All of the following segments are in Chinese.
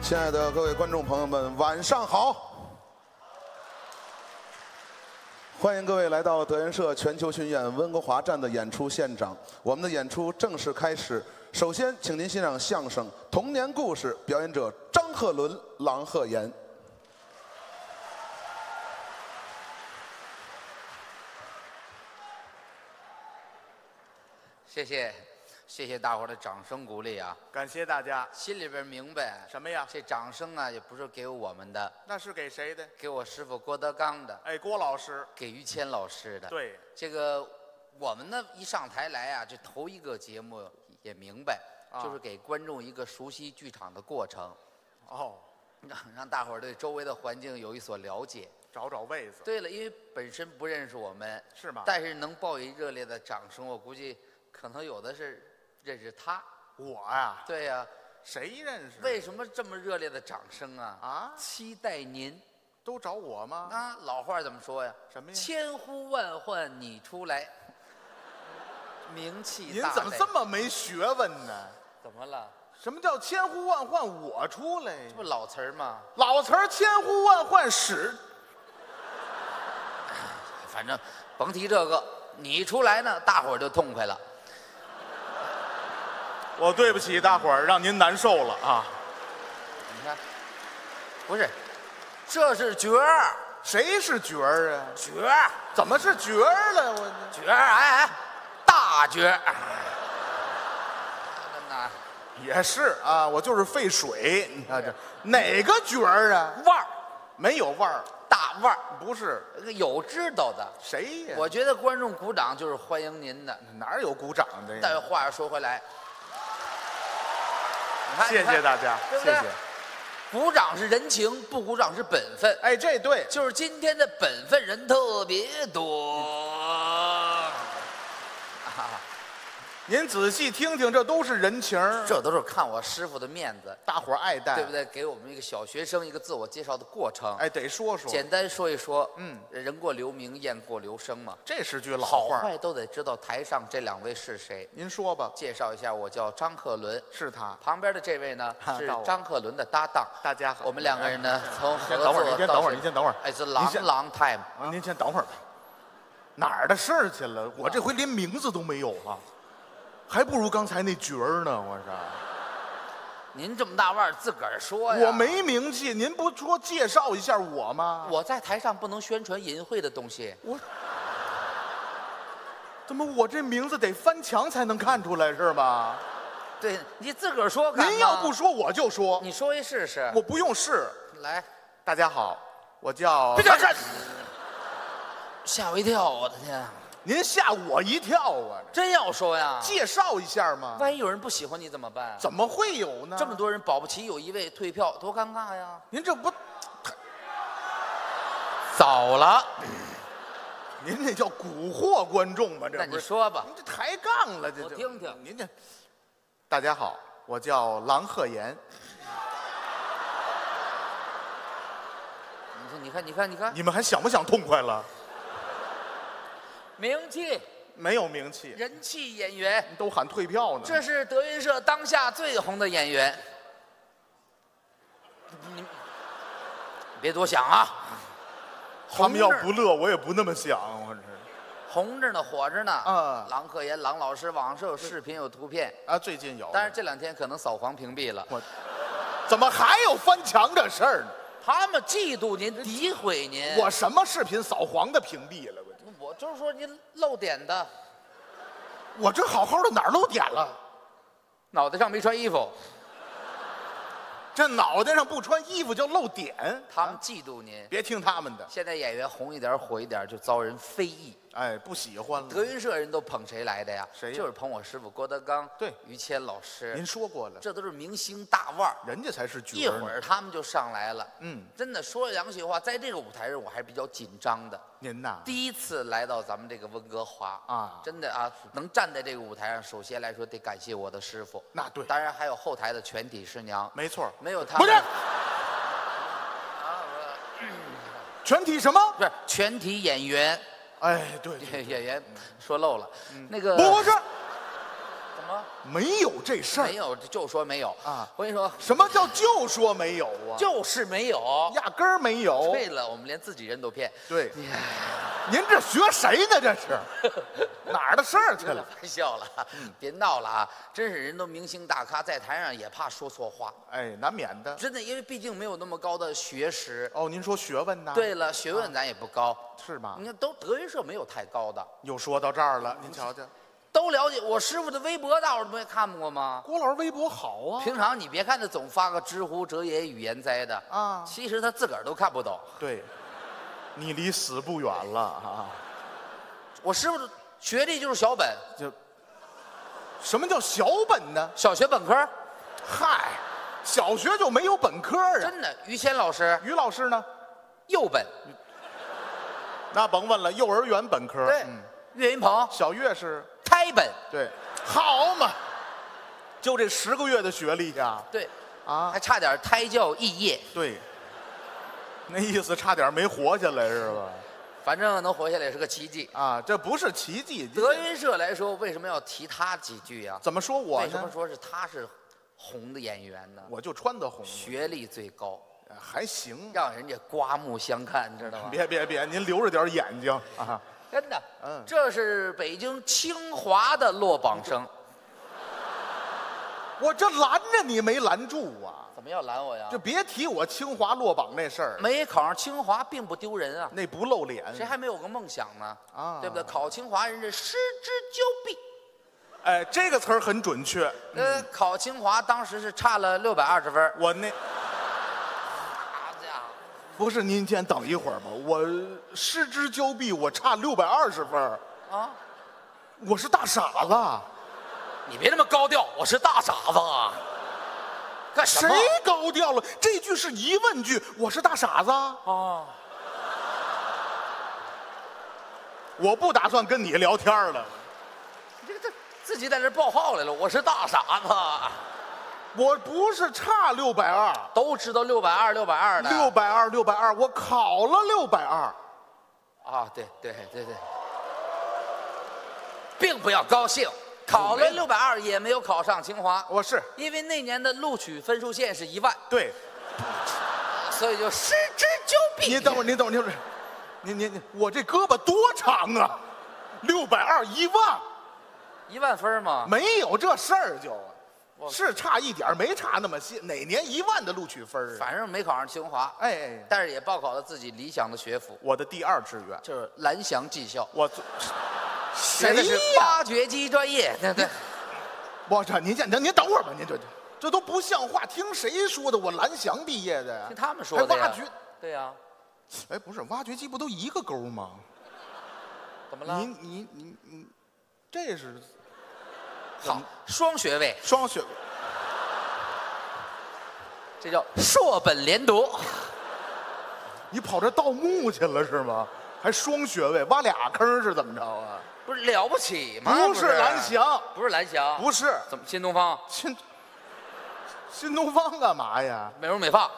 亲爱的各位观众朋友们，晚上好！欢迎各位来到德云社全球巡演温哥华站的演出现场。我们的演出正式开始。首先，请您欣赏相声《童年故事》，表演者张鹤伦、郎鹤炎。 谢谢，谢谢大伙儿的掌声鼓励啊！ 感谢大家。 心里边明白什么呀？ 这掌声啊，也不是给我们的， 那是给谁的？ 给我师傅郭德纲的， 哎，郭老师。 给于谦老师的。 对， 这个我们呢一上台来啊，这头一个节目也明白，就是给观众一个熟悉剧场的过程。 哦， 让大伙儿对周围的环境有一所了解， 找找位子。 对了，因为本身不认识我们， 是吗？ 但是能报以热烈的掌声，我估计可能有的是认识他。 我呀？ 对呀。 谁认识？ 为什么这么热烈的掌声啊？ 啊！ 期待您。 都找我吗？ 啊，老话怎么说呀？ 什么呀？ 千呼万唤你出来，名气大。 您怎么这么没学问呢？ 怎么了？ 什么叫千呼万唤我出来？ 这不老词儿吗？ 老词儿千呼万唤使。 反正甭提这个，你出来呢，大伙儿就痛快了。 我对不起大伙儿，让您难受了啊！ 你看，不是，这是角儿。 谁是角儿啊？ 角儿怎么是角儿了？我角儿，哎，大角儿。那也是啊，我就是费水。你看这哪个角儿啊？ 腕儿没有腕儿， 大腕儿不是有知道的。 谁呀？ 我觉得观众鼓掌就是欢迎您的。 哪有鼓掌的呀？ 但话又说回来， 谢谢大家， 对不对？ 谢谢。 鼓掌是人情，不鼓掌是本分。 哎，这对， 就是今天的本分人特别多。 您仔细听听，这都是人情， 这都是看我师傅的面子， 大伙儿爱戴， 对不对？给我们一个小学生一个自我介绍的过程。 哎，得说说， 简单说一说。人过留名，雁过留声嘛。 这是句老好话， 坏都得知道台上这两位是谁。 您说吧。 介绍一下，我叫张鹤伦， 是他。 旁边的这位呢是张鹤伦的搭档。 大家好。 我们两个人呢从合作等会儿，您先等会儿，您先等会儿。 It's a long time。 您先等会儿吧。哪儿的事儿去了？我这回连名字都没有了，还不如刚才那角儿呢。我说， 您这么大腕儿，自个儿说呀。 我没名气，您不说介绍一下我吗？ 我在台上不能宣传淫秽的东西。 怎么我这名字得翻墙才能看出来是吗？ 对，你自个儿说干嘛？ 您要不说我就说。 你说一试试。 我不用试。 来， 大家好，我叫。 别这，吓我一跳！我的天， 您吓我一跳啊！ 真要说呀？ 介绍一下吗？ 万一有人不喜欢你怎么办？ 怎么会有呢？ 这么多人保不齐有一位退票，多尴尬呀！ 您这不早了。 您这叫蛊惑观众吧？这那你说吧。 您这抬杠了，这我听听。 您这，大家好，我叫郎鹤炎。 你看， 你们还想不想痛快了？ 名气没有名气， 人气演员都喊退票呢。 这是德云社当下最红的演员。你别多想啊。 他们要不乐，我也不那么想。我这红着呢，火着呢。郎鹤炎，郎老师，网上有视频有图片啊，最近有。 但是这两天可能扫黄屏蔽了。 怎么还有翻墙这事儿呢？ 他们嫉妒您，诋毁您。 我什么视频扫黄的屏蔽了？ 我就是说您漏点的。 我这好好的哪儿漏点了？ 脑袋上没穿衣服。 这脑袋上不穿衣服叫露点， 他们嫉妒您。 别听他们的。 现在演员红一点火一点就遭人非议， 哎，不喜欢了。 德云社人都捧谁来的呀？ 谁呀？ 就是捧我师傅郭德纲， 对， 于谦老师。 您说过了， 这都是明星大腕儿， 人家才是角儿。 一会儿他们就上来了。真的说良心话，在这个舞台上我还是比较紧张的。 您呐， 第一次来到咱们这个温哥华啊， 真的啊，能站在这个舞台上，首先来说得感谢我的师傅。 那对， 当然还有后台的全体师娘。 没错， 没有他们。 不是。全体什么？ 不是全体演员。 哎，对， 演员说漏了。那个不是， 怎么？ 没有这事儿。 没有，就说没有啊！ 我跟你说， 什么叫就说没有啊？ 就是没有， 压根儿没有。 对了，我们连自己人都骗。 对，您这学谁呢？这是哪儿的事儿去了？ 开玩笑了，别闹了啊！真是人都明星大咖，在台上也怕说错话。 哎，难免的。 真的，因为毕竟没有那么高的学识。 哦，您说学问呢？ 对了，学问咱也不高， 是吗？ 你看，都德云社没有太高的。 又说到这儿了，您瞧瞧， 都了解我师傅的微博，大伙儿不也看过吗？ 郭老师微博好啊。 平常你别看他总发个知乎、哲野、语言哉的啊， 其实他自个儿都看不懂。 对，你离死不远了啊。 我师傅的学历就是小本， 就什么叫小本呢？ 小学本科， 嗨，小学就没有本科啊。 真的。于谦老师于老师呢？ 幼本， 那甭问了，幼儿园本科。 对。岳云鹏小岳是胎本， 对，好嘛，就这10个月的学历呀。 对， 啊， 还差点胎教肄业。 对，那意思差点没活下来是吧？ 反正能活下来也是个奇迹。 啊，这不是奇迹。 德云社来说，为什么要提他几句呀？ 怎么说我呢？ 为什么说是他是红的演员呢？ 我就穿得红， 学历最高， 还行， 让人家刮目相看，你知道吗？ 别，您留着点眼睛啊！ 真的，这是北京清华的落榜生。 我这拦着你没拦住啊！ 怎么要拦我呀？ 就别提我清华落榜那事儿。 没考上清华并不丢人啊， 那不露脸， 谁还没有个梦想呢？ 啊， 对不对？考清华人家失之交臂。 哎，这个词儿很准确。 考清华当时是差了620分。 我那好家伙， 不是，您先等一会儿吧。我失之交臂，我差620分啊！ 我是大傻子。 你别那么高调，我是大傻子啊！干什么？ 谁高调了？这句是疑问句，我是大傻子啊！ 我不打算跟你聊天了。 这自己在这报号来了，我是大傻子。 我不是差620， 都知道620的。 620，我考了620。 啊，对，并不要高兴，考了620也没有考上清华。 我是因为那年的录取分数线是1万， 对， 所以就失之交臂。 您等会儿，您，我这胳膊多长啊？620，1万 ，1万分吗？ 没有这事儿是差一点，没差那么些。哪年1万的录取分啊？ 反正没考上清华， 哎， 但是也报考了自己理想的学府， 我的第2志愿就是蓝翔技校。 我学的是挖掘机专业，对。 我这您等会儿吧，您这都不像话，听谁说的？我蓝翔毕业的呀？ 听他们说的呀。 挖掘？ 对呀。 哎，不是，挖掘机不都一个钩吗？ 怎么了？ 你，这是好，双学位， 双学位， 这叫硕本连读。 你跑这盗墓去了是吗？还双学位，挖2坑是怎么着啊？ 不是了不起吗？ 不是蓝翔， 不是蓝翔， 不是， 怎么新东方？ 新东方干嘛呀？ 美容美发。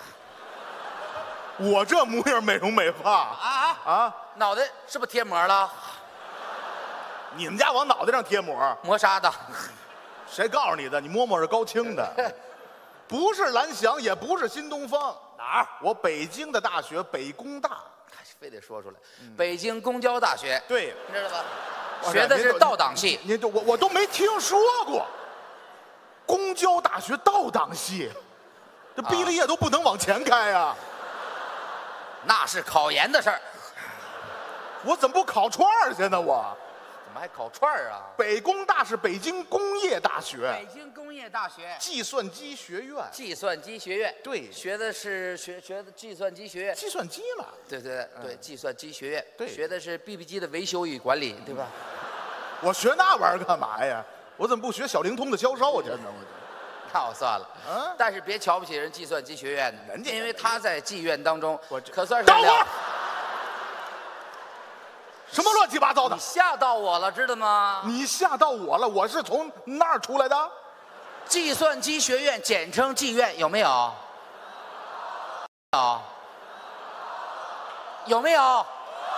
我这模样美容美发啊！脑袋是不是贴膜了？ 你们家往脑袋上贴膜？ 磨砂的。 谁告诉你的？你摸摸是高清的。不是蓝翔，也不是新东方， 哪儿？ 我北京的大学，北工大。 非得说出来，北京公交大学。 对， 你知道吧？学的是倒档系。 我都没听说过，公交大学倒档系，这毕了业都不能往前开啊。 那是考研的事儿。 我怎么不烤串儿去呢？我怎么还烤串儿啊？ 北工大是北京工业大学， 北京工业大学计算机学院。 计算机学院， 对， 学的是学的计算机学院。 计算机了。 对，计算机学院。 对， 学的是 BB 机的维修与管理，对吧？ 我学那玩意儿干嘛呀？我怎么不学小灵通的销售去呢？ 那我算了。但是别瞧不起人计算机学院的，因为他在技院当中可算是。 等会儿。什么乱七八糟的！ 你吓到我了，知道吗？ 你吓到我了，我是从那儿出来的。 计算机学院，简称技院，有没有？有没有？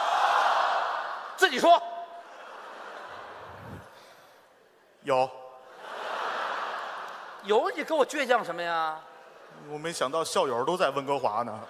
自己说。 有。 有你跟我倔强什么呀？ 我没想到校友都在温哥华呢。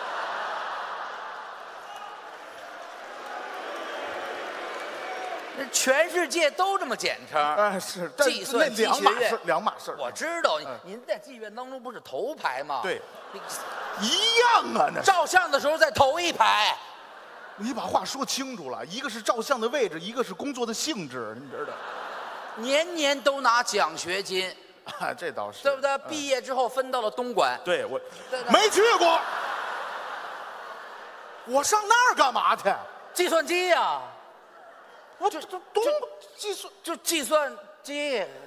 那全世界都这么简称。 哎，是，但计算机学院两码事。 我知道，您在技院当中不是头排吗？ 对， 你一样啊，那照相的时候在头一排。 你把话说清楚了，一个是照相的位置，一个是工作的性质，你知道？ 年年都拿奖学金， 啊，这倒是， 对不对？毕业之后分到了东莞。 对我对没去过，我上那儿干嘛去？ 计算机呀， 我这计算就计算机呀。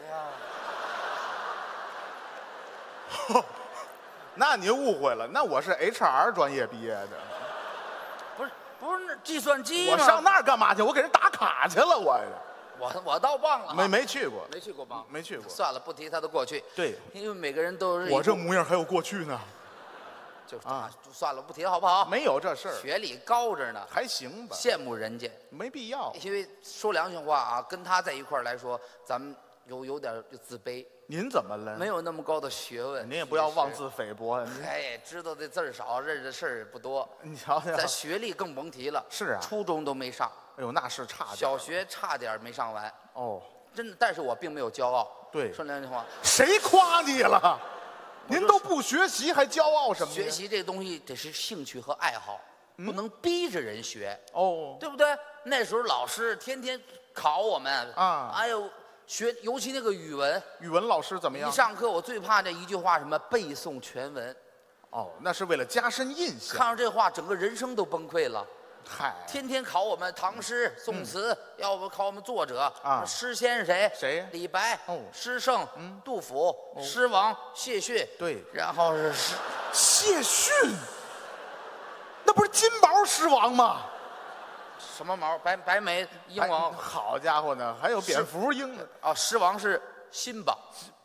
那您误会了，那我是 HR 专业毕业的。 不是那计算机吗？ 我上那儿干嘛去？我给人打卡去了， 我倒忘了。 没去过， 没去过吧？ 没去过。 算了，不提他的过去。 对， 因为每个人都是我这模样还有过去呢。 就算了，不提了，好不好？ 没有这事儿， 学历高着呢， 还行吧， 羡慕人家。 没必要。 因为说良心话啊，跟他在一块儿来说，咱们有点自卑。 您怎么了？ 没有那么高的学问。 您也不要妄自菲薄。 哎，知道的字儿少，认识的事儿不多。 你瞧瞧， 咱学历更甭提了。 是啊， 初中都没上。 哎呦，那是差点。 小学差点没上完。 哦， 真的，但是我并没有骄傲。 对， 说良心话， 谁夸你了？您都不学习，还骄傲什么？ 学习这东西得是兴趣和爱好，不能逼着人学。 哦， 对不对？那时候老师天天考我们啊， 哎呦，尤其那个语文， 语文老师怎么样？ 一上课我最怕这一句话，什么背诵全文。 哦，那是为了加深印象。 看上这话，整个人生都崩溃了。 嗨， 天天考我们唐诗宋词，要不考我们作者啊， 诗仙是谁？ 谁？ 李白。 哦， 诗圣，杜甫。诗王谢逊。 对， 然后是谢逊，那不是金毛狮王吗？ 什么毛？白眉鹰王。 好家伙呢，还有蝙蝠鹰呢。 啊，狮王是辛巴。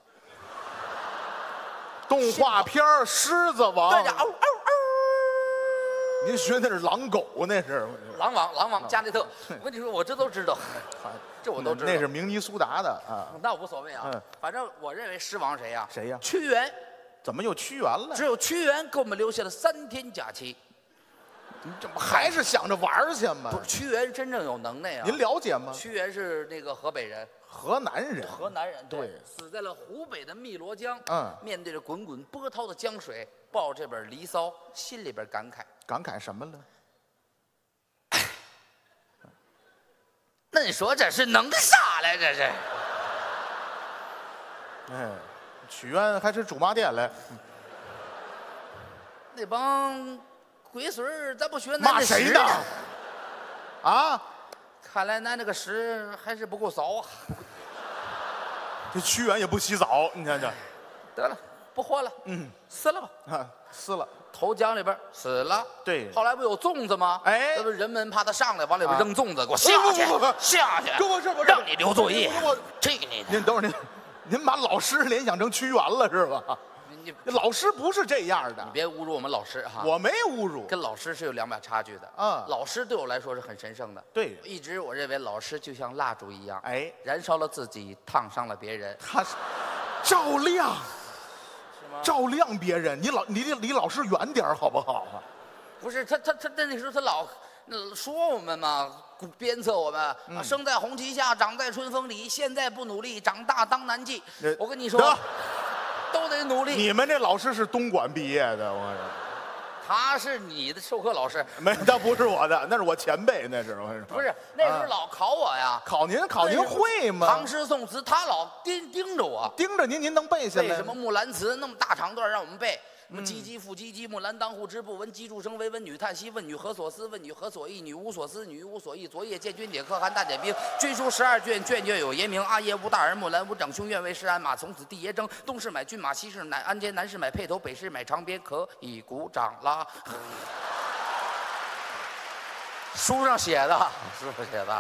动画片《狮子王》。 对呀，嗷嗷嗷。 您学那是狼狗，那是狼王加内特。我跟你说，我这都知道，这我都知道。 那是明尼苏达的啊。 那无所谓啊，反正我认为狮王谁呀？ 谁呀？ 屈原。 怎么又屈原了？ 只有屈原给我们留下了3天假期。 你这不还是想着玩去吗？ 不是，屈原真正有能耐啊。 您了解吗？ 屈原是那个河北人。 河南人。 河南人。 对。 死在了湖北的汨罗江。面对着滚滚波涛的江水，抱着这本《离骚》，心里边感慨。 感慨什么了？ 那你说这是能啥来？这是？ 哎，屈原还是驻马店来。 那帮龟孙儿咋不学骂谁呢？啊？ 看来咱这个屎还是不够骚啊。 这屈原也不洗澡，你看这。 得了，不活了。死了吧。 啊，死了。 投江里边死了。 对。 后来不有粽子吗？ 哎， 那不人们怕他上来，往里边扔粽子，给我下去，下去。 跟我这不让你留作业。这个您等会儿，您把老师联想成屈原了是吧？老师不是这样的。 你别侮辱我们老师哈。 我没侮辱。 跟老师是有2码差距的。老师对我来说是很神圣的。 对。 一直我认为老师就像蜡烛一样， 哎， 燃烧了自己，烫伤了别人。 他是照亮。照亮别人，你离老师远点好不好啊？ 不是他那时候他老说我们嘛，鞭策我们，生在红旗下，长在春风里。现在不努力，长大当难记。我跟你说，都得努力。 你们这老师是东莞毕业的，我说。 他是你的授课老师？ 没，他不是我的，那是我前辈，那是。 不是，那时候老考我呀。 考您会吗？ 唐诗宋词，他老盯着我。 盯着您，您能背下来？ 背什么《木兰辞》那么大长段让我们背。什么唧唧复唧唧，木兰当户织布，闻机杼声，惟闻女叹息。问女何所思？问女何所忆？女无所思，女无所忆。昨夜见军帖，可汗大点兵。军书12卷，卷卷有爷名。阿爷无大儿，木兰无长兄，愿为师鞍马，从此地爷征。东市买骏马，西市买鞍鞯，南市买辔头，北市买长鞭，可以鼓掌啦。书上写的，书上写的。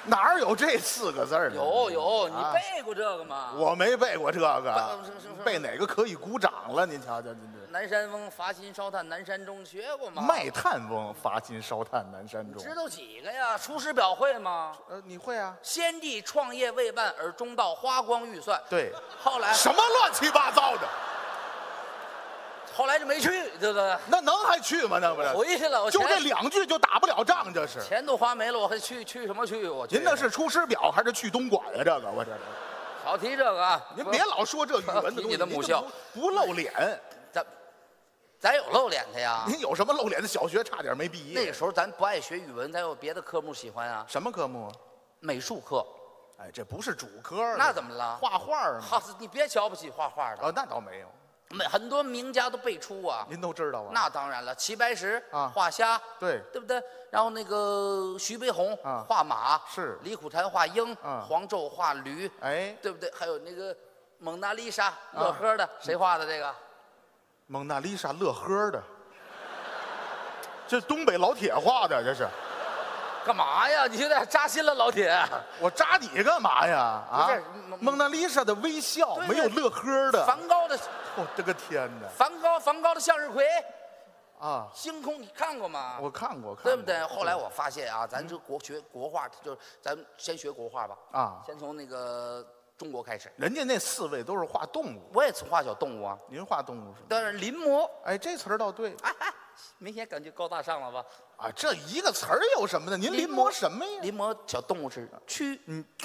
哪儿有这4个字儿呢？ 有，你啊背过这个吗？ 我没背过这个是， 背哪个可以鼓掌了？您瞧瞧，您这南山翁伐薪烧炭南山中学过吗？ 卖炭翁伐薪烧炭南山中。 知道几个呀？《出师表》会吗？ 你会啊？ 先帝创业未半而中道花光预算。 对， 后来什么乱七八糟的？ 后来就没去，对不对？ 那能还去吗？那不是回去了，我就这钱 2句就打不了仗，这是。 钱都花没了，我还去什么去？我去您那是《出师表》还是去东莞呀？这个我这， 少提这个啊！ 您别老说这语文的东西。 提你的母校不露脸， 咱有露脸的呀。 您有什么露脸的？小学差点没毕业。 那个时候咱不爱学语文，咱有别的科目喜欢啊。 什么科目？ 美术课。 哎，这不是主科。 那怎么了？ 画画嘛。 好，你别瞧不起画画的。 哦，那倒没有。 很多名家都辈出啊。 您都知道啊？ 那当然了，齐白石啊画虾， 对不对？然后那个徐悲鸿啊画马， 是李苦禅画鹰， 啊黄胄画驴， 哎， 对不对？还有那个蒙娜丽莎乐呵的，谁画的这个？ 蒙娜丽莎乐呵的，这东北老铁画的，这是。 干嘛呀？你有点扎心了，老铁。 我扎你干嘛呀？啊不是， 蒙娜丽莎的微笑对没有乐呵的。 梵高的， 我这个天哪！ 梵高的向日葵， 啊， 星空，你看过吗？ 我看过， 对不对？后来我发现啊，咱这学国画，就是咱先学国画吧。 啊， 先从那个中国开始。 人家那4位都是画动物， 我也从画小动物啊， 您画动物是吗？ 但是临摹， 哎，这词儿倒对明显感觉高大上了吧？ 啊，这一个词儿有什么呢？您临摹什么呀？ 临摹小动物是蛆，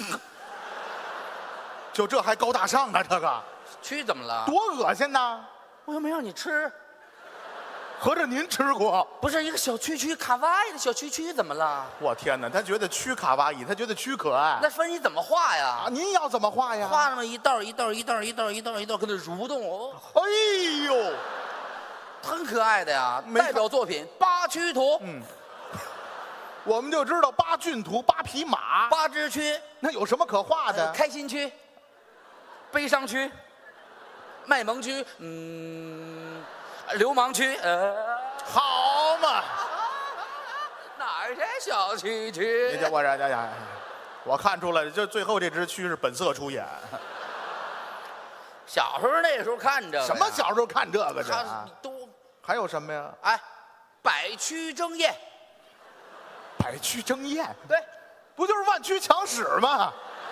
就这还高大上呢？这个蛆怎么了？ 多恶心呐！ 我又没让你吃， 合着您吃过？ 不是一个小蛐卡哇伊的小蛐怎么了？ 我天哪，他觉得蛆卡哇伊，他觉得蛆可爱。 那分你怎么画呀？ 啊，您要怎么画呀？ 画那么一道一道一道一道一道一道，跟那蠕动哦， 哎呦， 很可爱的呀。 没看代表作品《八蛆图》， 我们就知道8骏图、8匹马， 8只蛆， 那有什么可画的？ 开心蛆，悲伤蛆，卖萌蛆，流氓蛆， 好嘛！ 哪儿的小蛐蛐？ 你这我看出来了，这最后这只蛆是本色出演。 小时候那时候看这个呀， 什么小时候看这个去他啊？ 都还有什么呀？ 哎，百蛆争艳， 百蛆争艳， 对， 不就是万蛆抢屎吗？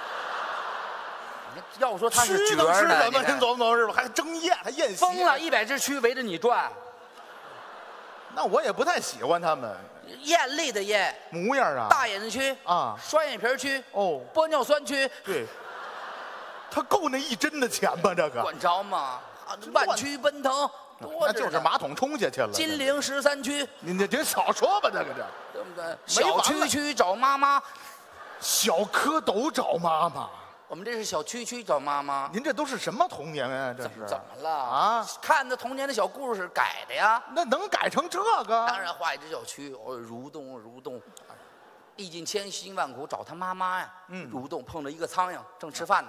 要不说他是蛆能角儿呢， 吃什么？ 你看您琢磨琢磨是吧？还争艳，还宴席。 疯了，100只蛆围着你转， 那我也不太喜欢他们艳丽的艳， 模样啊。 大眼睛蛆啊双眼皮蛆哦， 玻尿酸蛆， 对，他够那1针的钱吗？这个管着吗？啊，万蛆奔腾，多那着呢就是马桶冲下去了。 金陵13蛆， 您少说吧，这个对不对？ 没小完了蛐蛐找妈妈， 小蝌蚪找妈妈， 我们这是小蛐蛐找妈妈。 您这都是什么童年啊？这是怎么了啊？ 看的童年的小故事改的呀。 那能改成这个？ 当然画一只小蛆，蠕动蠕动，历尽千辛万苦找他妈妈呀。蠕动碰着一个苍蝇，正吃饭呢。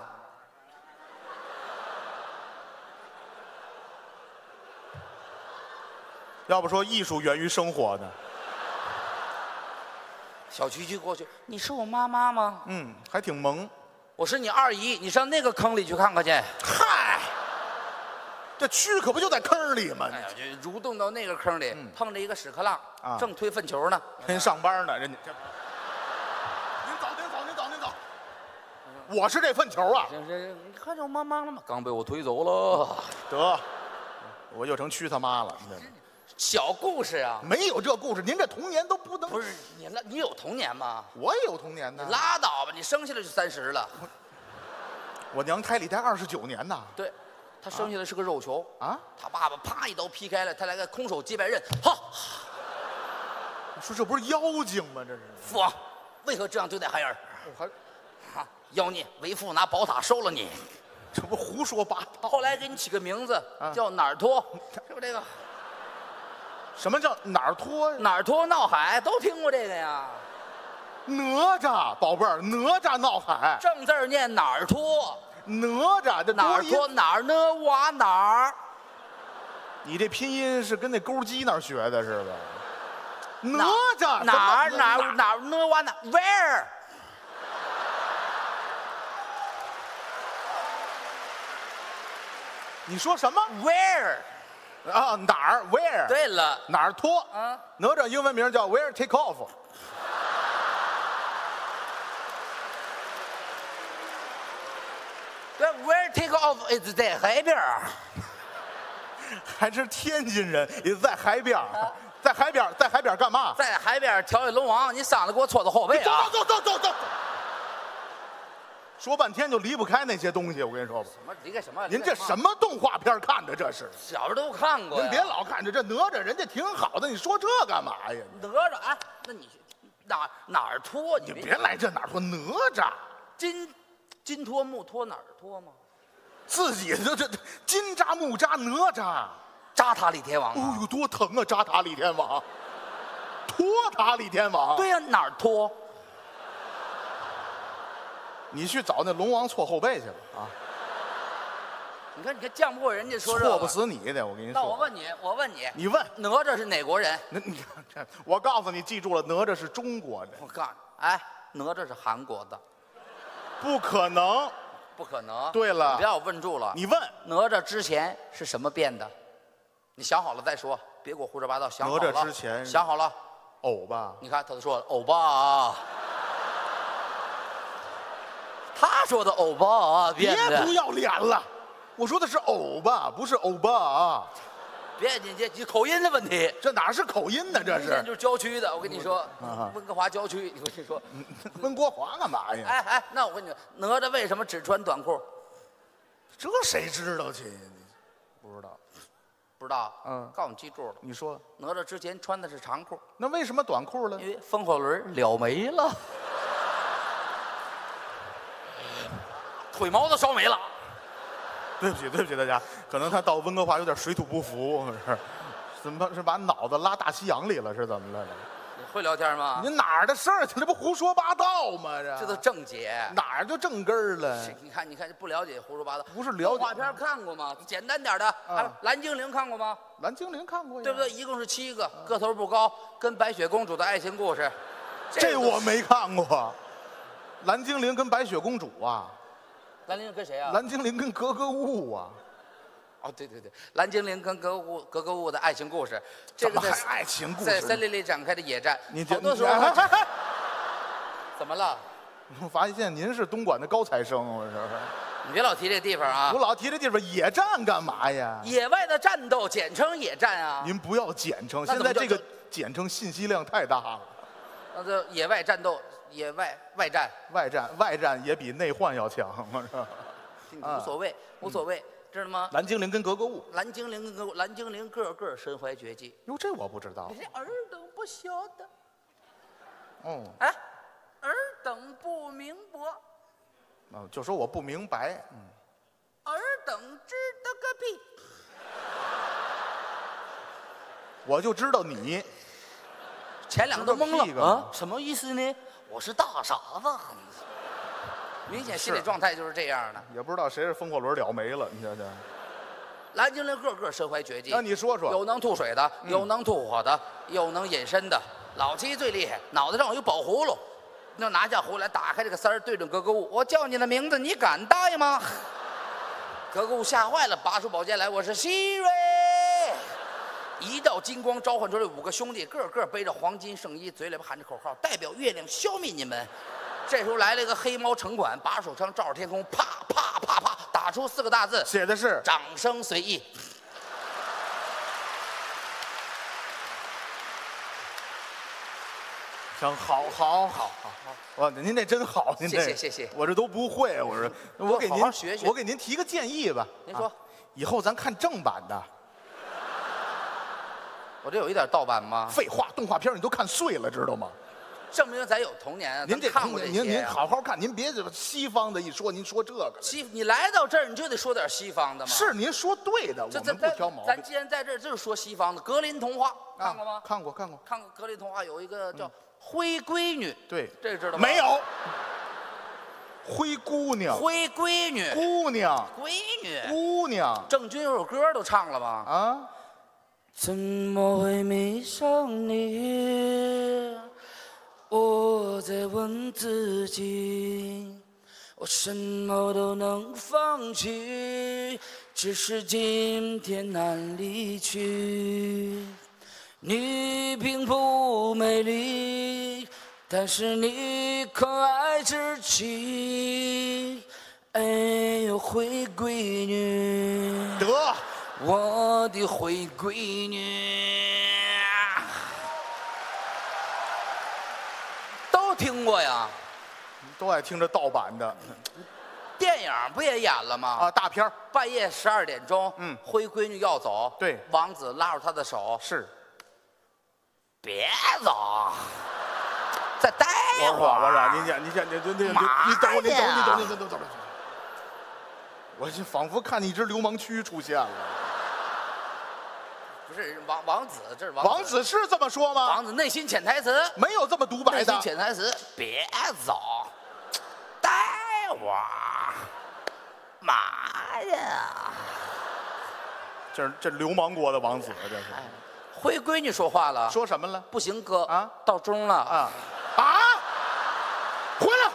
要不说艺术源于生活呢。 小蛐蛐过去，你是我妈妈吗？ 还挺萌。 我是你二姨，你上那个坑里去看看去。 嗨，这蛆可不就在坑里吗？ 哎呀，就蠕动到那个坑里，碰着一个屎壳郎， 啊正推粪球呢。 人上班呢，人家这。您走。我是这粪球啊！ 你看见我妈妈了吗？刚被我推走了。 得，我又成蛆他妈了。 小故事啊， 没有这故事，您这童年都不能。 不是你有童年吗？ 我也有童年呢。 拉倒吧，你生下来就30了。 我娘胎里待29年呢。 对，他生下来是个肉球啊， 他爸爸啪一刀劈开了，他来个空手接白刃，哈！ 说这不是妖精吗？这是父王，为何这样对待孩儿？ 我还哈，妖孽，为父拿宝塔收了你。 这不胡说八道。 后来给你起个名字叫哪儿托，是不是这个？ 什么叫哪儿脱呀？ 哪儿托闹海都听过这个呀？ 哪吒，宝贝儿，哪吒闹海， 正字儿念哪儿托， 哪吒这哪儿托哪儿呢哇哪儿？ 你这拼音是跟那钩机那儿学的是吧？哪吒哪儿呢哇哪儿？Where？ 你说什么？ Where？ 啊，哪儿 ？Where？ 对了， 哪儿脱？ 啊， 哪吒英文名叫 Where Take Off。 对，Where take off is 在海边儿。 还是天津人，也在海边儿，在海边儿，在海边儿干嘛？ 在海边调一龙王，你上来给我搓搓后背啊！ 走。说半天就离不开那些东西，我跟你说吧。 什么离开什么？ 您这什么动画片看的？这是？ 小时候都看过呀。 您别老看着这哪吒，人家挺好的，你说这干嘛呀？ 哪吒，哎，那你哪儿脱？ 你别来这哪儿说哪吒， 金脱木脱哪儿脱吗？ 自己这金扎木扎哪吒， 扎塔李天王哦啊！ 呦多疼啊！扎塔李天王，托塔李天王。 对呀，哪儿脱？ 你去找那龙王搓后背去了啊！ 你看犟不过人家说这个搓不死你的，我跟你说。 那我问你， 你问哪吒是哪国人？ 那你看这，我告诉你，记住了，哪吒是中国的， 我告诉你，哎，哪吒是韩国的， 不可能。 不可能。 对了你别让我问住了。 你问哪吒之前是什么变的？你想好了再说，别给我胡说八道。想好了。 哪吒之前想好了。 偶吧？ 你看他都说了欧巴，他说的欧巴别变的不。要脸了！我说的是偶吧，不是欧巴啊！ 别你口音的问题。 这哪是口音呢？这是明显就是郊区的，我跟你说啊， 温哥华郊区。我跟你说， 温国华干嘛呀？ 哎，那我跟你说，哪吒为什么只穿短裤？ 这谁知道去？不知道。 不知道。 嗯告诉你记住了， 你说哪吒之前穿的是长裤， 那为什么短裤呢？ 因为风火轮燎没了，腿毛都烧没了。 对不起大家，可能他到温哥华有点水土不服，是怎么是把脑子拉大西洋里了？是怎么了？ 你会聊天吗？ 您哪儿的事儿？这不胡说八道吗？ 这都正解。 哪儿就正根儿了？ 你看，不了解胡说八道。 不是了解动画片看过吗？简单点的，蓝精灵看过吗？ 蓝精灵看过呀， 对不对？一共是7个，个头不高，跟白雪公主的爱情故事。 这我没看过。蓝精灵跟白雪公主啊， 蓝精灵跟谁啊？ 蓝精灵跟格格巫啊， 哦，对，蓝精灵跟格格巫的爱情故事，这个怎么还爱情故事在森林里展开的野战， 你好多时候怎么了？ 我发现您是东莞的高材生，我说你别老提这个地方啊我！老提这地方野战干嘛呀？ 野外的战斗简称野战啊。 您不要简称， 那怎么叫现在这个简称信息量太大了。 那这野外战斗，外战， 外战也比内患要强，是吧？ 无所谓，无所谓，知道吗？ 蓝精灵跟格格巫， 蓝精灵跟蓝精灵个个身怀绝技， 哟，这我不知道。 这尔等不晓得， 哦， 哎，尔等不明白， 就说我不明白。 尔等知道个屁！ 我就知道你前两个都懵知道屁干嘛了啊，什么意思呢？我是大傻子，明显心理状态就是这样的。 也不知道谁是风火轮燎没了，你瞧瞧。 蓝精灵个个身怀绝技， 那你说说， 有能吐水的，有能吐火的，有能隐身的。老七最厉害，脑袋上有宝葫芦，那拿下葫芦来，打开这个塞儿，对准格格巫，我叫你的名字，你敢答应吗？格格巫吓坏了，拔出宝剑来，我是希瑞。一道金光召唤出来5个兄弟，个个背着黄金圣衣，嘴里边喊着口号，代表月亮消灭你们。这时候来了一个黑猫城管，把手枪照着天空，啪啪啪啪，打出4个大字， 写的是掌声随意。 行，好，哇，您这真好，您这谢谢我这都不会，我说我给您好好学学我给您提个建议吧。 您说以后咱看正版的。 我这有一点盗版吗？ 废话，动画片你都看碎了，知道吗？ 证明咱有童年啊！ 您这咱看过这些您啊好好看，您别西方的一说，您说这个你来到这儿，你就得说点西方的嘛。 是您说对的，我这们不挑毛病咱既然在这儿，就是说西方的。格林童话看过吗？ 看过。 看过格林童话有一个叫灰闺女， 对， 这个知道吗？ 没有。灰姑娘， 灰闺女， 姑娘， 姑娘，郑钧有首歌都唱了吗？ 啊， 怎么会迷上你？我在问自己， 我什么都能放弃，只是今天难离去。你并不美丽，但是你可爱至极。哎呦，灰闺女， 得， 我的灰闺女，都听过呀。 都爱听这盗版的电影不也演了吗？ 啊，大片儿半夜12点钟，灰闺女要走， 对王子拉住她的手， 是。 别走，再待会我儿。 说你等会儿，我这仿佛看见一只流氓蛆出现了。 不是王子，这是王子是这么说吗？ 王子内心潜台词， 没有这么独白内的。 心潜台词，别走，待会儿。妈呀！ 这流氓国的王子，这是灰闺女说话了， 说什么了？ 不行哥啊， 到钟了啊，回来！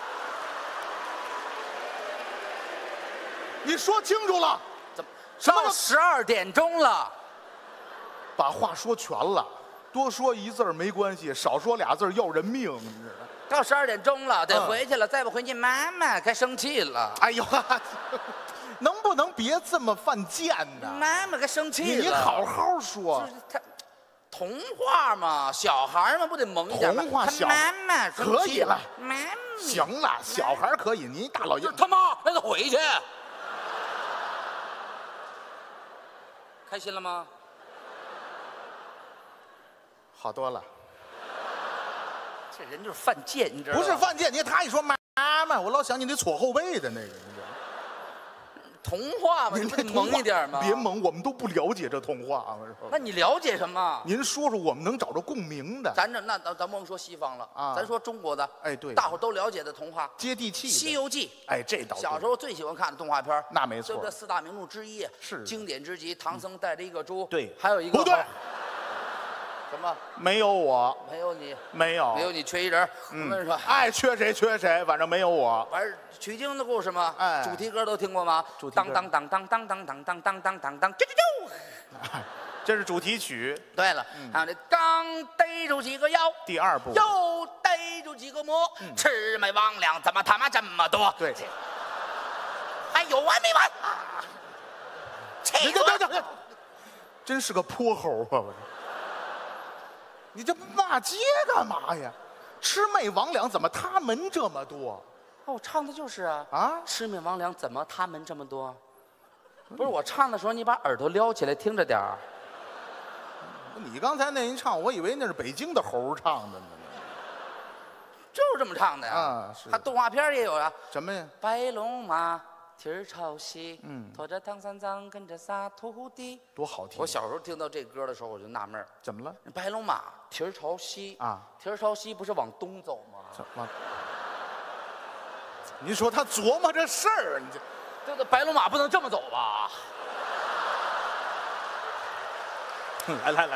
你说清楚了， 怎么什么到12点钟了？ 把话说全了，多说一字儿没关系，少说俩字儿要人命，你知道？ 到12点钟了，得回去了，再不回去妈妈该生气了。 哎呦，能不能别这么犯贱呢？ 妈妈该生气了。 你好好说。 他童话嘛，小孩嘛不得萌一点吗？ 童话小妈妈生气可以了， 妈妈行了，小孩可以，你大老爷他妈让他回去。开心了吗？ 好多了。 这人就是犯贱，你知道吗？ 不是犯贱，他一说妈妈，我老想你那搓后背的那个，你知道吗？ 童话嘛，你不得萌一点吗？ 别萌，我们都不了解这童话。 那你了解什么？ 您说说，我们能找着共鸣的。 咱甭说西方了啊， 咱说中国的。 哎，对， 大伙都了解的童话， 接地气的。 《西游记》。 哎，这倒小时候最喜欢看的动画片， 那没错， 对不对？4大名著之一， 是经典之极。唐僧带着一个猪， 对， 还有一个不对， 什么？ 没有我， 没有你， 没有， 没有你，缺一人。我跟你说， 哎，缺谁缺谁，反正没有我。 玩取经的故事吗？ 哎， 主题歌都听过吗？当当当当当当当当当当当当，啾啾啾。 这是主题曲。 对了，还有那刚逮住几个妖， 第2部又逮住几个魔，魑魅魍魉怎么他妈这么多？ 对， 还有完没完？ 等，真是个泼猴啊！我这，你这骂街干嘛呀？魑魅魍魉怎么他们这么多？ 哦，我唱的就是啊！ 啊， 魑魅魍魉怎么他们这么多？不是我唱的时候，你把耳朵撩起来听着点儿。 你刚才那一唱，我以为那是北京的猴唱的呢。 就是这么唱的呀！ 啊，是。 他动画片也有啊。 什么呀？ 白龙马，蹄儿朝西，驮着唐三藏跟着仨徒弟。 多好听！ 我小时候听到这歌的时候，我就纳闷儿， 怎么了？ 白龙马，蹄儿朝西啊， 蹄儿朝西不是往东走吗？ 您说他琢磨这事儿，你这个白龙马不能这么走吧？ 来，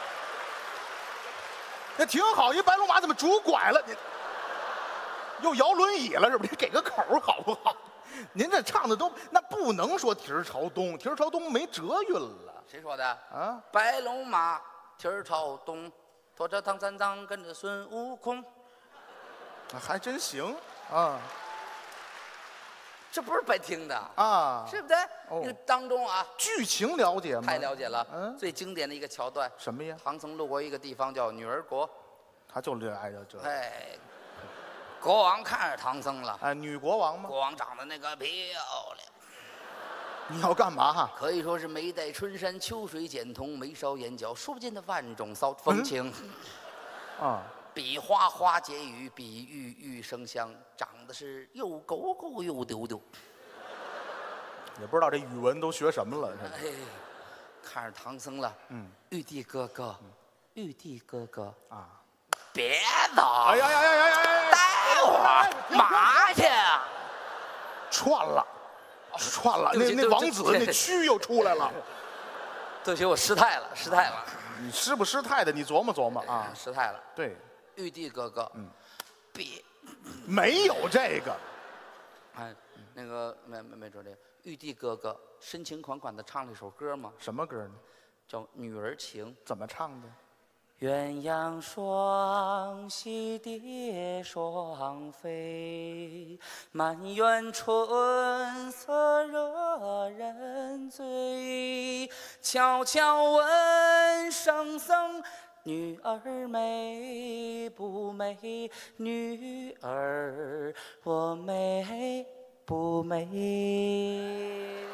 那挺好，一白龙马怎么拄拐了？你又摇轮椅了是不是？你给个口好不好？您这唱的都那不能说蹄儿朝东，蹄儿朝东没辙韵了。 谁说的？ 啊， 白龙马，蹄儿朝东，驮着唐三藏跟着孙悟空。 还真行啊。 这不是白听的啊， 是不对？那个当中啊， 剧情了解吗？ 太了解了。最经典的一个桥段， 什么呀？ 唐僧路过一个地方叫女儿国， 他就爱这。 哎，国王看着唐僧了。 哎，女国王吗？ 国王长得那个漂亮。 你要干嘛？ 可以说是眉黛春山，秋水剪瞳，眉梢眼角说不尽的万种骚风情。 啊。 比花花结语，比玉玉生香，长得是又狗狗又丢丢。 也不知道这语文都学什么了。 哎，看着唐僧了，玉帝哥哥，玉帝哥哥啊，别走！ 哎呀！ 待会儿嘛去？ 串了，那王子那蛆又出来了。 对不起，我失态了。 你失不失态的？你琢磨琢磨啊。 失态了。 对。 玉帝哥哥，别， 没有这个， 哎，那个没准这玉帝哥哥深情款款的唱了一首歌嘛， 什么歌呢？ 叫《女儿情》。 怎么唱的？ 鸳鸯双栖蝶双飞，满园春色惹人醉。悄悄问圣僧，女儿美不美？女儿我美不美？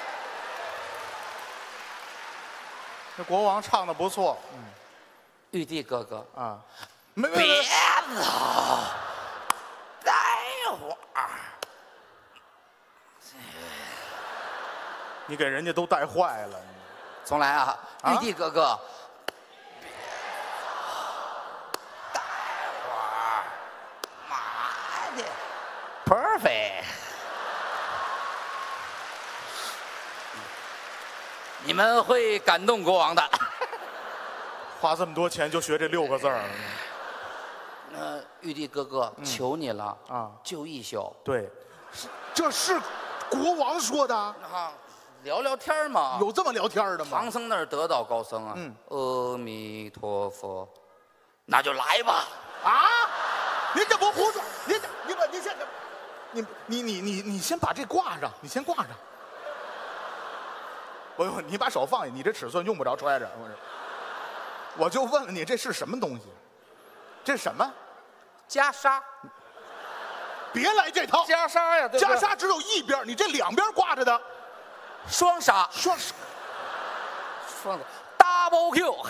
这国王唱的不错。 玉帝哥哥啊， 别走，待会儿。 你给人家都带坏了。 重来啊，玉帝哥哥。待会儿，妈的 ，perfect。你们会感动国王的。 花这么多钱就学这6个字儿。 玉帝哥哥，求你了啊， 就一宿。 对，这是国王说的。 啊，聊聊天嘛。 有这么聊天的吗？ 唐僧那儿得道高僧啊。阿弥陀佛，那就来吧。 啊，您这不胡说？你先把这挂上，你先挂上。不用，你把手放下，你这尺寸用不着揣着。我就问问你，这是什么东西？这是什么？ 袈裟。 别来这套。 袈裟呀，对不对？ 袈裟只有一边，你这2边挂着的。 双杀。 双 double Q。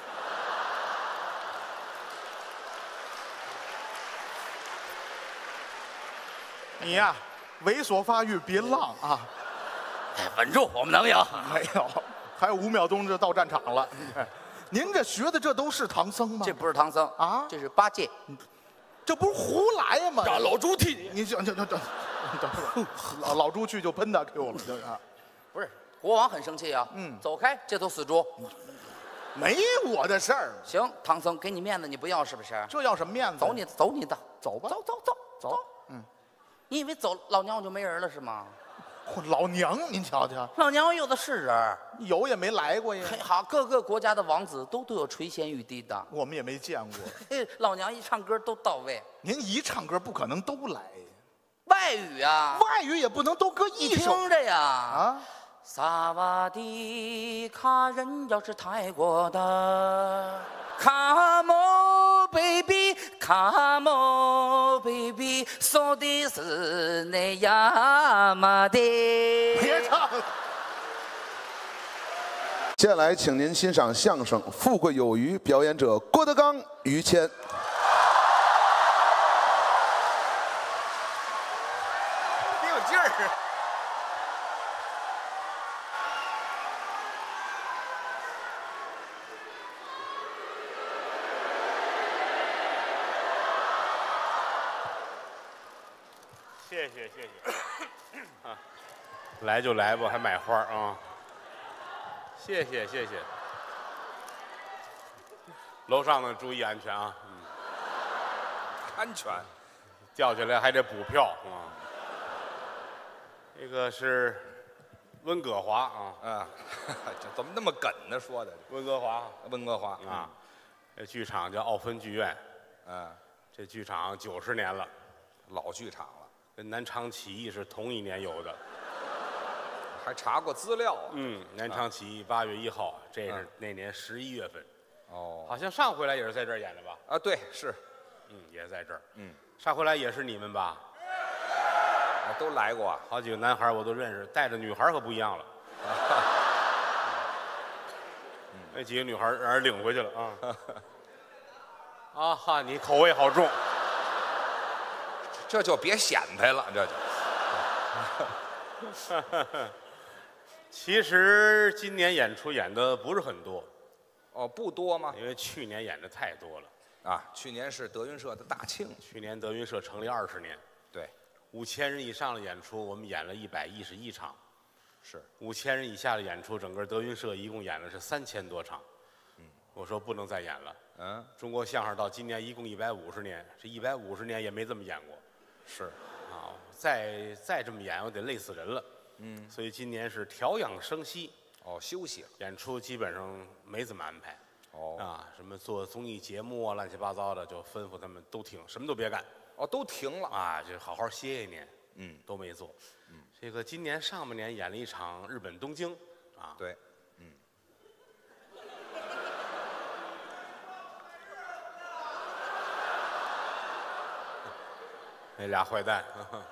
你呀，猥琐发育，别浪啊！ 稳住，我们能赢。 没有，还有5秒钟就到战场了。您这学的这都是唐僧吗？ 这不是唐僧啊， 这是八戒。 这不是胡来吗？ 让老猪踢你！ 你这老猪去就喷他 Q 了，这啊。 不是，国王很生气啊。走开，这头死猪。 没我的事儿。 行，唐僧给你面子，你不要是不是？ 这要什么面子？ 走你的， 走吧， 走。你以为走老娘我就没人了是吗？ 老娘，您瞧瞧， 老娘有的是人， 有也没来过呀。 嘿，好，各个国家的王子都有垂涎欲滴的， 我们也没见过。 嘿，老娘一唱歌都到位。 您一唱歌不可能都来呀， 外语啊， 外语也不能都搁一首。 听着呀， 啊， 萨瓦迪卡，人要是泰国的。Come on, baby, come on, baby， 说的是那样嘛的。 别唱了。 接下来，请您欣赏相声《富贵有余》，表演者郭德纲、于谦。 挺有劲儿。 谢谢啊，来就来吧，还买花啊！谢谢。楼上的注意安全啊！ 安全， 掉下来还得补票啊！这个是温哥华啊， 啊，这怎么那么梗呢？说的温哥华温哥华啊，这剧场叫奥芬剧院，这剧场90年了， 老剧场了， 跟南昌起义是同一年有的。 还查过资料啊。 南昌起义8月1号，这是那年11月份。 哦， 好像上回来也是在这儿演的吧？ 啊，对，是， 也是在这儿。上回来也是你们吧？ 都来过啊。 好几个男孩我都认识，带着女孩可不一样了。那几个女孩让人领回去了啊！啊哈，你口味好重， 这就别显摆了，这就。 其实今年演出演的不是很多， 哦，不多吗？ 因为去年演的太多了。 啊，去年是德云社的大庆， 去年德云社成立20年， 对 ，5000人以上的演出，我们演了111场， 是 5000人以下的演出，整个德云社一共演了是3000多场。我说不能再演了。中国相声到今年一共150年，这150年也没这么演过。 是， 啊， 再这么演，我得累死人了。所以今年是调养生息， 哦，休息了。 演出基本上没怎么安排。 哦啊，什么做综艺节目啊，乱七八糟的，就吩咐他们都停，什么都别干哦，都停了。 啊，就好好歇一年。 嗯， 都没做。这个今年上半年演了一场日本东京，啊， 对， 那俩坏蛋。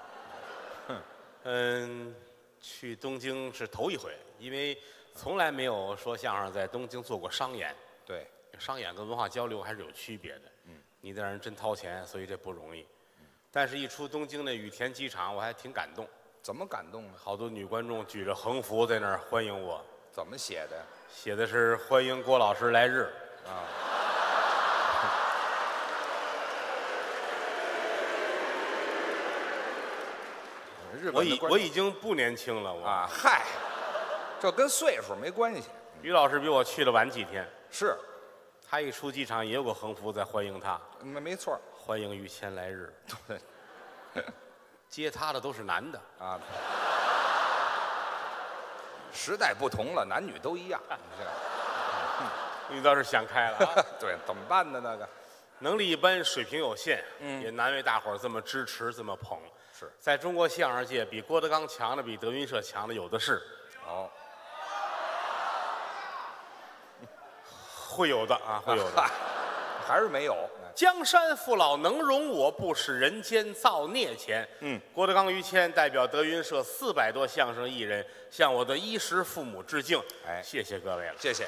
去东京是头一回，因为从来没有说相声在东京做过商演。 对， 商演跟文化交流还是有区别的。你得让人真掏钱，所以这不容易。但是，一出东京的羽田机场，我还挺感动。 怎么感动呢？ 好多女观众举着横幅在那儿欢迎我， 怎么写的呀？ 写的是“欢迎郭老师来日”。 啊，日本的观众我已经不年轻了，我啊，嗨，这跟岁数没关系。 于老师比我去的晚几天， 是， 他一出机场也有个横幅在欢迎他， 没错。 欢迎于谦来日。 对， 接他的都是男的， 啊，时代不同了，男女都一样。 你倒是想开了啊。 对，怎么办呢？那个能力一般，水平有限，也难为大伙儿这么支持，这么捧。 是在中国相声界，比郭德纲强的，比德云社强的有的是， 哦， 会有的啊，会有的。 还是没有。 江山父老能容我，不使人间造孽钱。郭德纲、于谦代表德云社400多相声艺人，向我的衣食父母致敬。 哎谢谢各位了。 谢谢。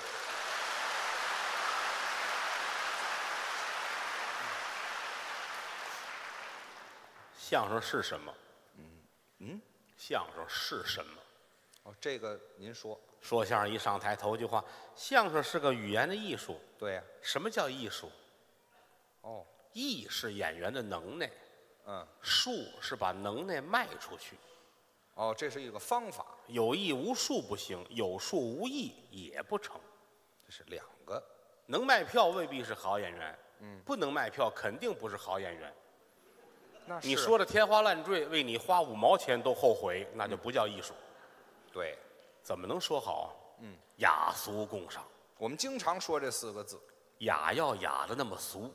相声是什么？相声是什么？ 哦，这个您说。 说相声一上台，头句话，相声是个语言的艺术。 对呀。 什么叫艺术？ 哦， 艺是演员的能耐， 嗯， 术是把能耐卖出去。 哦，这是一个方法， 有艺无术不行，有术无艺也不成。 这是两个。 能卖票未必是好演员，不能卖票肯定不是好演员。 那是你说的天花乱坠，为你花5毛钱都后悔，那就不叫艺术。 对， 怎么能说好？雅俗共赏， 我们经常说这4个字。 雅要雅的那么俗，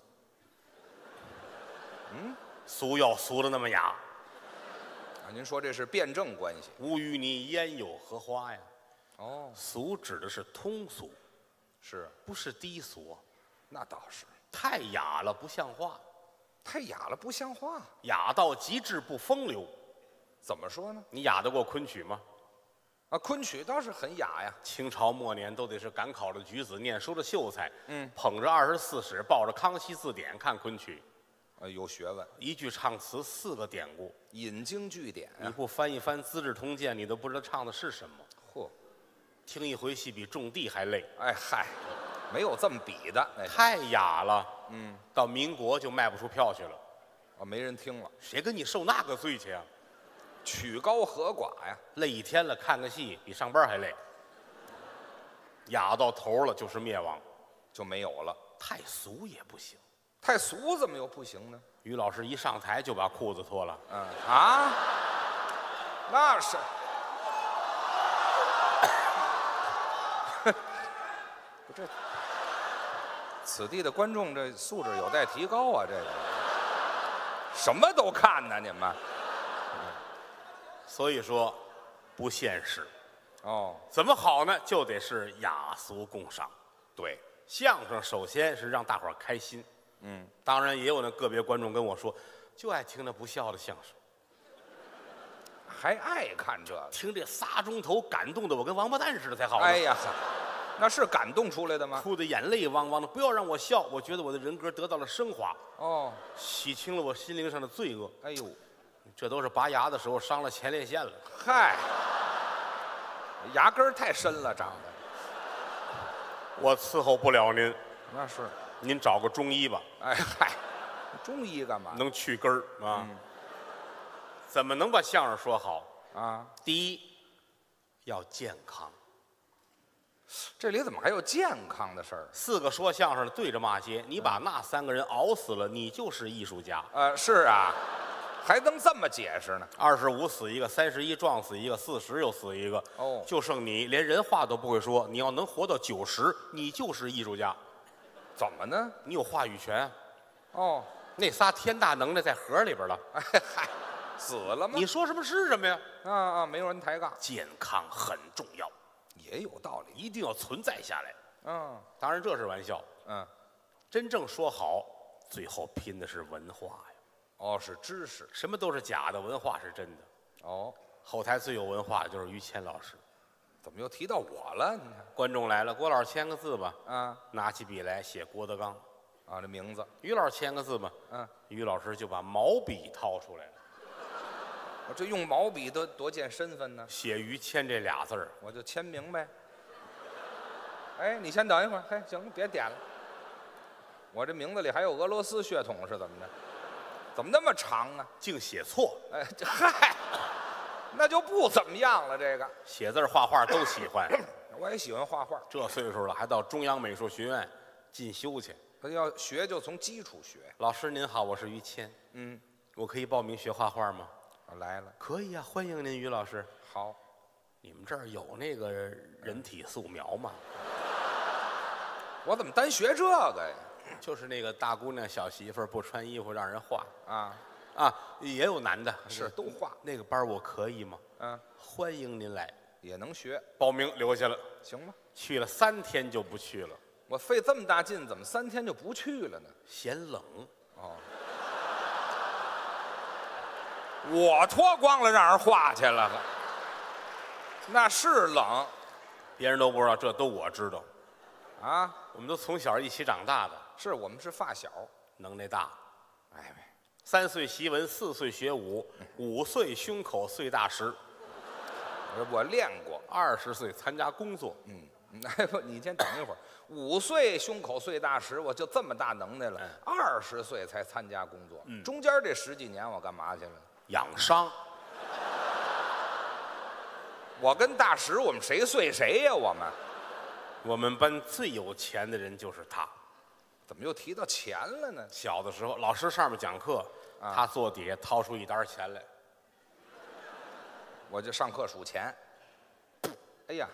俗要俗的那么雅。 啊，您说这是辩证关系。 吾与你焉有何花呀？ 哦， 俗指的是通俗， 是， 不是低俗。 那倒是。 太雅了，不像话， 太雅了，不像话。 雅到极致不风流。 怎么说呢？ 你雅得过昆曲吗？ 啊，昆曲倒是很雅呀。 清朝末年都得是赶考的举子，念书的秀才，捧着24史，抱着康熙字典看昆曲， 有学问， 一句唱词4个典故， 引经据典你呀。 不翻一翻《资治通鉴》，你都不知道唱的是什么。 嚯， 听一回戏比种地还累， 哎嗨，没有这么比的。哎， 太雅了。到民国就卖不出票去了， 哦，没人听了， 谁跟你受那个罪去啊？ 曲高和寡呀。 累一天了，看个戏比上班还累。雅到头了就是灭亡， 就没有了。 太俗也不行。 太俗怎么又不行呢？ 于老师一上台就把裤子脱了， 啊，那是，不这，此地的观众这素质有待提高啊！这个什么都看呢，你们。 所以说不现实。 哦， 怎么好呢？就得是雅俗共赏。 对， 相声首先是让大伙儿开心，当然也有那个别观众跟我说，就爱听那不笑的相声， 还爱看这个。 听这仨钟头感动的我跟王八蛋似的才好呢。 哎呀，那是感动出来的吗？ 哭得眼泪汪汪的，不要让我笑，我觉得我的人格得到了升华， 哦， 洗清了我心灵上的罪恶。 哎呦， 这都是拔牙的时候伤了前列腺了。 嗨，牙根儿太深了，长得。 我伺候不了您， 那是。 您找个中医吧。 哎嗨，中医干嘛？ 能去根儿啊？怎么能把相声说好？ 啊， 第一，要健康。 这里怎么还有健康的事儿？ 4个说相声的对着骂街，你把那3个人熬死了，你就是艺术家。 是啊， 还能这么解释呢？ 25死一个，31撞死一个，40又死一个。 哦就剩你连人话都不会说。你要能活到90，你就是艺术家， 怎么呢？ 你有话语权啊。 哦， 那仨天大能耐在盒里边了， 哎嗨，死了吗？ 你说什么是什么呀？ 没有人抬杠， 健康很重要， 也有道理。 一定要存在下来。 嗯当然这是玩笑， 嗯， 真正说好，最后拼的是文化呀。 哦，是知识。 什么都是假的，文化是真的。 哦， 后台最有文化的就是于谦老师。 怎么又提到我了？你看观众来了，郭老师签个字吧。 啊拿起笔来写郭德纲。 啊，这名字， 于老师签个字吧。 嗯， 于老师就把毛笔掏出来了， 我这用毛笔多见身份呢， 写于谦这俩字儿。 我就签名呗。哎，你先等一会儿，嘿，行了，别点了。我这名字里还有俄罗斯血统是怎么着？怎么那么长啊？ 竟写错， 哎，这嗨，那就不怎么样了。这个写字儿画画都喜欢。 我也喜欢画画， 这岁数了，还到中央美术学院进修去。 他要学就从基础学。 老师您好，我是于谦， 嗯， 我可以报名学画画吗？ 我来了， 可以啊，欢迎您，于老师。 好， 你们这儿有那个人体素描吗？ 我怎么单学这个呀？ 就是那个大姑娘、小媳妇儿不穿衣服让人画啊， 啊，也有男的， 是都画， 那个班儿我可以吗？ 嗯， 欢迎您来， 也能学， 报名留下了。 行吗？ 去了3天就不去了， 我费这么大劲，怎么3天就不去了呢？ 嫌冷。 哦，我脱光了让人画去了，那是冷别人都不知道，这都我知道。 啊！ 我们都从小一起长大的， 是我们是发小， 能耐大。 哎， 3岁习文，4岁学武，5岁胸口碎大石我练过。 ，20岁参加工作。 哎不，你先等一会儿。5岁胸口碎大石，我就这么大能耐了。20岁才参加工作，中间这10几年我干嘛去了？ 养伤， 我跟大石，我们谁碎谁呀？ 我们班最有钱的人就是他。 怎么又提到钱了呢？ 小的时候，老师上面讲课，他坐底下掏出一沓钱来， 我就上课数钱。哎呀，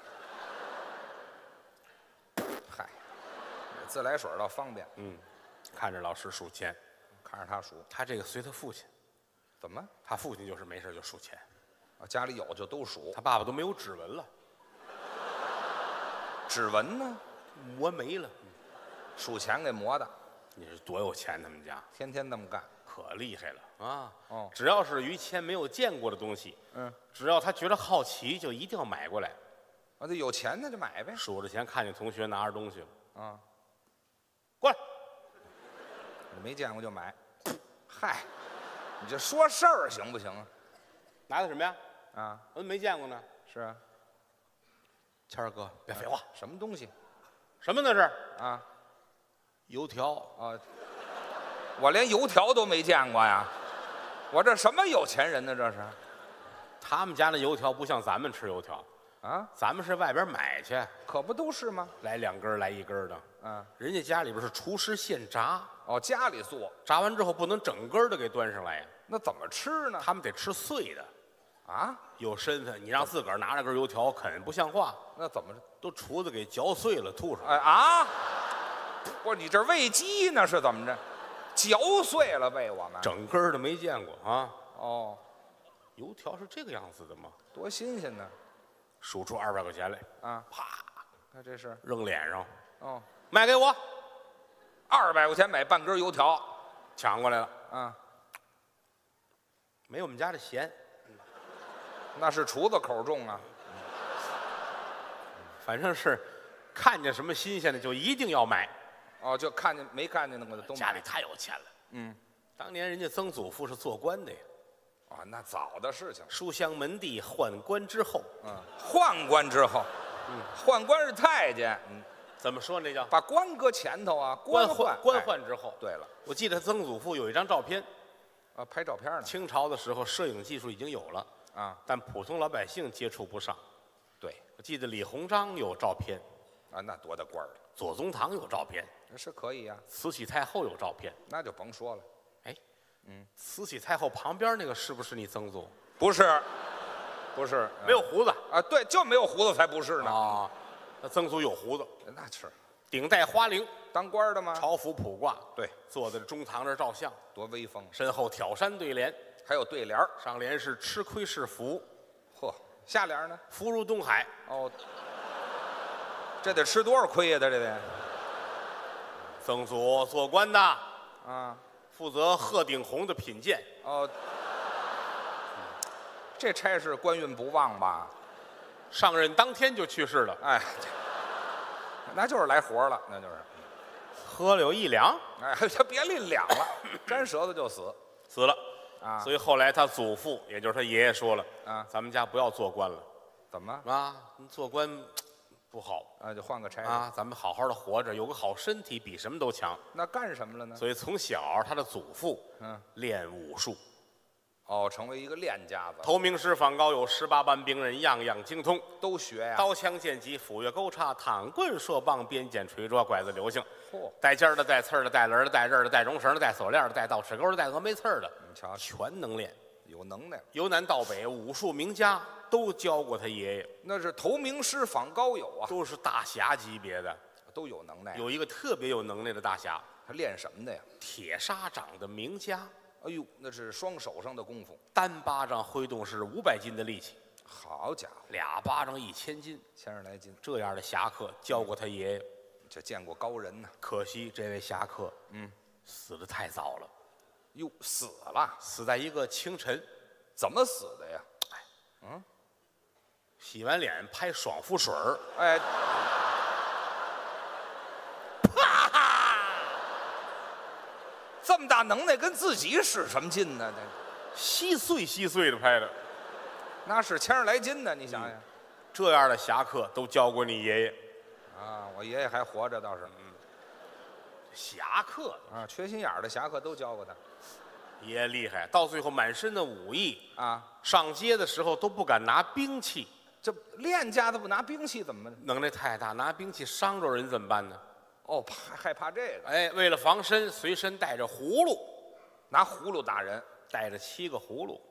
嗨，自来水倒方便。 看着老师数钱。 看着他数， 他这个随他父亲， 怎么他父亲就是没事就数钱， 啊？家里有就都数。 他爸爸都没有指纹了， 指纹呢？ 磨没了。 数钱给磨的， 你是多有钱，他们家天天那么干。 可厉害了啊！ 哦只要是于谦没有见过的东西，只要他觉得好奇，就一定要买过来。 啊，这有钱那就买呗。 数着钱，看见同学拿着东西了， 啊， 过来， 我没见过就买。嗨，你这说事儿行不行啊？ 拿的什么呀？ 啊， 我怎么没见过呢？ 是啊， 谦儿哥，别废话， 什么东西什么那是？ 啊？ 油条。 啊，我连油条都没见过呀！我这什么有钱人呢？这是他们家的油条不像咱们吃油条， 啊？ 咱们是外边买去， 可不都是吗？ 来2根儿来1根儿的。 啊， 人家家里边是厨师现炸， 哦，家里做， 炸完之后不能整根儿的给端上来呀， 那怎么吃呢？ 他们得吃碎的。 啊， 有身份，你让自个儿拿着根油条啃，不像话。 那怎么？ 都厨子给嚼碎了，吐出来。 哎啊！不是你这喂鸡呢？是怎么着？嚼碎了喂我们？ 整根儿的没见过啊！ 哦， 油条是这个样子的吗？ 多新鲜呢！ 数出200块钱来， 啊， 啪那这是扔脸上， 哦卖给我， ，200块钱买半根油条抢过来了。 啊， 没我们家的咸， 那是厨子口重啊。 反正是看见什么新鲜的就一定要买。 哦，就看见没看见那个都买家里太有钱了。当年人家曾祖父是做官的呀， 啊，那早的事情。 书香门第，宦官之后。 宦官之后，宦官是太监， 怎么说那叫把官搁前头啊， 官宦官哎宦之后？ 对了， 我记得曾祖父有一张照片， 啊，拍照片呢清朝的时候摄影技术已经有了， 啊， 但普通老百姓接触不上。 对我记得李鸿章有照片， 啊，那多大官儿了， 左宗棠有照片， 那是可以呀， 慈禧太后有照片。 那就甭说了。 哎， 慈禧太后旁边那个是不是你曾祖？ 不是，不是， 没有胡子啊，对，就没有胡子才不是呢。 啊，那曾祖有胡子， 那是顶戴花翎， 当官的吗？ 朝服普挂， 对， 坐在中堂这儿照相， 多威风， 身后挑山对联， 还有对联儿。 上联是吃亏是福， 嚯，下联呢？ 福如东海。 哦，这得吃多少亏呀？这得曾祖做官的， 啊， 负责鹤顶红的品鉴， 哦，这差事官运不旺吧？ 上任当天就去世了， 哎，那就是来活了，那就是。 喝了有1两， 哎，他别吝两了，沾舌头就死死了。 啊！ 所以后来他祖父，也就是他爷爷说了， 啊， 咱们家不要做官了怎么啊，你做官不好啊？就换个差事啊，咱们好好的活着，有个好身体比什么都强。 那干什么了呢？ 所以从小他的祖父练武术， 哦，成为一个练家子， 头名师访高有18般兵刃，样样精通。 都学呀。 刀枪剑戟斧钺钩叉躺棍槊棒鞭锏锤抓拐子流星， 嚯， 带尖儿的带刺儿的带轮儿的带刃儿的带绒绳的带锁链儿的带倒齿钩的带峨眉刺儿的， 你瞧， 全能练。 有能耐， 由南到北，武术名家都教过他爷爷， 那是头名师访高友啊， 都是大侠级别的。 都有能耐。 有一个特别有能耐的大侠， 他练什么的呀？ 铁砂掌的名家， 哎呦，那是双手上的功夫， 单巴掌挥动是500斤的力气， 好家伙， 俩巴掌1000斤。 1000来斤， 这样的侠客教过他爷爷， 这见过高人呢。 可惜这位侠客，死得太早了， 哟，死了， 死在一个清晨， 怎么死的呀？ 洗完脸拍爽肤水儿， 哎，这么大能耐，跟自己使什么劲呢？ 稀碎稀碎的拍的。 那是1000来斤呢，你想想。 这样的侠客都教过你爷爷。 啊，我爷爷还活着倒是。 侠客啊，缺心眼儿的侠客都教过他。 爷爷厉害，到最后满身的武艺， 啊， 上街的时候都不敢拿兵器， 这练家的不拿兵器怎么呢？ 能耐太大，拿兵器伤着人怎么办呢？ 哦，害怕这个， 哎，为了防身，随身带着葫芦， 拿葫芦打人， 带着7个葫芦。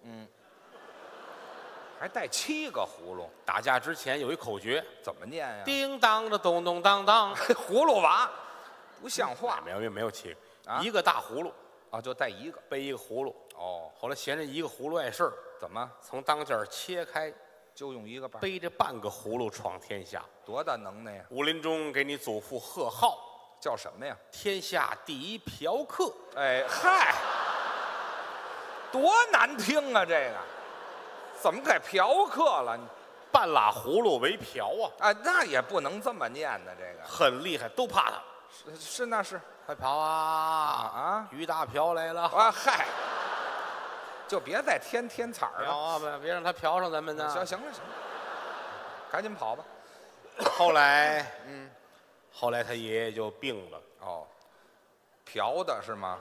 还带7个葫芦， 打架之前有一口诀， 怎么念呀？ 叮当的咚咚当当， 葫芦娃，不像话没有7个， 啊一个大葫芦， 啊！就带一个。 背一个葫芦。 哦， 后来嫌这一个葫芦碍事儿， 怎么从当间儿切开， 就用一个把？ 背着半个葫芦闯天下。 多大能耐呀？ 武林中给你祖父贺号， 叫什么呀？ 天下第一嫖客。 哎嗨，多难听啊！这个怎么改嫖客了？ 半拉葫芦为嫖啊， 啊，那也不能这么念呢。这个很厉害，都怕他。 是那是快嫖啊！ 啊于大嫖来了啊嗨，就别再添彩儿嫖了。 啊！别让他嫖上咱们呢。 行了，赶紧跑吧。 后来，后来他爷爷就病了。 哦，嫖的是吗？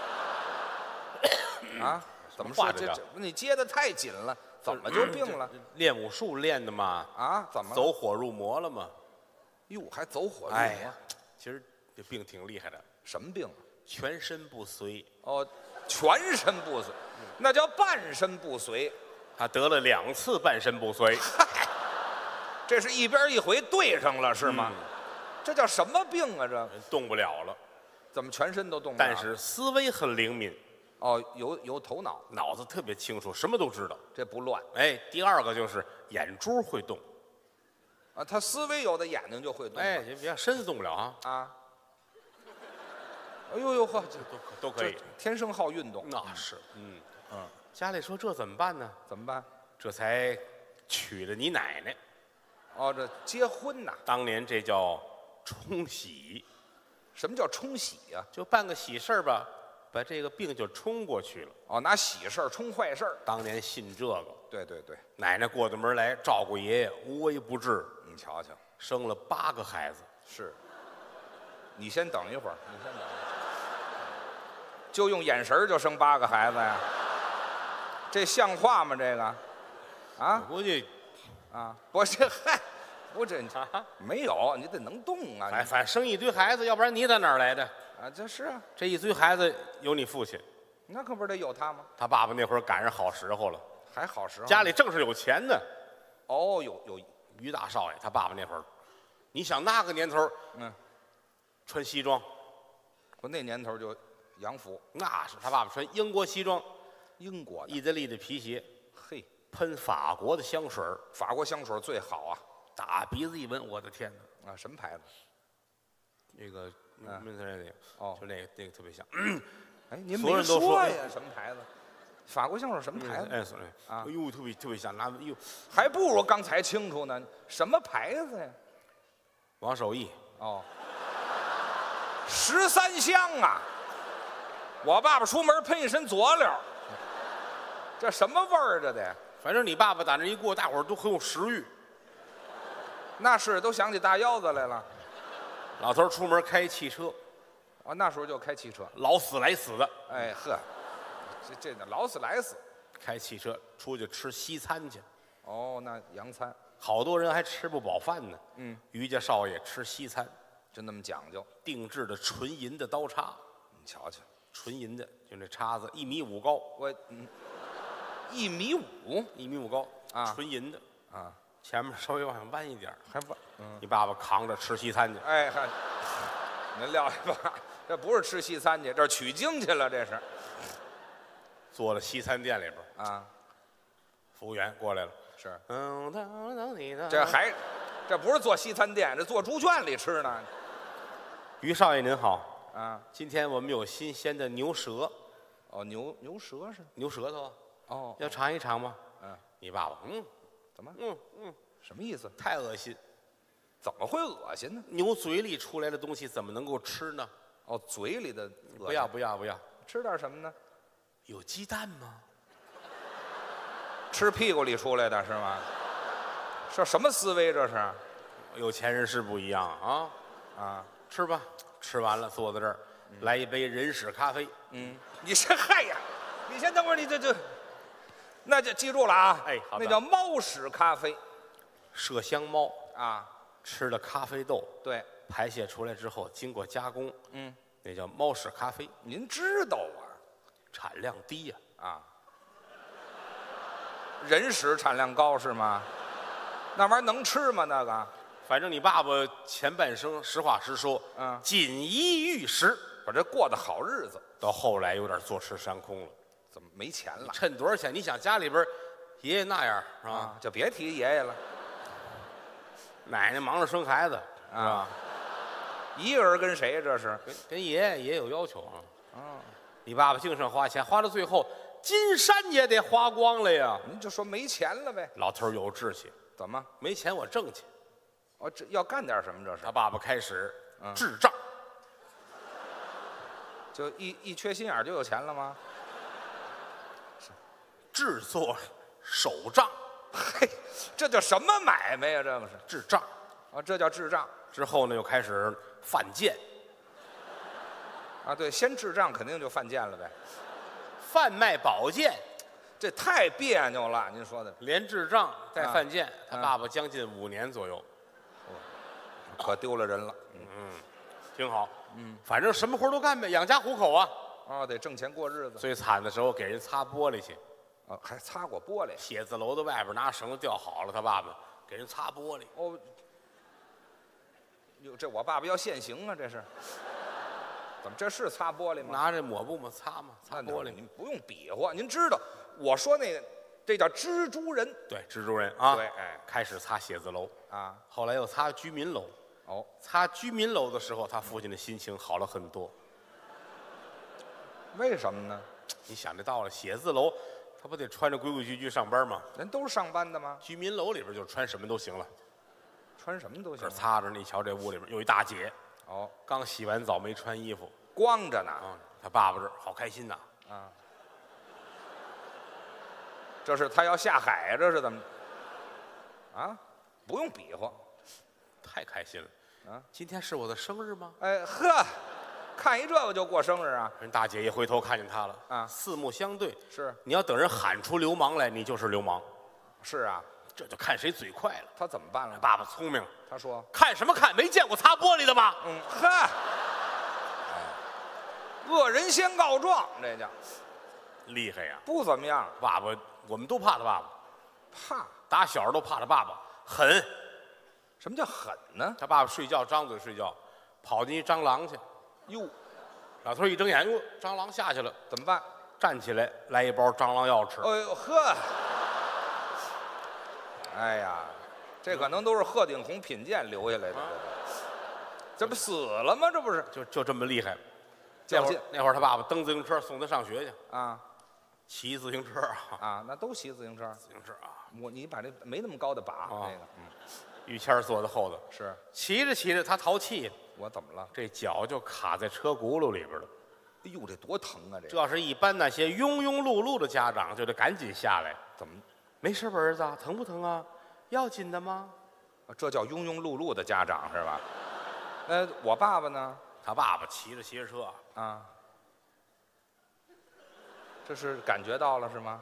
啊？怎么说话这叫你接的太紧了，怎么就病了？ 练武术练的嘛， 啊？怎么？ 走火入魔了嘛。 哟，还走火入魔？ 哎呀，其实这病挺厉害的， 什么病啊？ 全身不遂。 哦，全身不遂，那叫半身不遂。 他得了2次半身不遂。 这是一边一回对上了是吗？这叫什么病啊？这动不了了， 怎么全身都动不了？ 但是思维很灵敏， 哦，有头脑， 脑子特别清楚，什么都知道。 这不乱哎，第二个就是眼珠会动。 啊。他思维有的眼睛就会动。 哎，别身子动不了啊， 啊。哎呦呦呵，这都可以。 天生好运动。 那是，家里说这怎么办呢？ 怎么办？ 这才娶了你奶奶。 哦，这结婚呐？ 当年这叫冲喜， 什么叫冲喜呀？ 就办个喜事儿吧，把这个病就冲过去了。 哦，拿喜事儿冲坏事儿。 当年信这个， 对对对， 奶奶过到门来照顾爷爷，无微不至， 你瞧瞧， 生了8个孩子。 是。你先等一会儿，你先等一会儿。就用眼神儿就生8个孩子呀？这像话吗？这个，啊我估计， 啊，不是嗨，不这没有，你得能动啊！ 反正生一堆孩子，要不然你打哪儿来的？ 啊，这是啊， 这一堆孩子有你父亲， 那可不是得有他吗？ 他爸爸那会儿赶上好时候了， 还好时候。 家里正是有钱的。 哦，有于大少爷他爸爸那会儿，你想那个年头，穿西装， 我那年头就洋服， 那是他爸爸穿英国西装， 英国的， 意大利的皮鞋， 嘿， 喷法国的香水儿， 法国香水最好啊！ 大鼻子一闻，我的天哪！ 啊，什么牌子？ 那个那个哦， 就那个特别像。 哎，您所有没人都说呀？什么牌子？法国香水什么牌子？ 哎呦，特别像，那哎呦， 还不如刚才清楚呢。什么牌子呀？ 王守义。 哦，13香啊！我爸爸出门喷一身佐料，这什么味儿？这得， 反正你爸爸打那一过，大伙儿都很有食欲。 那是都想起大腰子来了。 老头儿出门开汽车， 啊，那时候就开汽车。 老死来死的哎呵，这劳斯莱斯。 开汽车出去吃西餐去。 哦，那洋餐好多人还吃不饱饭呢。于家少爷吃西餐， 就那么讲究。 定制的纯银的刀叉， 你瞧瞧， 纯银的，就那叉子1.5米高， 我1.5 米高啊纯银的啊， 前面稍微往上弯一点儿， 还不你爸爸扛着吃西餐去。 哎嗨，您撂下吧，这不是吃西餐去，这是取经去了，这是坐到西餐店里边儿， 啊， 服务员过来了， 是这不是做西餐店，这做猪圈里吃呢于少爷您好， 啊。 今天我们有新鲜的牛舌， 哦，牛舌是牛舌头， 哦， 要尝一尝吗？ 嗯， 你爸爸怎么什么意思？ 太恶心， 怎么会恶心呢？ 牛嘴里出来的东西怎么能够吃呢？ 哦，嘴里的恶心不要， 吃点什么呢？ 有鸡蛋吗？ 吃屁股里出来的是吗？这什么思维这是？ 有钱人是不一样啊！ 啊， 吃吧，吃完了坐在这儿，来一杯人屎咖啡。 你这嗨呀！你先等会儿，你这，那就记住了啊！ 哎好的那叫猫屎咖啡麝香猫啊。 吃了咖啡豆， 对， 排泄出来之后经过加工，那叫猫屎咖啡， 您知道啊？ 产量低呀。 人屎产量高是吗？那玩意儿能吃吗？那个反正你爸爸前半生实话实说，锦衣玉食， 我这过的好日子， 到后来有点坐吃山空了。 怎么没钱了？ 趁多少钱？你想家里边爷爷那样是吧？ 就别提爷爷了奶奶忙着生孩子是吧？ 一个人跟谁呀？这是跟爷爷有要求啊。你爸爸净剩花钱，花到最后金山也得花光了呀。 您就说没钱了呗？ 老头儿有志气， 怎么？ 没钱我挣去。 哦，这要干点什么？这是他爸爸开始智障， 就一缺心眼儿就有钱了吗？ 制作手账， 嘿，这叫什么买卖呀？这个是智障。 啊，这叫智障之后呢，又开始贩剑， 啊！对，先智障肯定就犯贱了呗， 贩卖宝剑， 这太别扭了。您说的连智障带贩剑，他爸爸将近5年左右， 可丢了人了。 挺好。反正什么活都干呗，养家糊口啊。 哦，得挣钱过日子。 最惨的时候给人擦玻璃去， 哦，还擦过玻璃。 写字楼的外边拿绳子吊好了，他爸爸给人擦玻璃。 哦，哟，这我爸爸要现行啊！这是怎么？这是擦玻璃吗？ 拿着抹布嘛擦嘛，擦玻璃。 您不用比划，您知道，我说那个，这叫蜘蛛人。 对，蜘蛛人啊。 对，哎， 开始擦写字楼啊， 后来又擦居民楼。 哦， 擦居民楼的时候，他父亲的心情好了很多。 为什么呢？ 你想这道理，写字楼他不得穿着规规矩矩上班吗？ 人都是上班的吗？ 居民楼里边就穿什么都行了， 穿什么都行这。擦着，你瞧这屋里边有一大姐， 哦， 刚洗完澡没穿衣服光着呢。 啊，他爸爸这儿好开心呐。 啊，这是他要下海呀？这是怎么？啊，不用比划。 太开心了啊！ 今天是我的生日吗？ 哎呵，看一这个就过生日啊？ 人大姐一回头看见他了啊， 四目相对。 是， 你要等人喊出流氓来，你就是流氓。 是啊， 这就看谁嘴快了。 他怎么办了？ 爸爸聪明， 他说看什么看？没见过擦玻璃的吗？ 呵，恶人先告状，这叫厉害呀！ 不怎么样， 爸爸，我们都怕他爸爸， 怕打小都怕他爸爸狠。 什么叫狠呢？ 他爸爸睡觉张嘴睡觉，跑进一蟑螂去， 哟， 老头一睁眼，哟，蟑螂下去了， 怎么办？ 站起来来一包蟑螂药吃。 哎呦呵，哎呀，这可能都是鹤顶红品鉴留下来的，这不死了吗？这不是就这么厉害。 较劲那会儿他爸爸蹬自行车送他上学去， 啊骑自行车啊， 啊，那都骑自行车。 自行车啊， 你把这没那么高的把，那个于谦儿坐在后头， 是骑着骑着他淘气， 我怎么了？ 这脚就卡在车轱辘里边了。 哎呦，这多疼啊！ 这要是一般那些庸庸碌碌的家长，就得赶紧下来。 怎么？ 没事吧，儿子？疼不疼啊？要紧的吗？ 这叫庸庸碌碌的家长是吧？我爸爸呢？ 他爸爸骑着骑着车， 啊，这是感觉到了是吗？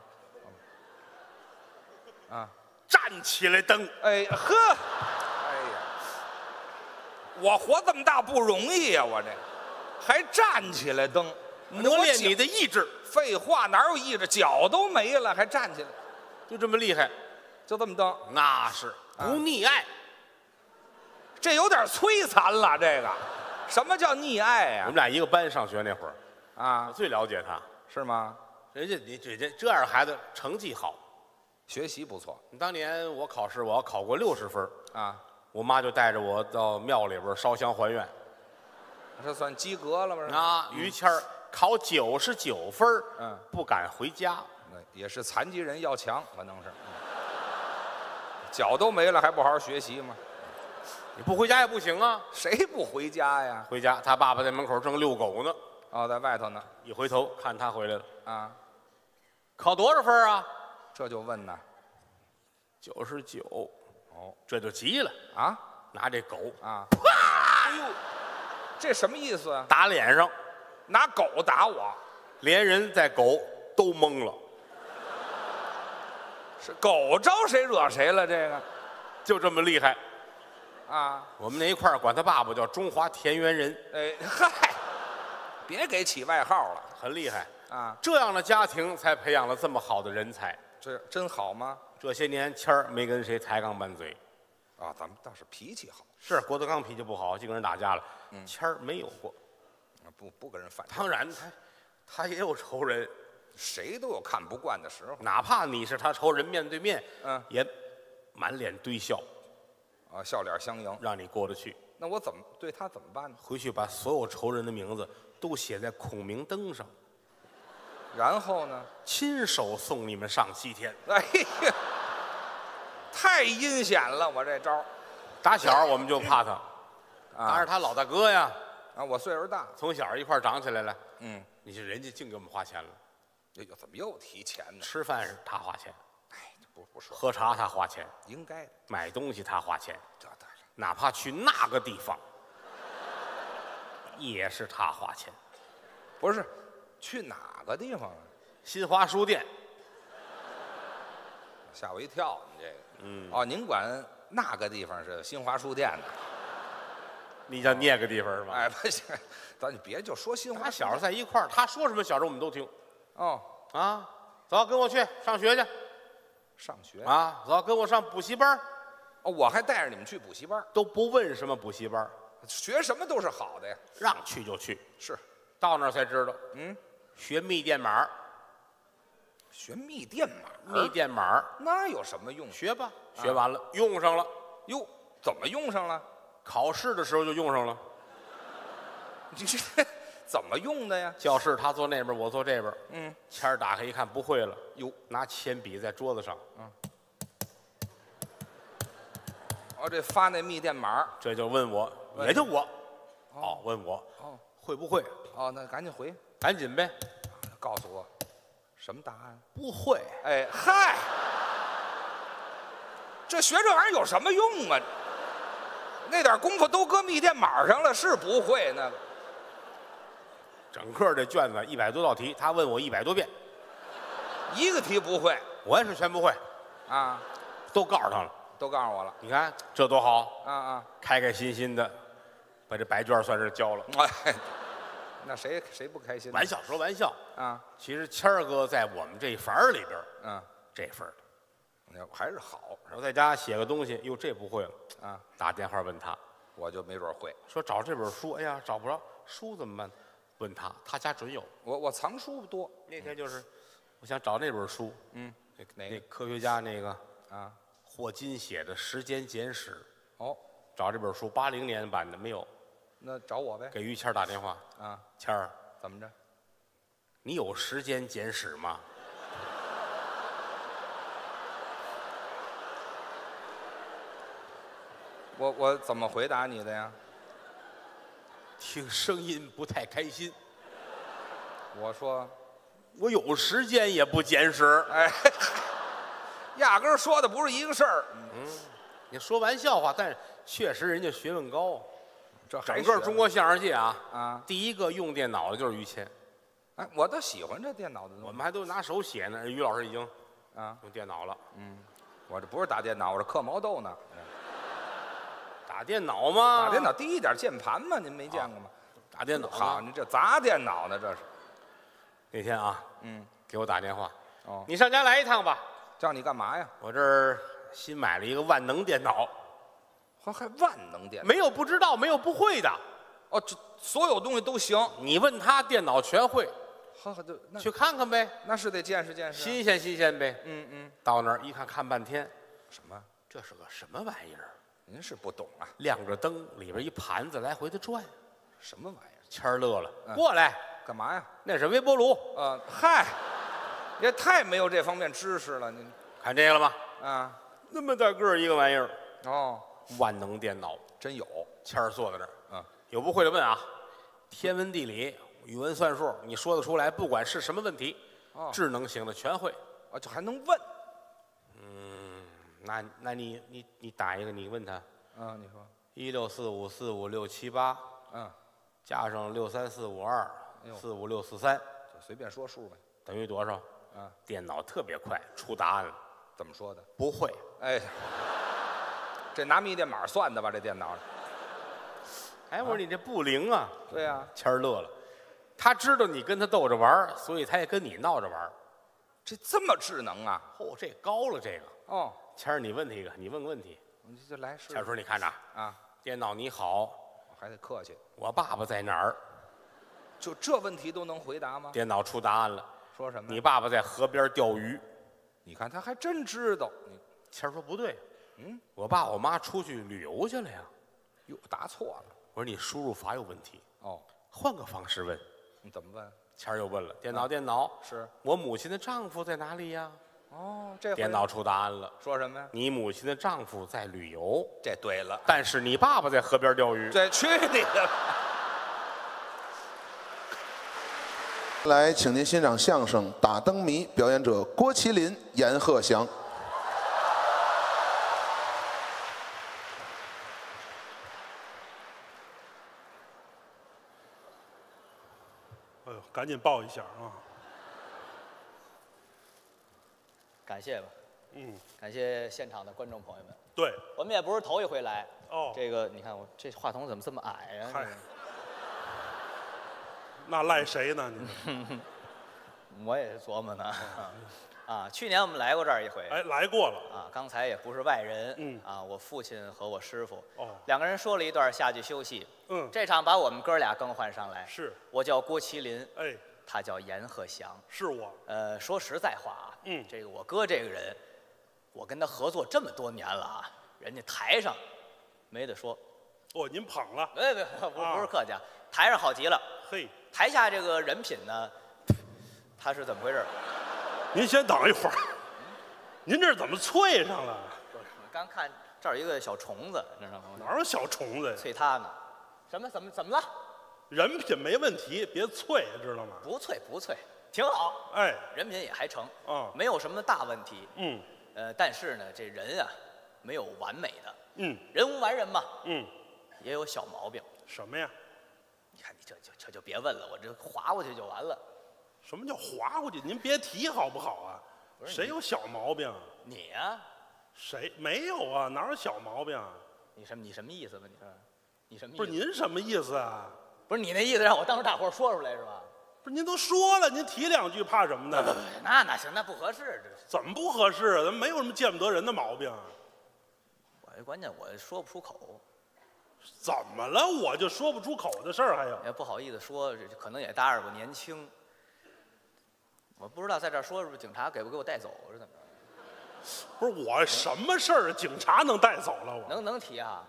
啊， 站起来蹬。 哎呵，哎呀，我活这么大不容易呀，我这还站起来蹬， 磨练你的意志。 废话，哪有意志？脚都没了，还站起来， 就这么厉害， 就这么蹬， 那是不溺爱。 这有点摧残了。这个什么叫溺爱呀？ 我们俩一个班上学那会儿，我啊， 最了解他。 是吗？ 人家你这样的孩子成绩好。 学习不错当年我考试，我要考过60分， 啊， 我妈就带着我到庙里边烧香还愿。 这算及格了吗？ 啊，于谦儿考99分，不敢回家。 那也是残疾人要强，可能是，脚都没了还不好好学习吗？ 你不回家也不行啊。 谁不回家呀？ 回家，他爸爸在门口正遛狗呢， 哦，在外头呢。 一回头看他回来了， 啊， 考多少分啊这就问呢。 ？99。 哦， 这就急了， 啊拿这狗啊！哎呦，这什么意思啊？ 打脸上， 拿狗打我， 连人带狗都懵了， 是狗招谁惹谁了？这个就这么厉害。 啊， 我们那一块儿管他爸爸叫中华田园人， 哎嗨，别给起外号了很厉害。 啊！ 这样的家庭才培养了这么好的人才。 这真好吗？ 这些年谦儿没跟谁抬杠拌嘴， 啊，咱们倒是脾气好， 是郭德纲脾气不好，净跟人打架了。谦儿没有过。 不跟人反正， 当然他也有仇人， 谁都有看不惯的时候哪怕你是他仇人，面对面，也满脸堆笑， 啊，笑脸相迎。 让你过得去。 那我怎么对他怎么办呢？ 回去把所有仇人的名字都写在孔明灯上， 然后呢？ 亲手送你们上西天。 哎呀，太阴险了，我这招打小我们就怕他，他是他老大哥呀， 啊！我岁数大， 从小一块儿长起来了。 你说人家净给我们花钱了， 怎么又提钱呢？ 吃饭是他花钱， 哎，不说， 喝茶他花钱， 应该的， 买东西他花钱， 这当然哪怕去那个地方，也是他花钱。 不是去哪个地方啊？ 新华书店， 吓我一跳，你这个，哦，您管那个地方是新华书店呢？ 你叫那个地方是吧？ 哎，不行，咱你别就说新华他小时候在一块儿，他说什么小时候我们都听哦， 啊。走，跟我去上学去上学啊！走，跟我上补习班， 哦，我还带着你们去补习班， 都不问什么补习班， 学什么都是好的呀。 让去就去。 是， 到那儿才知道，学密电码， 学密电码， 密电码那有什么用？ 学吧，学完了用上了， 哟，怎么用上了？ 考试的时候就用上了。 你这怎么用的呀？ 教室他坐那边，我坐这边。签儿打开一看不会了， 哟， 拿铅笔在桌子上， 哦，这发那密电码， 这就问我，也就我，问我，会不会？ 哦，那赶紧回， 赶紧呗， 告诉我什么答案？ 不会。 哎嗨，这学这玩意儿有什么用啊？那点功夫都搁密电码上了，是不会那个。 整个这卷子100多道题，他问我100多遍， 一个题不会我也是全不会， 啊， 都告诉他了。 都告诉我了你看这多好， 啊， 开开心心的，把这白卷算是交了。 哎，那谁不开心呢？ 玩笑说玩笑， 啊， 其实谦儿哥在我们这房儿里边儿， 嗯， 这份儿的。 那还是好我在家写个东西，哟，这不会了， 啊， 打电话问他， 我就没准会。 说找这本书，哎呀，找不着书怎么办？问他，他家准有。 我藏书多。 那天就是，我想找那本书， 嗯，哪那个科学家那个啊？ 霍金写的《时间简史》， 哦， 找这本书80年版的没有， 那找我呗。 给于谦儿打电话， 啊， 谦儿， 怎么着？ 你有《时间简史》吗？ 我怎么回答你的呀？ 听声音不太开心。 我说， 我有时间也不简史。 哎，压根儿说的不是一个事儿。 你说玩笑话，但是确实人家学问高。 这还整个中国相声界啊， 啊， 第一个用电脑的就是于谦。 哎，我倒喜欢这电脑的东西。 我们还都拿手写呢，于老师已经啊， 用电脑了。 我这不是打电脑，我这刻毛豆呢。 打电脑吗？ 打电脑低一点键盘嘛，您没见过吗？ 打电脑吗。 好，你这砸电脑呢，这是。 那天啊，给我打电话， 哦， 你上家来一趟吧。 叫你干嘛呀？ 我这儿新买了一个万能电脑， 还万能电脑？ 没有不知道，没有不会的。 哦，这所有东西都行。 你问他，电脑全会。 好，就那去看看呗， 那是得见识见识。 新鲜新鲜呗。到那儿一看，看半天， 什么？ 这是个什么玩意儿？ 您是不懂啊？ 亮着灯，里边一盘子来回的转。 什么玩意儿？ 谦儿乐了，过来， 干嘛呀？ 那是微波炉。 嗨，也太没有这方面知识了，您看这个了吗？ 啊？ 那么大个儿一个玩意儿， 哦， 万能电脑， 真有。 谦儿坐在这儿，有不会的问啊，天文地理、语文算术，你说得出来，不管是什么问题，智能型的全会。 这还能问？ 那你打一个，你问他， 你说 164545678，加上63452，45643， 就随便说数呗。 等于多少？电脑特别快，出答案了。 怎么说的？ 不会。 哎，这拿密电码算的吧？这电脑？ 哎，我说你这不灵啊！ 对呀， 谦儿乐了，他知道你跟他逗着玩儿，所以他也跟你闹着玩儿。 这么智能啊？ 嚯，这高了这个。 哦， 谦儿，你问他一个，你问个问题。 你就来试。 谦儿说：“你看着啊， 电脑你好， 我还得客气。 我爸爸在哪儿？ 就这问题都能回答吗？ 电脑出答案了， 说什么？ 你爸爸在河边钓鱼。 你看他还真知道。 谦儿说不对，我爸我妈出去旅游去了呀。 哟，答错了。 我说你输入法有问题。 哦， 换个方式问。 你怎么问？ 谦儿又问了，电脑是我母亲的丈夫在哪里呀？ 哦，这电脑出答案了， 说什么呀？ 你母亲的丈夫在旅游。 这对了， 但是你爸爸在河边钓鱼。 这去你的！ 来，请您欣赏相声《打灯谜》，表演者郭麒麟、阎鹤祥。 哎呦，赶紧报一下啊！ 感谢吧，感谢现场的观众朋友们。 对， 我们也不是头一回来哦。 这个你看我这话筒怎么这么矮呀？ 嗨，那赖谁呢？你我也是琢磨呢。啊，去年我们来过这儿一回。 哎，来过了。 啊，刚才也不是外人。啊，我父亲和我师傅。 哦。 两个人说了一段下去休息。这场把我们哥俩更换上来。 是。 我叫郭麒麟。 哎。 他叫阎鹤祥。 是我。 说实在话啊。这个我哥这个人，我跟他合作这么多年了啊，人家台上没得说。 哦，您捧了？ 不是客气，台上好极了。 嘿。 台下这个人品呢，他是怎么回事？ 您先等一会儿，您这怎么脆上了？ 刚看这儿有一个小虫子，你知道吗？ 哪有小虫子呀？ 啐他呢？什么？怎么了？ 人品没问题，别啐，知道吗？ 不啐，挺好。 哎， 人品也还成。 没有什么大问题。但是呢，这人啊，没有完美的。人无完人嘛。也有小毛病。 什么呀？ 你看，你这就别问了，我这划过去就完了。 什么叫划过去？您别提好不好啊？谁有小毛病？ 你呀？ 谁没有啊？哪有小毛病？ 你什么意思吧？你说，你什么意思？ 不是您什么意思啊？ 不是你那意思让我当着大伙说出来是吧？ 不是您都说了，您提两句怕什么呢？ 那行，那不合适，这怎么不合适啊？咱没有什么见不得人的毛病。 我关键我说不出口， 怎么了？我就说不出口的事儿还有？ 也不好意思说，这可能也搭着我年轻。我不知道在这儿说是不是警察给不给我带走是怎么着？ 不是我什么事儿，警察能带走了我？ 能提啊？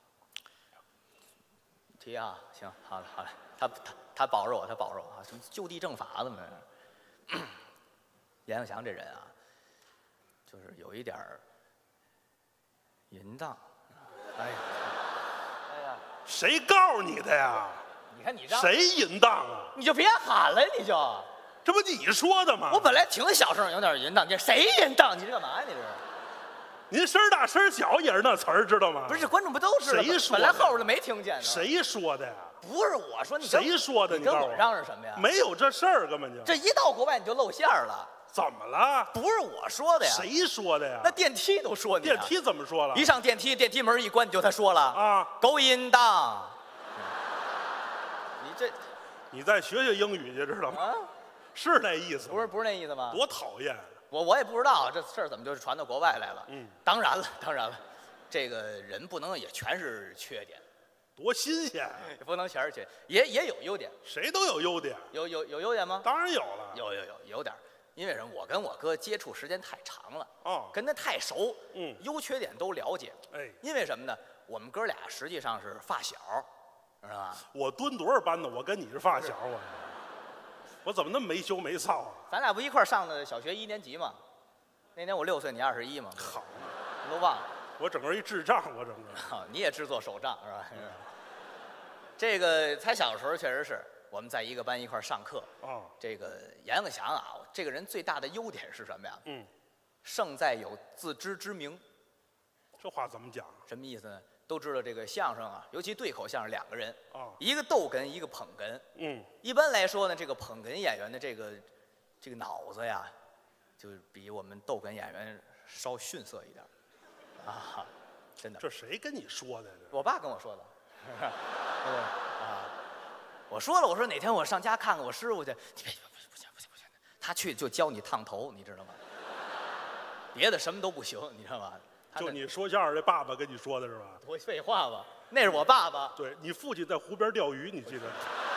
提啊，行，好嘞好嘞，他保着我，他保着我啊，什么就地正法怎么着？阎鹤祥这人啊，就是有一点儿淫荡。哎呀， 谁告诉你的呀？ 你看你这， 谁淫荡啊？ 你就别喊了，你就。 这不你说的吗？ 我本来挺小声，有点淫荡，你谁淫荡？你这干嘛呀？你这是？ 您声大声小也是那词儿，知道吗？ 不是，观众不都知道吗？ 谁说的本来后边的没听见呢。 谁说的呀？ 不是我说，你谁说的？ 你跟我告诉我嚷嚷什么呀？ 没有这事儿，根本就。 这一到国外你就露馅儿了。 怎么了？ 不是我说的呀。 谁说的呀？ 那电梯都说你。 电梯怎么说了？ 一上电梯，电梯门一关，你就他说了啊， 勾淫荡。你这， 你再学学英语去，知道吗？ 啊， 是那意思吗？ 不是那意思吗？ 多讨厌！ 我也不知道这事儿怎么就传到国外来了。 嗯， 当然了，这个人不能也全是缺点， 多新鲜啊！ 也不能全是缺点，也有优点。 谁都有优点， 有优点吗？ 当然有了。 有点儿，因为什么？我跟我哥接触时间太长了， 哦， 跟他太熟， 嗯， 优缺点都了解。 哎， 因为什么呢？我们哥俩实际上是发小，知道吧？ 我蹲多少班呢？我跟你是发小，我怎么那么没羞没臊啊？ 咱俩不一块儿上的小学1年级吗？那年我6岁，你21嘛？ 好， 你都忘了？ 我整个一智障，我整个。 你也制作手账是吧？这个才小的时候确实是我们在一个班一块儿上课。 哦， 这个阎鹤祥啊，这个人最大的优点是什么呀？ 嗯， 胜在有自知之明。 这话怎么讲？ 什么意思呢？都知道这个相声啊，尤其对口相声两个人， 哦， 一个逗哏，一个捧哏。 嗯， 一般来说呢，这个捧哏演员的这个脑子呀，就比我们逗哏演员稍逊色一点啊，真的。 这谁跟你说的？ 我爸跟我说的。啊，我说了，我说哪天我上家看看我师傅去，你别不行，他去就教你烫头，你知道吗？别的什么都不行，你知道吗？ 就你说相声这爸爸跟你说的是吧？ 多废话吧，那是我爸爸。 对你父亲在湖边钓鱼，你记得？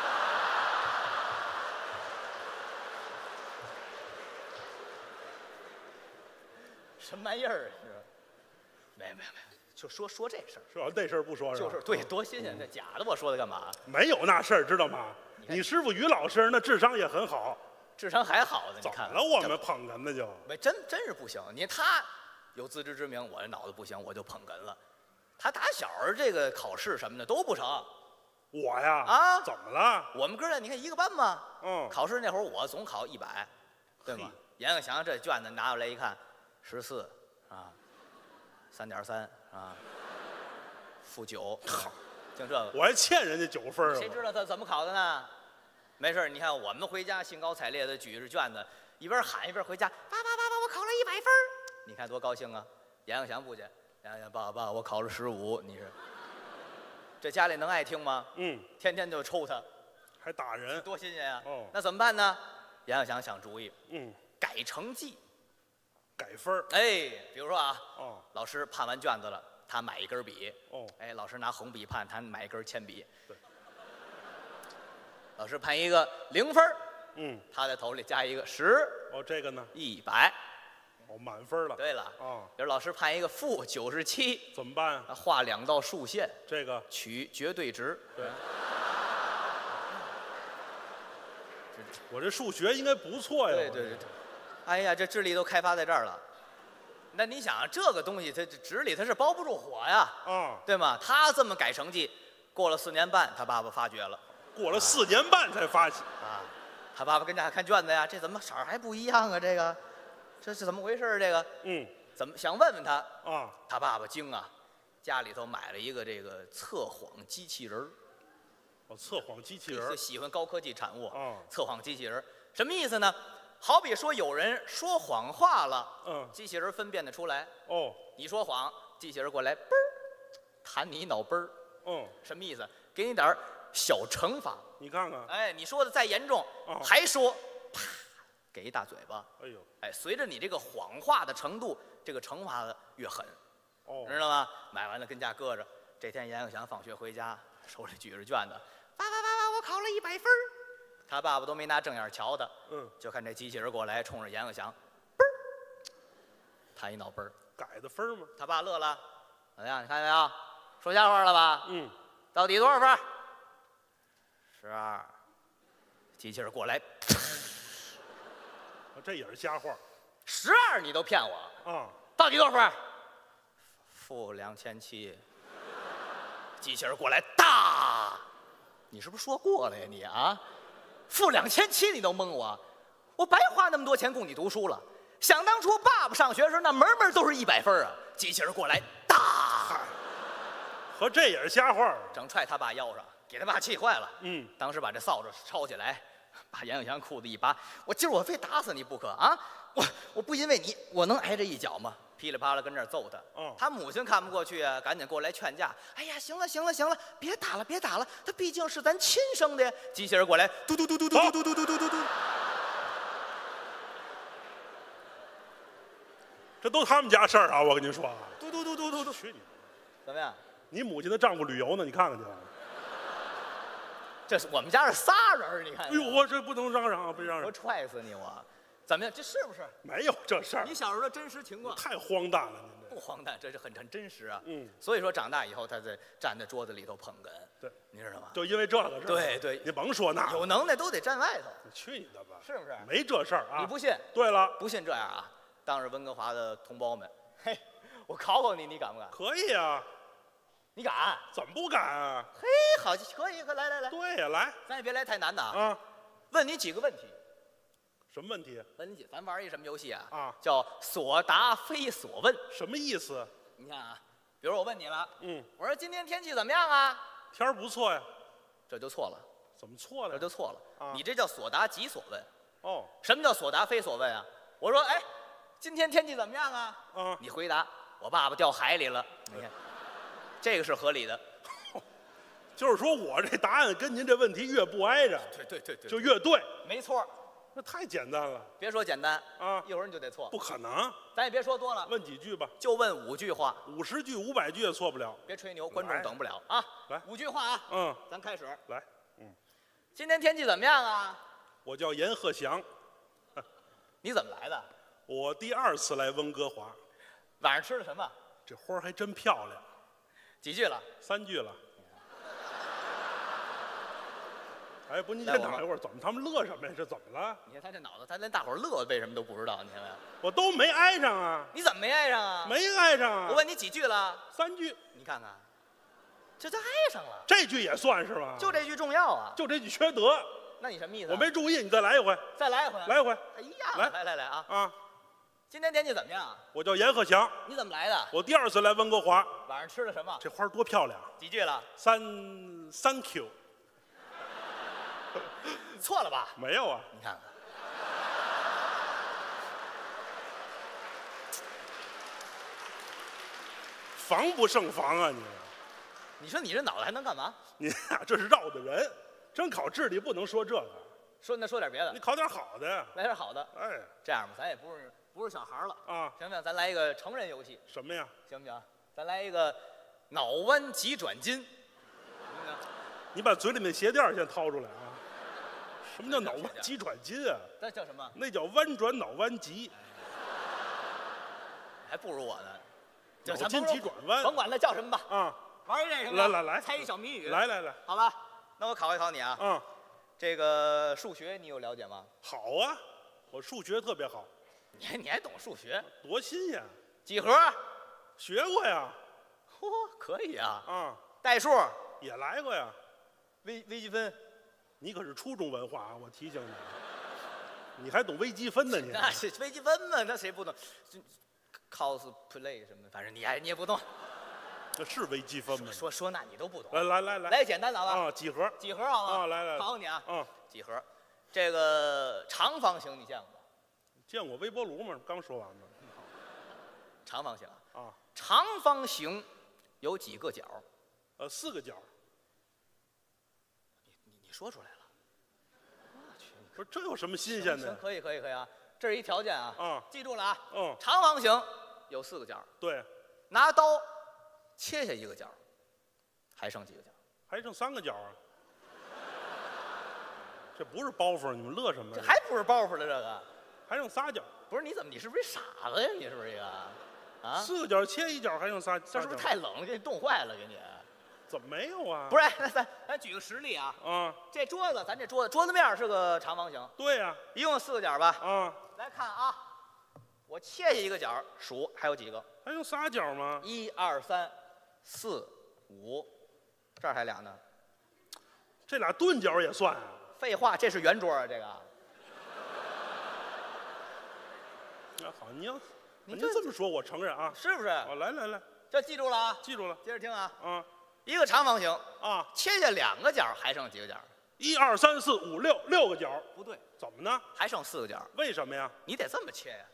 什么玩意儿？是吧？没，就说这事儿。 是吧？那事儿不说是吧？ 就是对，多新鲜！这假的，我说的干嘛？ 没有那事儿，知道吗？你师傅于老师那智商也很好， 智商还好呢。你怎么看了？我们捧哏的就没真是不行。你看他有自知之明，我这脑子不行，我就捧哏了。他打小这个考试什么的都不成。 我呀啊， 怎么了？ 我们哥俩你看一个班嘛， 嗯， 考试那会儿我总考100，对吗？阎鹤祥这卷子拿过来一看，14啊，3.3啊，负9，好，就这个。 我还欠人家9分啊！ 谁知道他怎么考的呢？没事，你看我们回家兴高采烈的举着卷子，一边喊一边回家，爸，我考了100分，你看多高兴啊！阎鹤祥不去，阎鹤祥爸，我考了15，你是这家里能爱听吗？ 嗯， 天天就抽他， 还打人， 多新鲜呀！ 哦， 那怎么办呢？阎鹤祥想主意， 嗯， 改成绩， 改分儿。 哎，比如说啊， 哦， 老师判完卷子了，他买一根笔， 哦， 哎，老师拿红笔判，他买一根铅笔， 对， 老师判一个0分， 嗯， 他在头里加一个10， 哦，这个呢 ，100， 哦，满分了。 对了， 哦， 比如老师判一个负97， 怎么办啊？ 画2道竖线， 这个取绝对值。 对。我这数学应该不错呀。 对，哎呀，这智力都开发在这儿了。那你想，这个东西它纸里它是包不住火呀， 啊， 对吗？他这么改成绩，过了4年半，他爸爸发觉了过了4年半才发现。 啊，他爸爸跟家看卷子呀，这怎么色儿还不一样啊？这是怎么回事？这个， 嗯， 怎么想问问他？ 啊， 他爸爸惊啊，家里头买了一个这个测谎机器人儿。 哦，测谎机器人儿。 喜欢高科技产物。 哦， 测谎机器人儿什么意思呢？好比说有人说谎话了， 嗯， 机器人分辨得出来。 哦， 你说谎，机器人过来嘣儿弹你一脑崩儿。 嗯， 什么意思？给你点儿小惩罚。 你看看， 哎，你说的再严重， 哦还说，啪，给一大嘴巴。 哎呦， 哎，随着你这个谎话的程度，这个惩罚的越狠， 哦， 知道吗？买完了跟家搁着。这天严永祥放学回家，手里举着卷子，爸，我考了100分。他爸爸都没拿正眼瞧他，就看这机器人过来，冲着严永祥，嘣儿，弹一脑崩儿。 改的分吗？ 他爸乐了，怎么样？你看见没有？说瞎话了吧？到底多少分？12。机器人过来， 这也是瞎话 12你都骗我？ 啊！ 到底多少分？负2700。机器人过来，大，你是不是说过了呀你啊？负2700你都蒙我白花那么多钱供你读书了。想当初爸爸上学时候，那门门都是100分啊。机器人过来，大， 和这也是瞎话整踹他爸腰上，给他爸气坏了。当时把这扫帚抄起来，把严永祥裤子一扒，今儿我非打死你不可啊！我不因为你，我能挨这一脚吗？噼里啪啦跟这儿揍他。他母亲看不过去啊，赶紧过来劝架。哎呀，行了，别打了，他毕竟是咱亲生的呀。机器人过来，嘟嘟嘟嘟嘟嘟嘟嘟嘟嘟嘟。 这都他们家事儿啊！我跟您说啊， 嘟嘟嘟嘟嘟嘟。 去你！ 怎么样？ 你母亲的丈夫旅游呢？你看看去。 这是我们家是仨人，你看。 哎呦，我这不能嚷嚷啊！别嚷嚷！ 我踹死你我！怎么样？这是不是？ 没有这事儿。 你小时候的真实情况。 太荒诞了，您这。 不荒诞，这是很真实啊。所以说长大以后，他在站在桌子里头捧哏。 对， 你知道吗？ 就因为这个事儿。 对， 你甭说那。 有能耐都得站外头。 你去你的吧！ 是不是？ 没这事儿啊！ 你不信？ 对了， 不信这样啊？当着温哥华的同胞们，嘿，我考考你，你敢不敢？ 可以啊。 你敢？ 怎么不敢啊？ 嘿，好，可以，来。 对呀，来。 咱也别来太难的啊。 问你几个问题。 什么问题？ 咱玩一什么游戏啊？ 啊， 叫所答非所问。 什么意思？ 你看啊，比如我问你了，我说今天天气怎么样啊？ 天儿不错呀。 这就错了。 怎么错了？ 这就错了。你这叫所答即所问。 哦。 什么叫所答非所问啊？我说，哎，今天天气怎么样啊？你回答，我爸爸掉海里了。你看，这个是合理的。 就是说我这答案跟您这问题越不挨着， 对， 就越对。 没错。 那太简单了。 别说简单啊， 一会儿你就得错。 不可能。 咱也别说多了。 问几句吧。 就问5句话。 50句、500句也错不了。 别吹牛，观众等不了啊。 来 ，5句话啊。咱开始。 来。 今天天气怎么样啊？ 我叫严鹤祥。 你怎么来的？ 我第2次来温哥华。 晚上吃的什么？ 这花还真漂亮。 几句了 ？3句了。哎，不，您先等一会儿，怎么他们乐什么呀？这怎么了？ 你看他这脑子，他连大伙儿乐为什么都不知道，你看没有？ 我都没挨上啊！ 你怎么没挨上啊？ 没挨上啊！ 我问你几句了 ？3句。 你看看，这就挨上了。 这句也算是吧？ 就这句重要啊！ 就这句缺德。 那你什么意思？ 我没注意，你再来一回。 再来一回。 来一回。 哎呀，来啊！ 啊！ 今天天气怎么样？ 我叫严鹤祥。 你怎么来的？ 我第2次来温哥华。 晚上吃的什么？ 这花多漂亮！ 几句了 ？Thank you。 错了吧？ 没有啊。 你看看， 防不胜防啊！ 你说你这脑子还能干嘛？ 你呀，这是绕的人。真考智力不能说这个。 说点别的。 你考点好的呀。 来点好的。 哎， 这样吧，咱也不是小孩了啊。 行不行？咱来一个成人游戏。 什么呀？ 行不行？咱来一个脑弯急转筋。行不行？ 你把嘴里面鞋垫先掏出来啊！什么叫脑弯急转筋啊？ 那叫什么？ 那叫弯转脑弯急。 还不如我呢。 脑筋急转弯。 甭管它叫什么吧。 啊。 玩一这什么？ 来， 猜一小谜语。 来。 好吧，那我考一考你啊。 嗯。 这个数学你有了解吗？ 好啊，我数学特别好。 你还懂数学？ 多新鲜！ 几何？ 学过呀。 嚯，可以啊。 啊。 代数也来过呀。 微积分， 你可是初中文化啊！我提醒你，你还懂微积分呢？你那是微积分嘛？那谁不懂？cosplay 什么的，反正你也不懂。 这是微积分吗？ 说那你都不懂。 来简单的好吧？ 啊，几何好吧？ 啊，来， 考考你啊。 嗯， 几何，这个长方形你见过吗？ 见过微波炉吗？刚说完呢。 长方形啊， 长方形有几个角？ 4个角。 说出来了。 不是这有什么新鲜行， 的？ 可以啊，这是一条件啊。 啊记住了啊。 嗯长方形有4个角， 对， 拿刀切下1个角，还剩几个角？ 还剩3个角啊。这不是包袱，你们乐什么呀？ 这还不是包袱了，这个还剩仨角， 不是？你是不是一傻子呀？你是不是一个？啊， 4个角切1角，还剩仨。 这是不是太冷了，给你冻坏了？给你怎么没有啊？ 不是？咱举个实例啊。 啊， 这桌子，咱这桌子面是个长方形， 对呀。 一共4个角吧？ 啊， 来看啊，我切下1个角，数还有几个还剩仨角吗？ ？1、2、3、4、5，这儿还俩呢。 这俩钝角也算啊？ 废话，这是圆桌啊，这个。 那好，您你这么说，我承认啊。 是不是？ 哦，来， 这记住了啊， 记住了。 接着听啊。 啊一个长方形， 啊切下2个角，还剩几个角？ ，1、2、3、4、5、6，6个角。 不对， 怎么呢？ 还剩4个角。 为什么呀？ 你得这么切呀。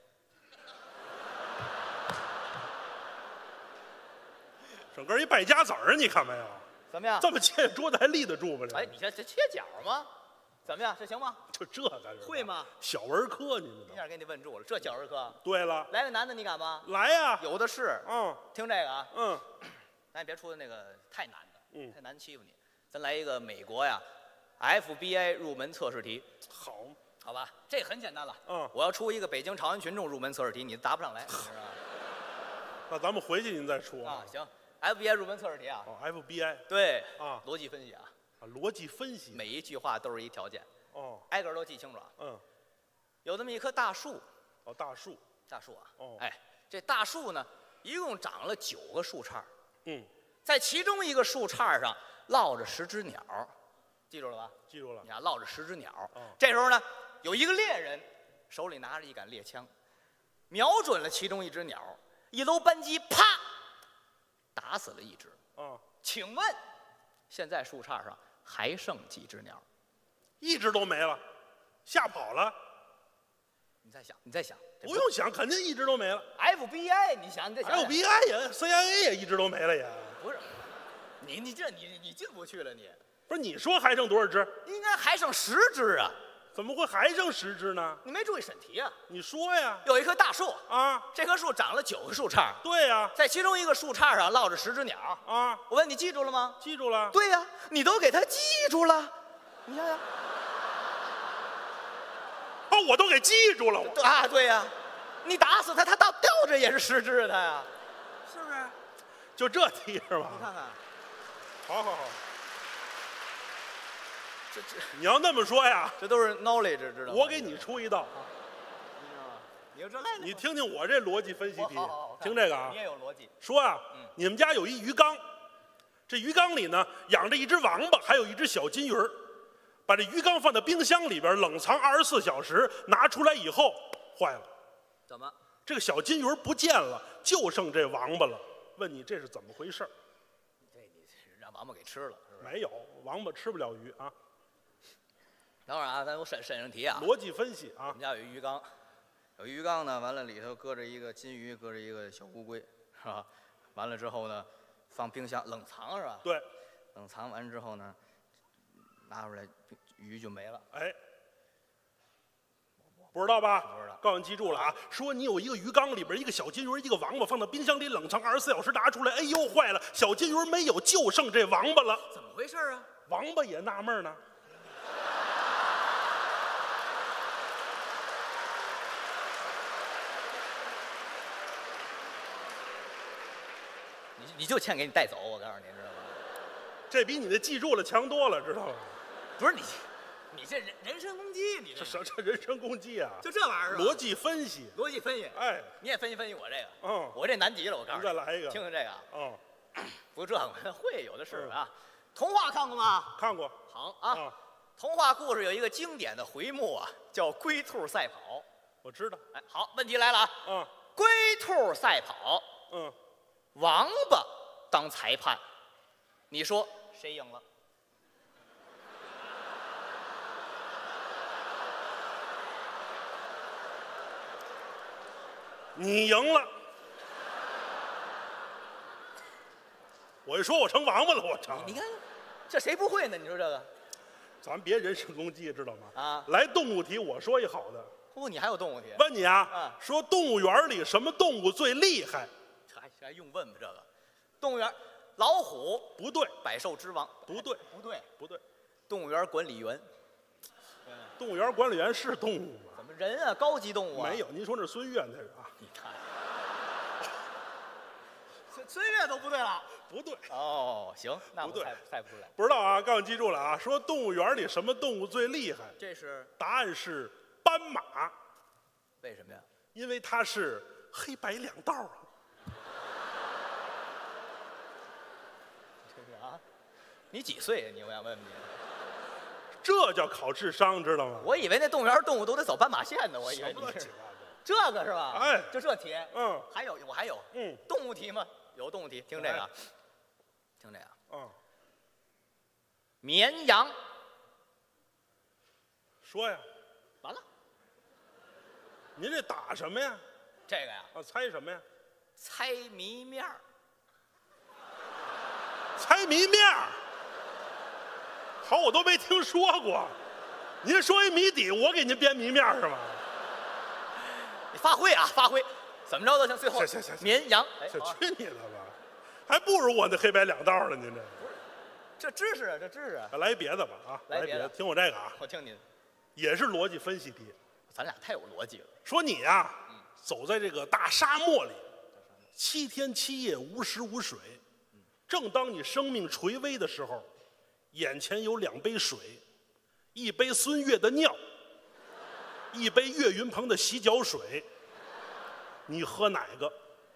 整个一败家子儿，你看没有？ 怎么样？ 这么切，桌子还立得住吗？ 哎，你这切角吗？怎么样？这行吗？ 就这个是吧会吗？ 小儿科，你知道？ 一下给你问住了，这小儿科。 对了， 来个男的，你敢吗？ 来呀！ 有的是。 嗯听这个啊， 嗯咱也别出那个太难的， 嗯太难欺负你。咱来一个美国呀 FBI 入门测试题， 好， 好吧？这很简单了。 嗯我要出一个北京朝阳群众入门测试题，你答不上来，你知道吧？ 那咱们回去您再说啊，行。FBI 入门测试题啊， 哦，FBI 对啊逻辑分析啊， 啊，逻辑分析。 每一句话都是一条件， 哦， 挨个都记清楚啊。 嗯， 有这么一棵大树， 哦，大树。 大树啊， 哦哎，这大树呢，一共长了9个树杈， 嗯， 在其中一个树杈上落着10只鸟，记住了吧？ 记住了你。看，落着10只鸟。 哦这时候呢，有一个猎人手里拿着一杆猎枪，瞄准了其中一只鸟，一搂扳机，啪，打死了一只。 啊， 请问，现在树杈上还剩几只鸟？ 一只都没了，吓跑了。 你再想， 不用想，肯定一只都没了。 FBI，你想，你再想想。 FBI 也 CIA 也一只都没了也。 不是，你进不去了你。 不是你说还剩多少只？ 应该还剩10只啊！ 怎么会还剩10只呢？ 你没注意审题啊？ 你说呀。 有一棵大树， 啊， 这棵树长了9个树杈， 对呀。 在其中一个树杈上落着10只鸟。 啊， 我问你记住了吗？ 记住了。 对呀，你都给它记住了。你想想。 哦，我都给记住了。我啊，对呀，你打死它，它吊着也是10只啊，它呀，是不是？ 就这题是吧？ 你看看， 好。 这你要那么说呀， 这都是 knowledge，知道吗？ 我给你出一道， 你就这来， 你听听我这逻辑分析题好， 听这个啊你。也有逻辑。 说啊，你们家有一鱼缸，这鱼缸里呢养着一只王八，还有一只小金鱼儿。把这鱼缸放在冰箱里边冷藏24小时，拿出来以后坏了， 怎么？ 这个小金鱼儿不见了，就剩这王八了。问你这是怎么回事儿？ 这你让王八给吃了，是不是？ 没有，王八吃不了鱼啊。 等会儿啊，咱有审审题啊。 逻辑分析啊我们，家有一鱼缸，有一鱼缸呢，完了里头搁着一个金鱼，搁着一个小乌龟，是吧？完了之后呢，放冰箱冷藏是吧？ 对， 冷藏完之后呢，拿出来鱼就没了。 哎，不知道吧？ 不知道告诉你记住了啊！说你有一个鱼缸里边一个小金鱼，一个王八，放到冰箱里冷藏24小时，拿出来，哎呦坏了，小金鱼没有，就剩这王八了。 怎么回事啊？ 王八也纳闷呢。 你就欠给你带走，我告诉你，知道吗？ 这比你的记住了强多了，知道吗？ 不是你这人身攻击，你这人身攻击啊！ 就这玩意儿是吧？ 逻辑分析， 逻辑分析， 哎， 你也分析分析我这个， 嗯我这难极了，我告诉你， 您再来一个听听这个啊， 哦， 不是这个会有的是啊。童话看过吗？ 看过好啊。 啊， 童话故事有一个经典的回目啊，叫《龟兔赛跑》。 我知道， 哎，好，问题来了啊， 嗯龟兔赛跑， 嗯， 王八当裁判，你说谁赢了？ 你赢了。我一说我成王八了，我成。 你看，这谁不会呢？你说这个， 咱别人身攻击，知道吗？ 啊来动物题，我说一好的。 不，你还有动物题？ 问你啊， 嗯说动物园里什么动物最厉害？ 还用问吗？这个，动物园，老虎， 不对， 百兽之王， 不对， 不对， 不对， 动物园管理员， 动物园管理员是动物吗？ 怎么人啊？高级动物啊？ 没有，您说那是孙越那是啊？ 你看，孙越都不对了。 不对， 哦，行，那我不对猜不出来。 不知道啊，告诉你记住了啊，说动物园里什么动物最厉害？ 这是答案是斑马， 为什么呀？ 因为它是黑白两道啊。 这是啊？你几岁呀？我想问问你。 这叫考智商，知道吗？ 我以为那动物园动物都得走斑马线呢，我以为什么乱你是七八糟。 这个是吧？ 哎就这题。 嗯还有我还有动物题吗？有动物题，听这个啊，听这个啊。 嗯， 绵羊， 说呀， 完了， 您这打什么呀？ 这个呀， 啊，猜什么呀？ 猜谜面儿。 猜谜面儿。好，我都没听说过。您说一谜底，我给您编谜面儿是吗？ 你发挥啊，发挥，怎么着都行。最后， 行， 绵羊，哎， 这好去你的吧！还不如我那黑白两道呢，您这。 这知识啊，这知识啊。 来一别的吧啊！ 来别的听我这个啊， 我听您， 也是逻辑分析题。 咱俩太有逻辑了。 说你呀，走在这个大沙漠里，7天7夜无食无水，正当你生命垂危的时候，眼前有2杯水，一杯孙越的尿，一杯岳云鹏的洗脚水，你喝哪个？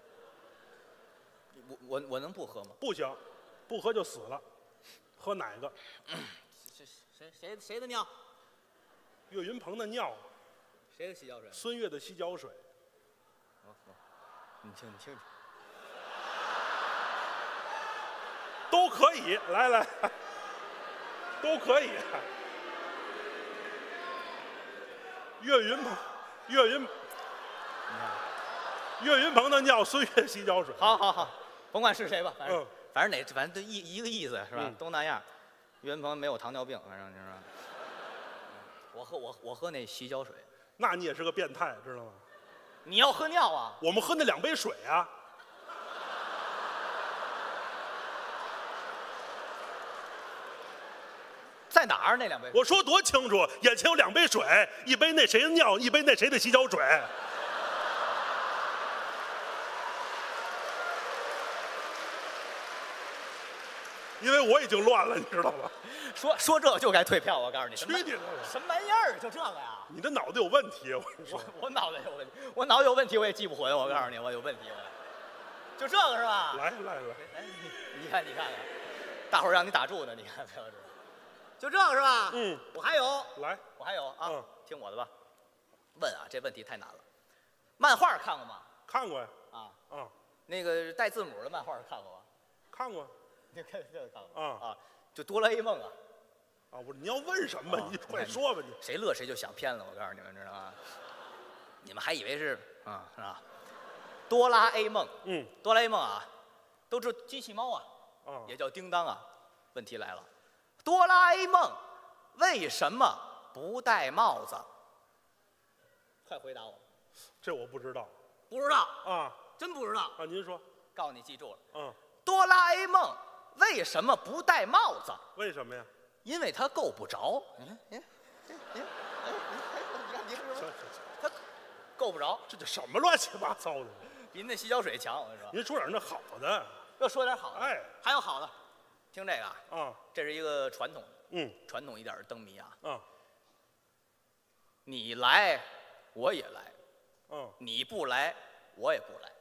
我能不喝吗？ 不行，不喝就死了。喝哪个？ 谁的尿？ 岳云鹏的尿， 谁的洗脚水？ 孙越的洗脚水。 你听， 都可以，来，都可以。岳云鹏的尿，孙越洗脚水。 好，甭管是谁吧，反正嗯反正都一个意思是吧？都那样。岳云鹏没有糖尿病，反正就是。我喝那洗脚水。 那你也是个变态，知道吗？ 你要喝尿啊？ 我们喝那2杯水啊。 在哪儿那2杯？ 我说多清楚，眼前有2杯水，一杯那谁的尿，一杯那谁的洗脚水。因为我已经乱了，你知道吗？ 说这就该退票，我告诉你。 去你的！ 什么玩意儿？就这个呀？ 你的脑子有问题，我跟你说。 我脑袋有问题，我脑子有问题，我也记不混。我告诉你，我有问题。就这个是吧？ 来， 你看看，大伙儿让你打住呢，你看这是。就这个是吧？我还有， 来， 我还有啊，听我的吧。问啊，这问题太难了。漫画看过吗？ 看过呀。 那个带字母的漫画看过吗？ 看过。 你看这个看过啊？ 就哆啦 A 梦啊。 我说你要问什么？你快说吧你。 谁乐谁就想偏了，我告诉你们，知道吗？你们还以为是是吧？哆啦 A 梦，哆啦 A 梦啊，都知道机器猫啊，也叫叮当啊。问题来了，哆啦 A 梦为什么不戴帽子？快回答我！ 这我不知道。 不知道啊？ 真不知道啊？您说。 告诉你，记住了。 哆啦 A 梦为什么不戴帽子？ 为什么呀？ 因为他够不着。你看，他够不着。 这叫什么乱七八糟的？ 比那洗脚水强，我跟你说。 您说点那好的。 要说点好的。 哎， 还有好的，听这个啊。 这是一个传统的，传统一点的灯谜啊。你来，我也来。你不来，我也不来。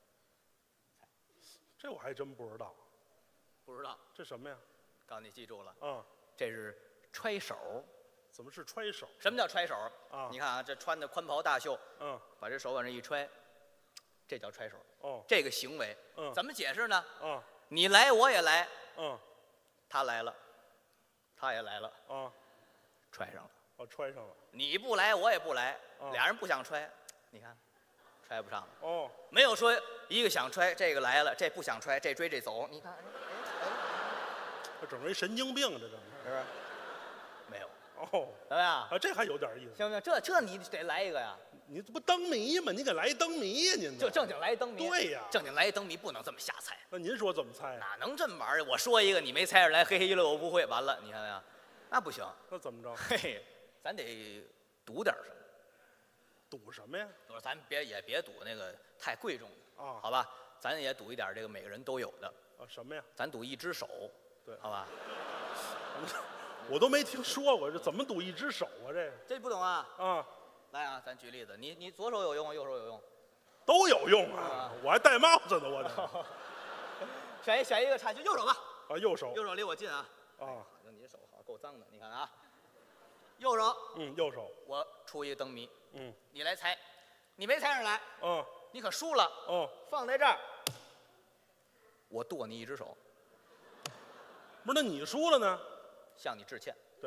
这我还真不知道。 不知道这什么呀？ 告诉你，记住了。 这是揣手。 怎么是揣手？ 什么叫揣手？你看啊，这穿的宽袍大袖，把这手往这一揣，这叫揣手。这个行为，怎么解释呢？你来，我也来。他来了，他也来了。揣上了。 揣上了。 你不来，我也不来，俩人不想揣，你看，揣不上了。没有说一个想揣，这个来了，这不想揣，这追这走，你看， 这整为神经病，这整是不是？ 没有， 哦， 怎么样？ 啊，这还有点意思。 行不行？这你得来一个呀， 你这不灯谜吗？你给来一灯谜呀，您就正经来一灯谜。 对呀正经来一灯谜不能这么瞎猜， 那您说怎么猜呀？ 哪能这么玩儿？我说一个你没猜出来，嘿嘿一乐我不会，完了，你看看，那不行。 那怎么着？ 嘿嘿，咱得赌点什么。 赌什么呀？ 我说咱别赌那个太贵重的啊好吧？咱也赌一点这个每个人都有的， 啊，什么呀？ 咱赌一只手， 对好吧？ 我都没听说过，这怎么赌一只手啊？这这不懂啊？ 啊， 来啊，咱举例子，你左手有用，右手有用， 都有用啊！我还戴帽子呢，我这选一个差就右手吧， 啊，右手右手离我近啊。 啊， 那你的手好够脏的，你看啊，右手右手， 我出一个灯谜， 嗯你来猜，你没猜上来， 嗯你可输了。 哦， 放在这儿，我剁你一只手， 不是，那你输了呢？ 向你致歉。 对，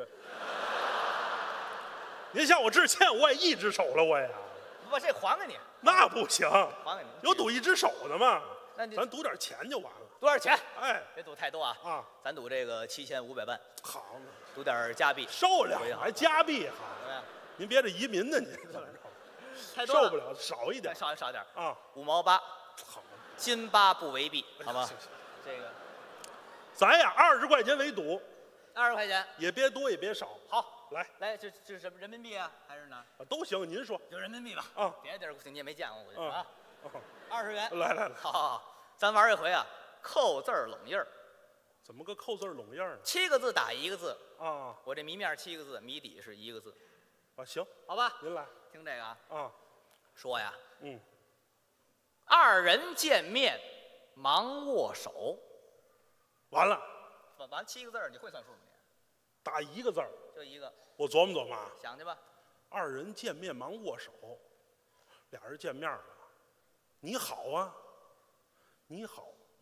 您向我致歉，我也一只手了，我也， 不，这还给你， 那不行， 还给你。 有赌一只手的吗？ 那你咱赌点钱就完了。 多少钱？ 哎， 别赌太多啊！ 啊， 咱赌这个7500万， 好嘛， 赌点加币， 受了回， 还加币怎好， 么样？ 您别这移民呢，您太多受不了，少一点少点啊。 ，5毛8， 好， 金8不为币，好吗行？行这个咱呀20块钱为赌， 20块钱， 也别多也别少， 好， 来来，这是什么人民币啊？还是哪儿？ 啊都行，您说就人民币吧。 啊别的地儿你也没见过，我觉啊得啊，20元。 来来来， 好好好，咱玩一回啊，扣字儿拢印儿怎么个扣字儿拢印儿呢？ ，7个字打1个字， 啊我这谜面7个字，谜底是1个字， 啊，行， 好吧？ 您来听这个啊， 啊， 说呀， 嗯， 2人见面忙握手， 完了， 完7个字儿，你会算数吗？你打一个字儿， 就一个， 我琢磨琢磨啊， 想去吧。 2人见面忙握手，俩人见面了，你好啊，你好，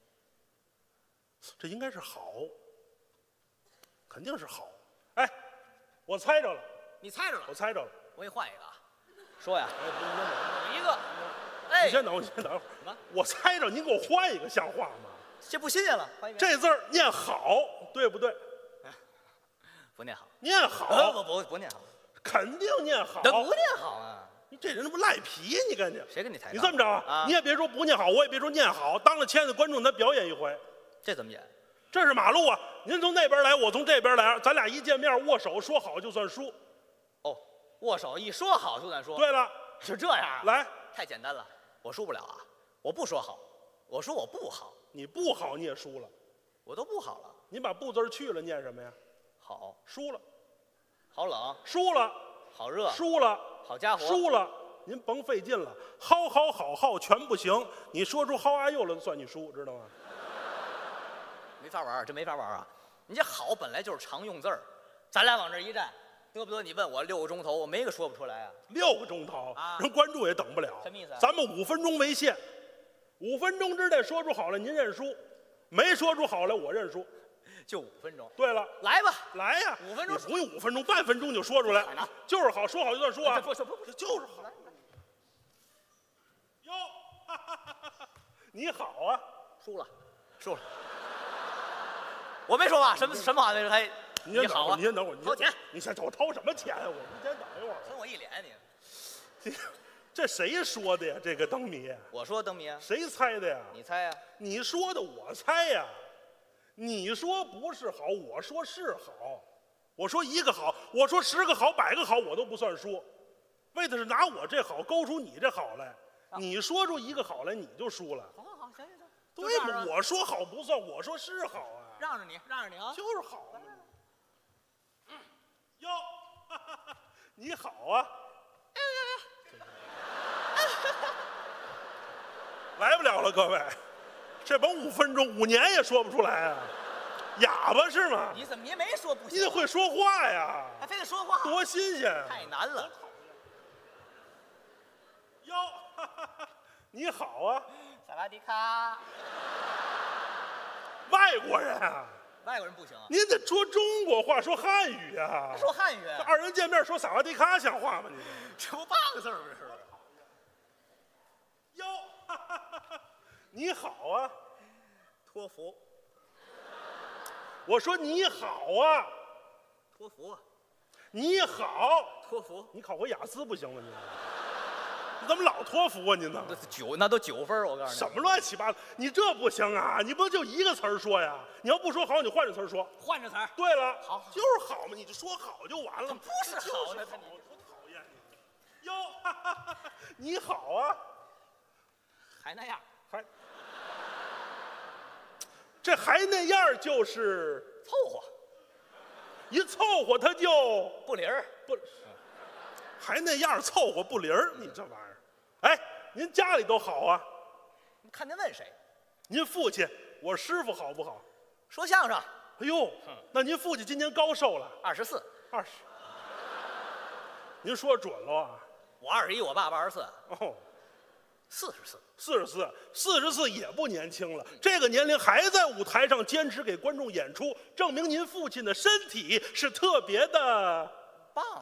这应该是好，肯定是好。哎，我猜着了， 你猜着了我，猜着了。 我给你换一个啊。说呀， 哎，您先等， 有一个，哎你，先等，你先等会儿。 什么？ 我猜着，您给我换一个，像话吗？ 这不新鲜了，换一遍。 这字儿念好，对不对？ 不念好， 念好， 不念好， 肯定念好。 这不念好啊？ 你这人这不赖皮，你赶紧。 谁跟你抬杠？ 你这么着啊你也别说不念好，我也别说念好，当着亲爱的观众，咱表演一回。 这怎么演？ 这是马路啊，您从那边来，我从这边来，咱俩一见面握手说好就算输。 哦，握手一说好就算说。， 对了， 是这样啊？ 来， 太简单了，我输不了啊！我不说好，我说我不好， 你不好你也输了， 我都不好了。 你把不字儿去了，念什么呀？ 好， 输了， 好冷， 输了， 好热， 输了， 好家伙， 输了。您甭费劲了，好好好好全不行，你说出好啊又了算你输，知道吗？ 没法玩儿，这没法玩儿啊！你这好本来就是常用字儿，咱俩往这一站，得不得？你问我6个钟头，我没个说不出来啊！ 6个钟头啊人观众也等不了。 什么意思啊咱们5分钟为限，5分钟之内说出好来您认输，没说出好来我认输。 就5分钟， 对了， 来吧！ 来呀 5分钟你不用5分钟，半分钟就说出来快拿， 就是好，说好就算输啊！ 不就是好。哟，你好啊！ 输了，输了。我没说话，什么话？那还你好啊？ 你先等会儿， 掏钱， 你先我掏什么钱啊？我你先等一会儿。 喷我一脸你！ 这谁说的呀？这个灯谜我说灯谜啊， 谁猜的呀？ 你猜呀？ 你说的我猜呀，你说不是好，我说是好，我说一个好，我说10个好100个好我都不算输，为的是拿我这好勾出你这好来，你说出一个好来你就输了， 好，行， 对吗？我说好不算，我说是好啊， 让着你啊！ 就是好啊。哟，你好啊！来不了了，各位，这甭5分钟，5年也说不出来啊！哑巴是吗？ 你怎么也没说不行？ 你得会说话呀， 还非得说话， 多新鲜啊！ 太难了。 哟，你好啊， 萨瓦迪卡， 外国人啊， 外国人不行啊， 您得说中国话，说汉语啊。 说汉语， 这2人见面说萨瓦迪卡像话吗？你这不8个字吗？这是。 哟，你好啊， 托福， 我说你好啊， 托福， 你好， 托福， 你考回雅思不行吗？你怎么老托福啊？您呢？ 那都9分，我告诉你。 什么乱七八糟？你这不行啊！你不就一个词儿说呀？你要不说好，你换着词儿说。 换着词儿。 对了， 好就是好嘛，你就说好就完了。 不是好的， 多讨厌你！哟，哈哈哈，你好啊， 还那样， 这还那样就是凑合， 一凑合他就不灵儿。 不，还那样凑合不灵儿，你这玩意儿。哎，您家里都好啊？ 看您问谁？ 您父亲，我师傅好不好？ 说相声， 哎呦，那您父亲今年高寿了 24， ？20。您说准了啊？ 我21，我爸爸24， 哦。 44， 44也不年轻了，这个年龄还在舞台上坚持给观众演出，证明您父亲的身体是特别的棒，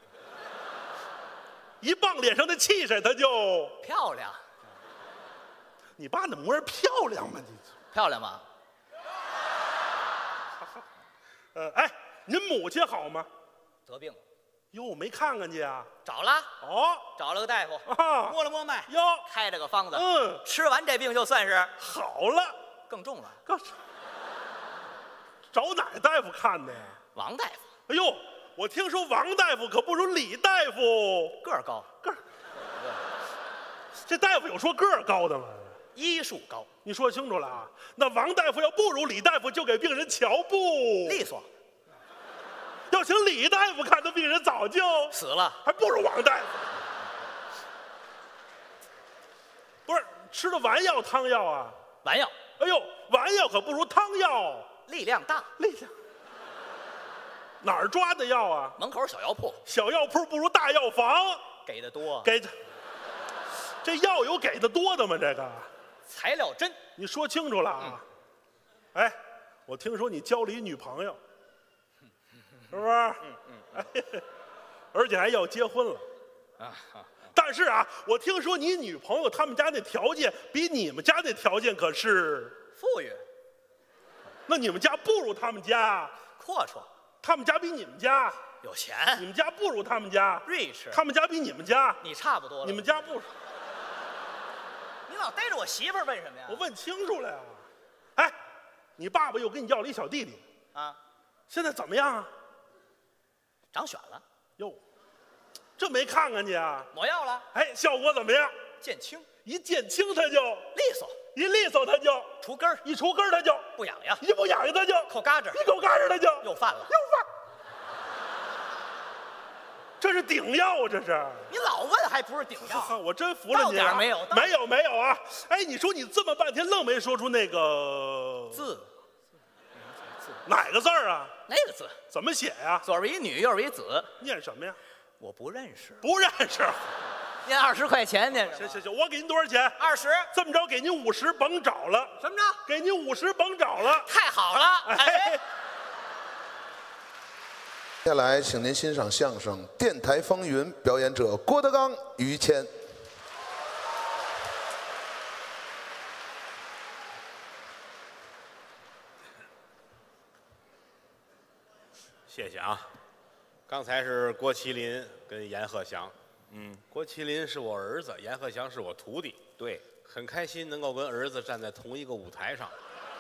一棒，脸上的气势他就。 漂亮， 你爸那模样漂亮吗？你漂亮吗？ 哎，您母亲好吗？ 得病了， 哟，没看看去啊？ 找了， 哦， 找了个大夫， 啊， 摸了摸脉， 哟， 开了个方子，吃完这病就算是好了， 更重了。 找哪个大夫看的呀？ 王大夫哎呦，我听说王大夫可不如李大夫个儿高， 这大夫有说个儿高的吗？ 医术高， 你说清楚了啊！那王大夫要不如李大夫，就给病人瞧不利索， 要请李大夫看的病人早就死了。 还不如王大夫。不是吃的丸药汤药啊？ 丸药哎呦，丸药可不如汤药力量大， 力量。哪儿抓的药啊？ 门口小药铺小药铺不如大药房， 给的多， 给这药有给的多的吗？这个材料真。 你说清楚了啊！哎，我听说你交了一女朋友，是不是？哎，而且还要结婚了。但是啊，我听说你女朋友他们家那条件比你们家那条件可是富裕， 那你们家不如他们家， 阔绰， 他们家比你们家， 有钱你们家不如他们家， ，rich， 他们家比你们家， 你差不多了。 你们家不如。 你老逮着我媳妇儿问什么呀？ 我问清楚了呀。哎，你爸爸又给你要了一小弟弟， 啊， 现在怎么样啊？ 长选了， 哟，这没看看去啊？ 抹药了， 哎，效果怎么样？ 见青， 一见青他就利索， 一利索，他就除根儿， 一除根儿他就不痒痒， 一不痒痒他就扣嘎吱， 一口嘎吱他就又犯了。 这是顶药啊！这是。 你老问还不是顶药？ 我真服了你了。 到点儿没有？ 没有啊！哎，你说你这么半天愣没说出那个字， 哪个字儿啊？ 那个字怎么写呀？ 左边一女，右边一子， 念什么呀？ 我不认识。 不认识。 念20块钱，念什么？ 行，我给您多少钱 ？20。 这么着，给您50，甭找了。 什么着？ 给您50，甭找了。 太好了！哎， 接下来，请您欣赏相声《电台风云》，表演者郭德纲、于谦。 谢谢啊！刚才是郭麒麟跟阎鹤祥，郭麒麟是我儿子，阎鹤祥是我徒弟， 对， 很开心能够跟儿子站在同一个舞台上。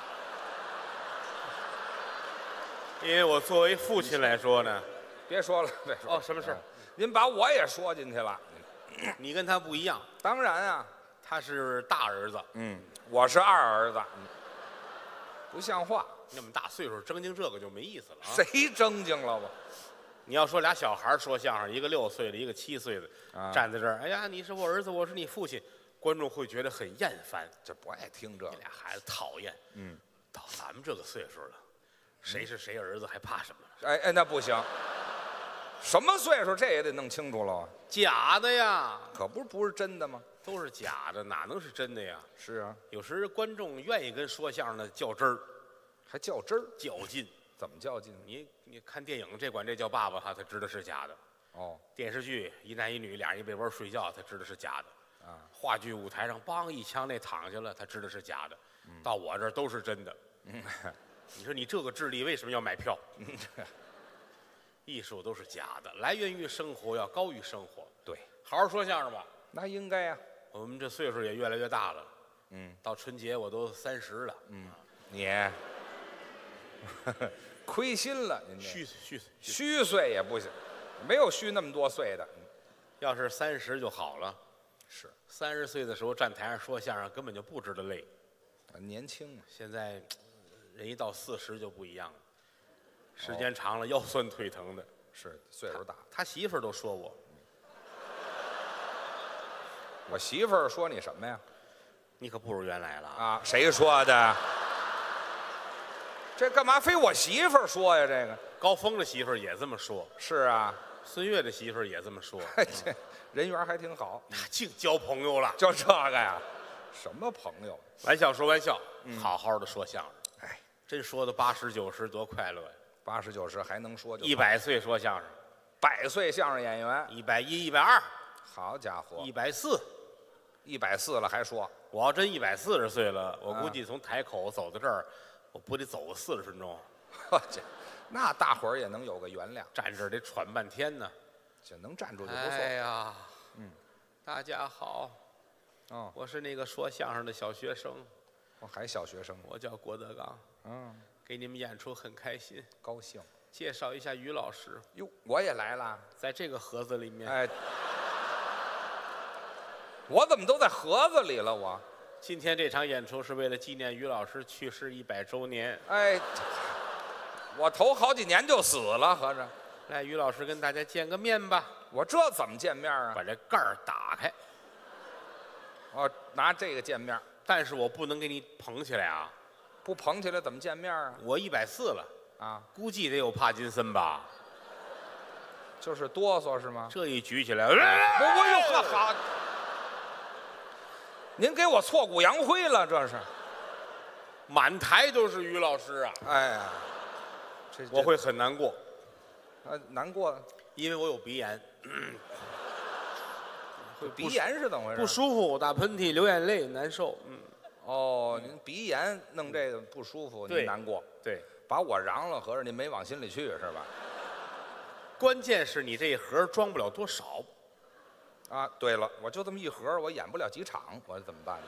因为我作为父亲来说呢， 别说了，别说了。 哦，什么事？ 您把我也说进去了。 你跟他不一样， 当然啊， 他是大儿子， 我是二儿子，不像话。 那么大岁数争经这个就没意思了啊。 谁正经了我？ 你要说俩小孩说相声，一个6岁的，一个7岁的， 啊站在这儿，哎呀，你是我儿子，我是你父亲，观众会觉得很厌烦， 这不爱听这个这。俩孩子讨厌。到咱们这个岁数了，谁是谁儿子还怕什么？ 哎，那不行。什么岁数？这也得弄清楚了。 假的呀， 可不是真的吗？ 都是假的，哪能是真的呀？ 是啊， 有时观众愿意跟说相声的较真儿、 还较真儿， 较劲。 怎么较劲？ 你看电影，这管这叫爸爸，他知道是假的。 哦， 电视剧一男一女俩人一被窝睡觉，他知道是假的。 啊， 话剧舞台上梆一枪那躺下了，他知道是假的。到我这儿都是真的。你说你这个智力为什么要买票？ 艺术都是假的，来源于生活，要高于生活。 对， 好好说相声吧。 那应该呀。 我们这岁数也越来越大了， 嗯， 到春节我都30了， 你亏心了，您这虚岁也不行，没有虚那么多岁的。 要是30就好了。 是 30岁的时候站台上说相声根本就不知道累， 年轻嘛。 现在人一到40就不一样了，时间长了腰酸腿疼的。 是岁数大， 他媳妇儿都说我媳妇儿说你什么呀？ 你可不如原来了啊！ 啊，谁说的？这干嘛非我媳妇儿说呀？这个高峰的媳妇儿也这么说， 是啊， 孙越的媳妇儿也这么说， 这人缘还挺好， 那净交朋友了。 就这个呀？什么朋友？ 玩笑说玩笑，好好的说相声。 哎， 真说到80、90多快乐呀 ！80、90还能说就 ！100岁说相声 ，100岁相声演员， ，110、120， 好家伙 140， 140了还说， 我要真140岁了，我估计从台口走到这儿，我不得走个40分钟， 这那大伙儿也能有个原谅， 站这儿得喘半天呢。 这能站住就不错。 哎呀，大家好， 哦， 我是那个说相声的小学生， 我还小学生呢， 我叫郭德纲，给你们演出很开心。 高兴。 介绍一下于老师， 哟，我也来了。 在这个盒子里面， 哎，我怎么都在盒子里了？我， 今天这场演出是为了纪念于老师去世100周年。 哎，我头好几年就死了，合着来，于老师跟大家见个面吧。 我这怎么见面啊？ 把这盖儿打开， 哦，拿这个见面， 但是我不能给你捧起来啊！ 不捧起来怎么见面啊？ 我140了， 啊， 估计得有帕金森吧？ 就是哆嗦是吗？ 这一举起来， 我哟好，您给我挫骨扬灰了，这是。 满台都是于老师啊！ 哎呀，这我会很难过， 难过， 因为我有鼻炎， 鼻炎是怎么回事？ 不舒服，打喷嚏，流眼泪，难受。 哦，您鼻炎弄这个不舒服，您对难过， 对， 把我嚷了，合着您没往心里去是吧？ 关键是你这一盒装不了多少。 啊，对了，我就这么一盒，我演不了几场，我怎么办呢？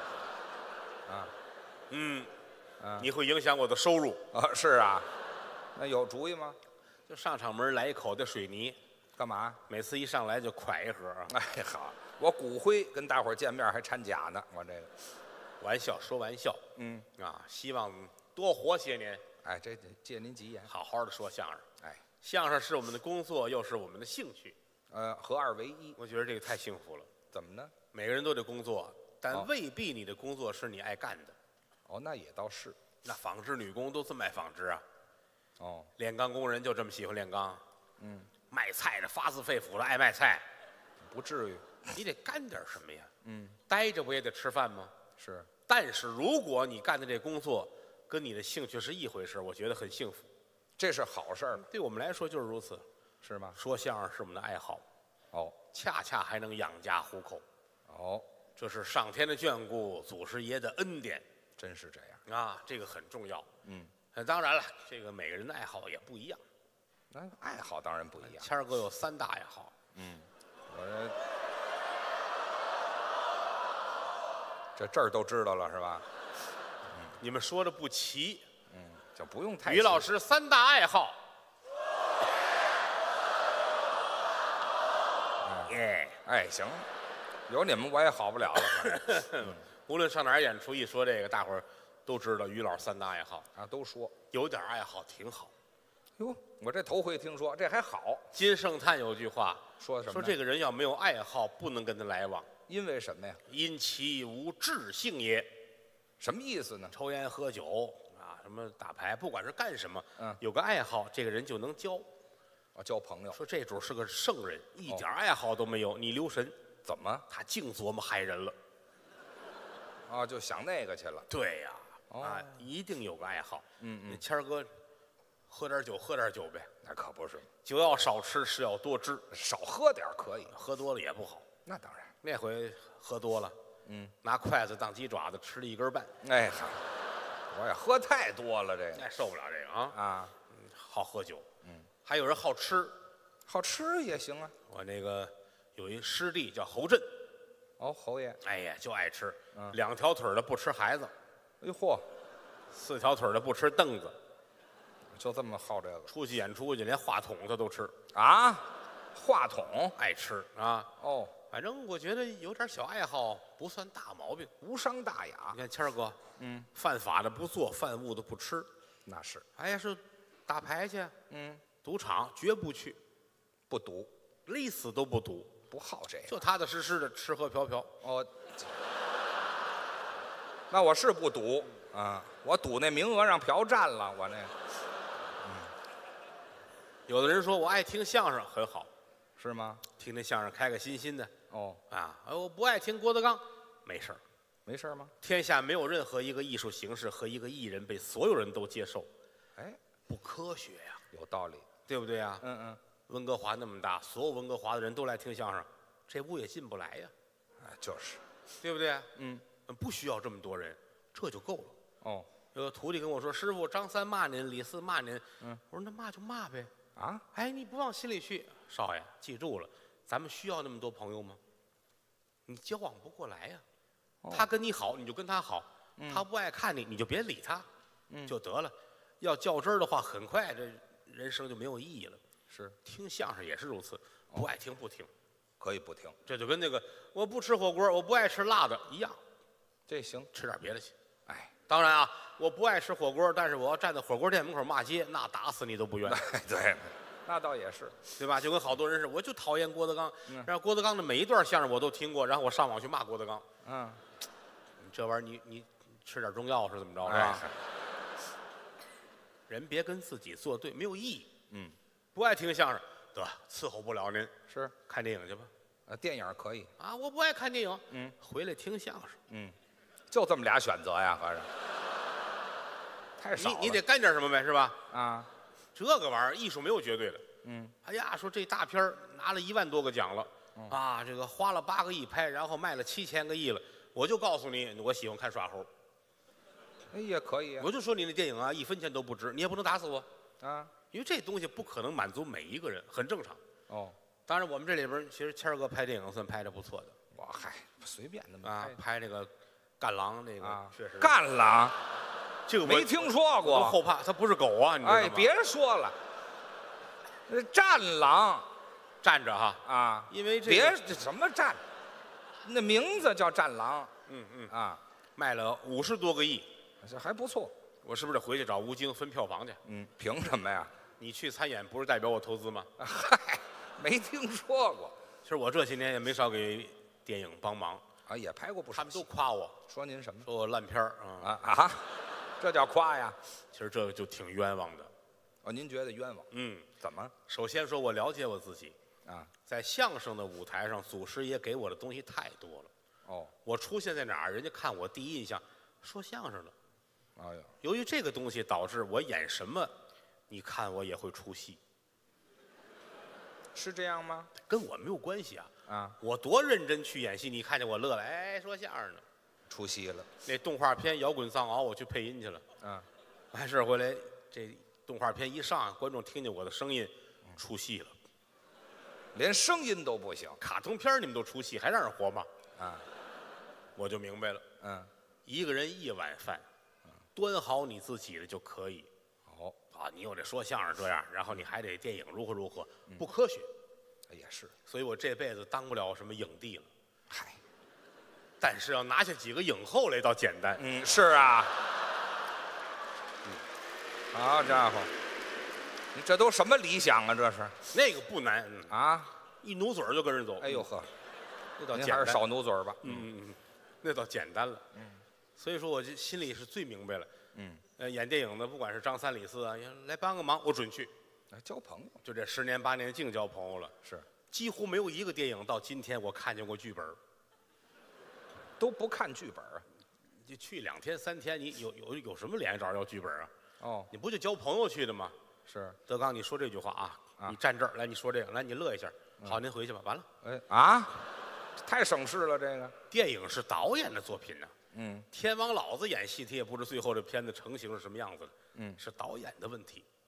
你会影响我的收入。 是啊，那有主意吗？ 就上场门来一口的水泥， 干嘛？ 每次一上来就蒯一盒啊。 哎，好，我骨灰跟大伙儿见面还掺假呢，我这个， 玩笑说玩笑，希望多活些年， 哎，这得借您吉言。 好好的说相声。 哎， 相声是我们的工作，又是我们的兴趣， 合二为一， 我觉得这个太幸福了。 怎么呢？ 每个人都得工作，但未必你的工作是你爱干的。 哦，那也倒是。 那纺织女工都这么爱纺织啊？ 哦， 炼钢工人就这么喜欢炼钢？卖菜的发自肺腑的爱卖菜， 不至于。 你得干点什么呀？待着不也得吃饭吗？ 是。 但是如果你干的这工作跟你的兴趣是一回事，我觉得很幸福。 这是好事儿， 对我们来说就是如此， 是吗？ 说相声是我们的爱好， 哦， 恰恰还能养家糊口。 哦， 这是上天的眷顾，祖师爷的恩典。 真是这样。 这个很重要。当然了，这个每个人的爱好也不一样。 那爱好当然不一样。 谦儿哥有3大爱好。 我这儿都知道了是吧？ 你们说的不齐。 就不用太。 于老师3大爱好。 哎，行，有你们我也好不了了。 无论上哪儿演出，一说这个，大伙儿都知道于老师3大爱好啊，都说有点爱好挺好。 哟，我这头回听说，这还好。 金圣叹有句话说什么？ 说这个人要没有爱好，不能跟他来往。 因为什么呀？ 因其无志性也。 什么意思呢？ 抽烟喝酒什么打牌，不管是干什么，有个爱好，这个人就能交。 交朋友。 说这主是个圣人，一点爱好都没有，你留神。 怎么？ 他净琢磨害人了。 就想那个去了。 对呀，一定有个爱好。谦儿哥，喝点酒，喝点酒呗。 那可不是， 酒要少吃，事要多知。 少喝点可以， 喝多了也不好。 那当然。 那回喝多了，拿筷子当鸡爪子吃了1根半。 哎好，我也喝太多了，这个受不了这个啊。 啊， 好喝酒。 还有人好吃。 好吃也行啊。 我那个有一师弟叫侯震， 哦，侯爷， 哎呀，就爱吃。2条腿的不吃孩子哎呦嚯， ，4条腿的不吃凳子， 就这么好这个出去演出去连话筒他都吃， 啊？话筒爱吃啊。 哦， 反正我觉得有点小爱好不算大毛病。 无伤大雅你。看谦儿哥，犯法的不做，犯误的不吃。 那是， 哎呀，是打牌去，赌场绝不去， 不赌， 累死都不赌， 不好这个。 就踏踏实实的吃喝嫖嫖。 哦，那我是不赌啊，我赌那名额让嫖占了，我那有的人说我爱听相声，很好， 是吗？ 听听相声开开心心的哦， 啊。我不爱听郭德纲，没事儿。 没事吗？ 天下没有任何一个艺术形式和一个艺人被所有人都接受， 哎， 不科学呀， 有道理。 对不对呀？ 嗯， 温哥华那么大，所有温哥华的人都来听相声，这屋也进不来呀， 哎，就是。 对不对？不需要这么多人，这就够了。 哦， 有个徒弟跟我说：“师傅，张三骂您，李四骂您。”我说：“那骂就骂呗。” 啊， 哎，你不往心里去，少爷，记住了，咱们需要那么多朋友吗？你交往不过来呀。他跟你好，你就跟他好；他不爱看你，你就别理他，就得了。要较真儿的话，很快这人生就没有意义了。 是， 听相声也是如此，不爱听不听， 可以不听， 这就跟那个我不吃火锅，我不爱吃辣的一样， 这行。 吃点别的去。 哎， 当然啊，我不爱吃火锅，但是我要站在火锅店门口骂街，那打死你都不愿意。 对，那倒也是。 对吧？就跟好多人似的，我就讨厌郭德纲。然后郭德纲的每一段相声我都听过，然后我上网去骂郭德纲。你这玩意儿你吃点中药是怎么着？是吧？人别跟自己作对，没有意义。不爱听相声，得伺候不了您， 是， 看电影去吧。 电影可以。 啊，我不爱看电影。回来听相声。 就这么俩选择呀，合着。太少了。 你得干点什么呗，是吧？ 啊， 这个玩意儿艺术没有绝对的。哎呀，说这大片儿拿了1万多个奖了，啊，这个花了8个亿拍，然后卖了7000个亿了。我就告诉你，我喜欢看耍猴。 哎也可以啊。 我就说你那电影啊，1分钱都不值，你也不能打死我啊， 因为这东西不可能满足每一个人，很正常。 哦， 当然我们这里边其实谦儿哥拍电影算拍的不错的我嗨，随便那么啊， 拍拍那个干狼那个啊， 确实干狼， 这个没听说我过。 后怕，它不是狗啊，你知道吗？ 哎，别说了，战狼站着哈， 啊， 因为这别这什么战，那名字叫战狼啊， 卖了50多个亿， 这还不错。 我是不是得回去找吴京分票房去？ 凭什么呀？ 你去参演不是代表我投资吗？ 嗨，没听说过其实我这些年也没少给电影帮忙， 啊，也拍过不少他们都戏。 夸我， 说您什么说我烂片儿啊。 啊？这叫夸呀？ 其实这个就挺冤枉的。 哦，您觉得冤枉？怎么首先说我了解我自己， 啊？ 在相声的舞台上，祖师爷给我的东西太多了。 哦， 我出现在哪儿，人家看我第一印象说相声的。 哎呦， 由于这个东西导致我演什么，你看我也会出戏， 是这样吗？ 跟我没有关系啊。 啊， 我多认真去演戏，你看见我乐了，哎，说相声呢。 出戏了。 那动画片《摇滚藏獒》，我去配音去了。完事儿回来，这动画片一上，观众听见我的声音，出戏了。 连声音都不行卡通片儿你们都出戏，还让人活吗？ 啊？ 我就明白了。一个人1碗饭，端好你自己的就可以。 哦啊，你又得说相声这样，然后你还得电影如何如何，不科学。 也是。 所以我这辈子当不了什么影帝了。 嗨， 但是要拿下几个影后来倒简单。 是啊。好家伙，你这都什么理想啊？这是那个不难啊， 一努嘴儿就跟人走。 哎呦呵， 那倒简单。 您还是少努嘴儿吧。 那倒简单了。所以说我这心里是最明白了。演电影的，不管是张三李四啊，来帮个忙，我准去。 交朋友就这10年8年，净交朋友了。 是， 几乎没有一个电影到今天我看见过剧本。 都不看剧本啊？ 就去2天3天，你有什么脸找要剧本啊？ 哦， 你不就交朋友去的吗？ 是。 德刚，你说这句话啊，你站这儿来，你说这个，来你乐一下。好，您回去吧。完了。 哎啊，太省事了这个。 电影是导演的作品呢。天王老子演戏，他也不知最后这片子成型是什么样子的。是导演的问题。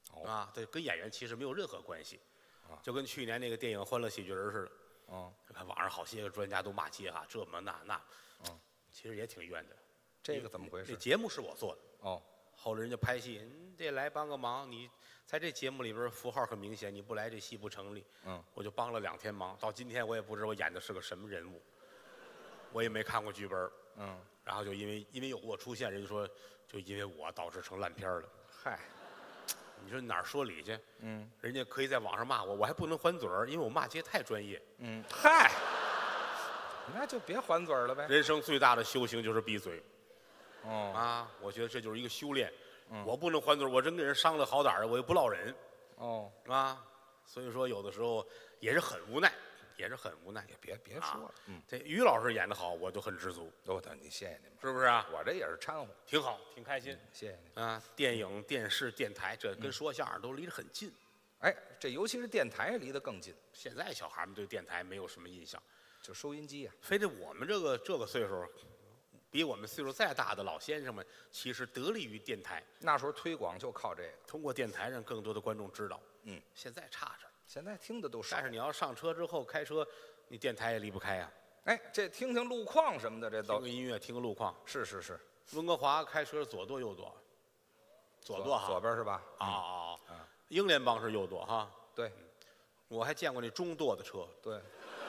啊，这跟演员其实没有任何关系，就跟去年那个电影《欢乐喜剧人》似的。看网上好些个专家都骂街哈，这么那，其实也挺冤的。 这个怎么回事？ 这节目是我做的哦， 后来人家拍戏，你得来帮个忙。你在这节目里边符号很明显，你不来这戏不成立。我就帮了2天忙，到今天我也不知道我演的是个什么人物，我也没看过剧本。然后就因为有我出现，人家说就因为我导致成烂片了。 嗨， 你说哪儿说理去？人家可以在网上骂我，我还不能还嘴儿，因为我骂街太专业。 嗨，那就别还嘴了呗。 人生最大的修行就是闭嘴。我觉得这就是一个修炼。我不能还嘴，我真跟人伤了好歹儿，我又不落忍。所以说有的时候也是很无奈，也别说了。 这于老师演得好，我就很知足。 你谢谢你们， 是不是啊？ 我这也是掺和， 挺好，挺开心。 谢谢你啊！电影、电视、电台，这跟说相声都离得很近。 哎，这尤其是电台离得更近。 现在小孩们对电台没有什么印象， 就收音机呀。 非得我们这个岁数，比我们岁数再大的老先生们，其实得力于电台。 那时候推广就靠这个， 通过电台让更多的观众知道。现在差着， 现在听的都少。 但是你要上车之后开车，你电台也离不开呀。 哎，这听听路况什么的，这都听个音乐，听个路况。 是。 温哥华开车左舵右舵，左舵哈， 左边是吧？ 英联邦是右舵哈。 对， 我还见过那中舵的车。 对，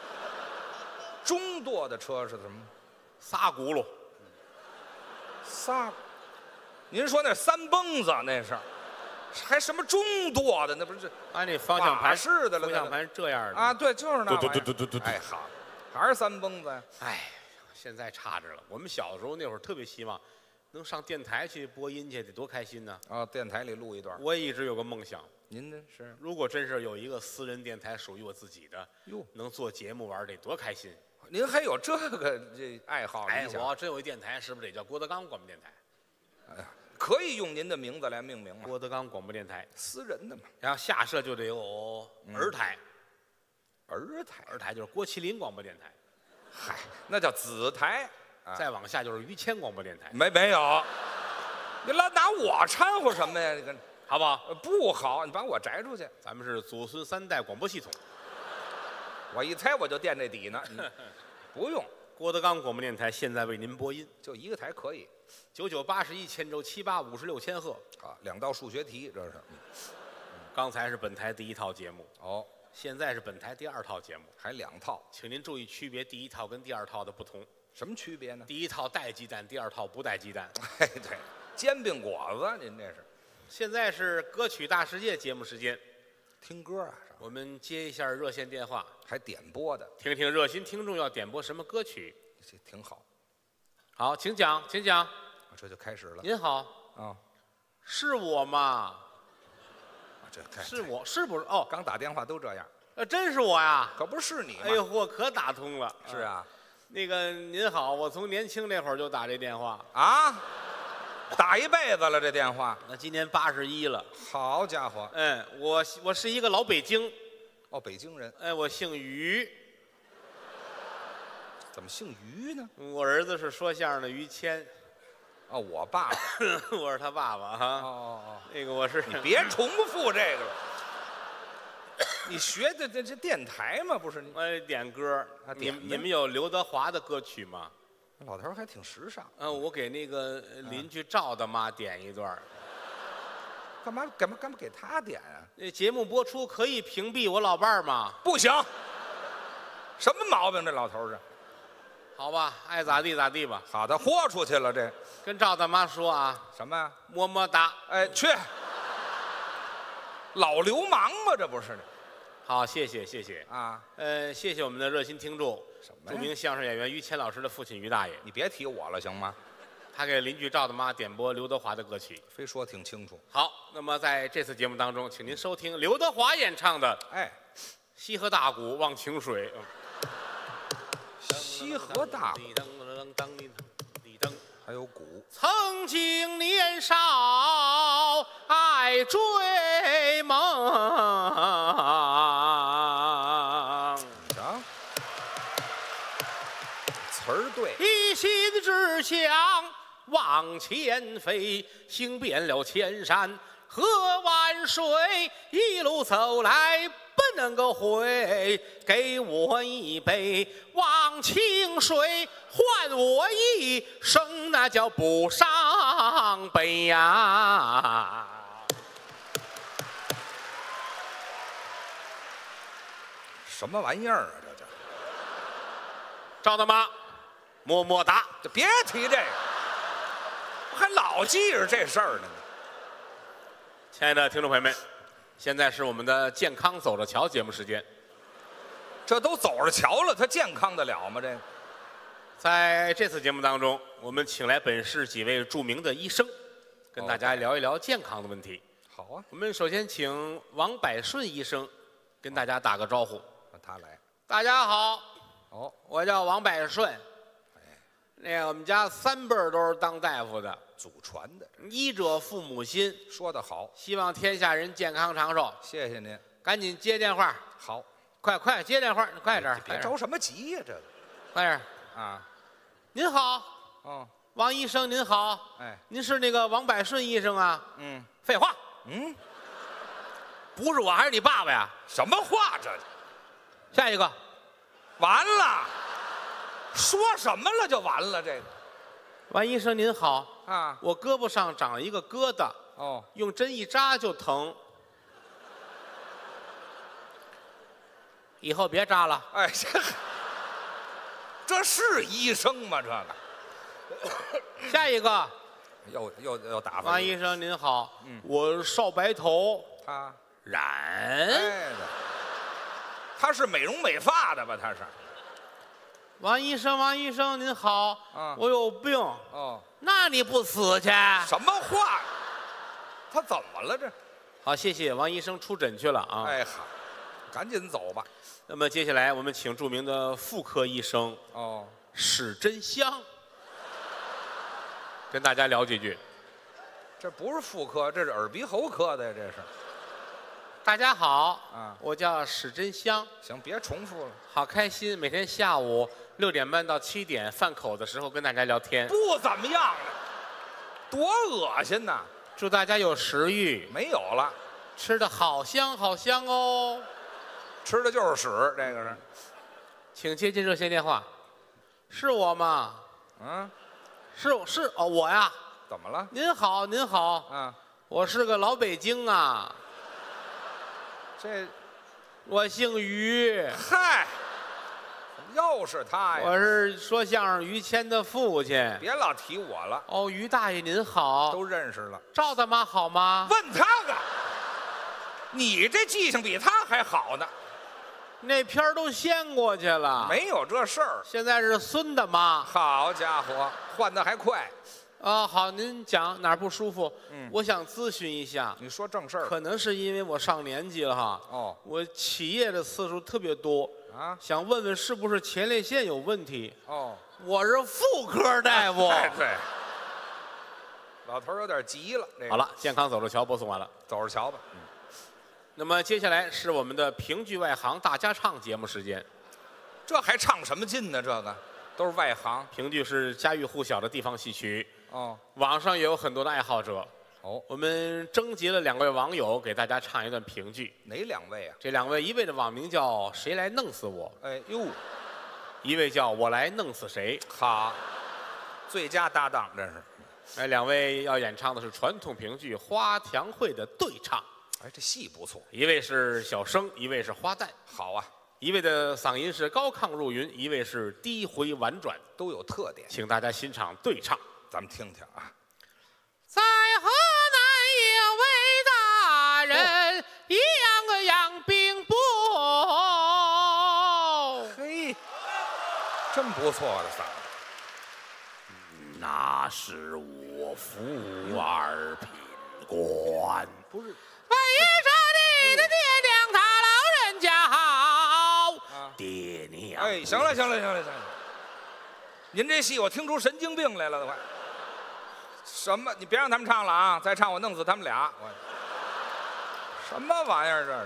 中舵的车是什么？ 仨轱辘。 仨？您说那3蹦子那是？还什么中舵的？那不是按那方向盘似的了， 方向盘这样的啊？对，就是那。 对。 哎，好，还是3蹦子呀？ 哎，现在差着了。我们小的时候那会儿特别希望能上电台去播音去，得多开心呢！ 电台里录一段。 我也一直有个梦想。 您呢？是？ 如果真是有一个私人电台属于我自己的，能做节目玩，得多开心！ 您还有这爱好？ 哎，我要真有一电台，是不是得叫郭德纲广播电台？ 哎呀，可以用您的名字来命名吗？ 郭德纲广播电台， 私人的嘛。 然后下设就得有儿台， 儿台就是郭麒麟广播电台。 嗨，那叫子台。 再往下就是于谦广播电台。 没有，你老拿我掺和什么呀？你跟好不好？ 不好，你把我摘出去。 咱们是祖孙3代广播系统。 我一猜我就垫这底呢。不用， 郭德纲广播电台现在为您播音， 就一个台可以。 99、81、千周、78、56千赫。 啊，2道数学题这是。 刚才是本台第1套节目。现在是本台第2套节目， 还2套， 请您注意区别第1套跟第2套的不同。 什么区别呢？ 第1套带鸡蛋，第2套不带鸡蛋。 哎，对，煎饼果子，您这是。 现在是歌曲大世界节目时间， 听歌啊。 我们接一下热线电话， 还点播的， 听听热心听众要点播什么歌曲。 这挺好。 好，请讲，请讲。 这就开始了。 您好。是我吗？ 这是我，是不是？哦， 刚打电话都这样。 真是我呀？ 可不是你吗？ 哎呦，我可打通了。 是啊。 那个您好，我从年轻那会儿就打这电话啊，打一辈子了这电话。 那今年81了。 好家伙。 我是一个老北京。 北京人。 我姓于。 怎么姓于呢？ 我儿子是说相声的于谦。 我爸爸。 我是他爸爸哈。那个我是。 你别重复这个了。你学的这电台吗？不是你。 点歌。你们有刘德华的歌曲吗？ 老头还挺时尚。 我给那个邻居赵大妈点一段。 干嘛给他点啊？ 那节目播出可以屏蔽我老伴儿吗？ 不行。什么毛病？这老头是。 好吧，爱咋地咋地吧。 好的，豁出去了这。 跟赵大妈说啊。 什么呀？ 么么哒。 哎，去。老流氓吗？这不是？ 好，谢谢啊。 谢谢我们的热心听众， 什么？ 著名相声演员于谦老师的父亲于大爷。 你别提我了，行吗？ 他给邻居赵大妈点播刘德华的歌曲， 非说挺清楚。 好，那么在这次节目当中，请您收听刘德华演唱的《西河大鼓忘情水》。 西河大鼓。还有鼓。 曾经年少爱追梦， 词儿对。 一心只想往前飞，行遍了千山喝完水一路走来不能够回，给我一杯忘情水，换我一生那叫不伤悲呀。 什么玩意儿啊？这赵大妈，么么哒。 就别提这个，还老记着这事儿呢。 亲爱的听众朋友们，现在是我们的健康走着瞧节目时间。 这都走着瞧了，他健康得了吗？这个在这次节目当中，我们请来本市几位著名的医生，跟大家聊一聊健康的问题。 好啊， 我们首先请王百顺医生跟大家打个招呼。 让他来。 大家好， 哦， 我叫王百顺。那个我们家3辈儿都是当大夫的， 祖传的， 医者父母心， 说得好， 希望天下人健康长寿。 谢谢您。 赶紧接电话， 好， 快接电话，快点儿， 别着什么急呀，这个快点儿。 啊， 您好， 哦， 王医生您好， 哎， 您是那个王百顺医生啊？ 嗯废话， 嗯， 不是我还是你爸爸呀？ 什么话这？ 下一个， 完了，说什么了就完了这个王医生您好， 啊？ 我胳膊上长了一个疙瘩， 哦， 用针一扎就疼，以后别扎了。 哎，这是医生吗？这个下一个， 又打发王医生您好，我少白头， 他染。 哎，他是美容美发的吧？他是王医生您好，我有病， 哦， 那你不死去？ 什么话？他怎么了这？ 好，谢谢王医生出诊去了啊。 哎好，赶紧走吧。 那么接下来我们请著名的妇科医生哦， 史真香跟大家聊几句。 这不是妇科，这是耳鼻喉科的呀，这是。 大家好， 啊我叫史真香， 行，别重复了。 好开心，每天下午6点半到7点饭口的时候跟大家聊天， 不怎么样了，多恶心呐！ 祝大家有食欲， 没有了， 吃的好香好香哦。 吃的就是屎，这个是。 请接进热线电话，是我吗？ 嗯， 是哦，我呀。 怎么了？ 您好，您好， 啊， 我是个老北京啊， 这我姓于， 嗨，又是他呀！ 我是说相声于谦的父亲。 别老提我了， 哦，于大爷您好， 都认识了。 赵大妈好吗？ 问他个，你这记性比他还好呢。 那片儿都掀过去了， 没有这事儿。 现在是孙大妈。 好家伙，换的还快。 啊，好，您讲哪儿不舒服？ 嗯我想咨询一下， 你说正事儿。 可能是因为我上年纪了哈。 哦我起夜的次数特别多啊， 想问问是不是前列腺有问题？ 哦， 我是妇科大夫。 哎对，老头儿有点急了。这个好，了，健康走着瞧播送完了。 走着瞧吧。 那么接下来是我们的评剧外行大家唱节目时间。 这还唱什么劲呢？这个都是外行。 评剧是家喻户晓的地方戏曲， 哦网上也有很多的爱好者。 哦， 我们征集了2位网友给大家唱一段评剧。 哪2位啊？ 这2位，一位的网名叫“谁来弄死我哎呦，”， 一位叫“我来弄死谁好，最佳搭档这是。”。 哎，2位要演唱的是传统评剧《花墙会》的对唱， 哎，这戏不错。 一位是小生，一位是花旦。 好啊， 一位的嗓音是高亢入云，一位是低回婉转， 都有特点。 请大家欣赏对唱。 咱们听听啊。 在河南有位大人，养兵部。 嘿，真不错的嗓子。 那是我父儿品官， 不是为着你的爹娘，他老人家好，爹娘。 哎，行了，您这戏我听出神经病来了，都快。什么？你别让他们唱了啊！再唱我弄死他们俩！我什么玩意儿这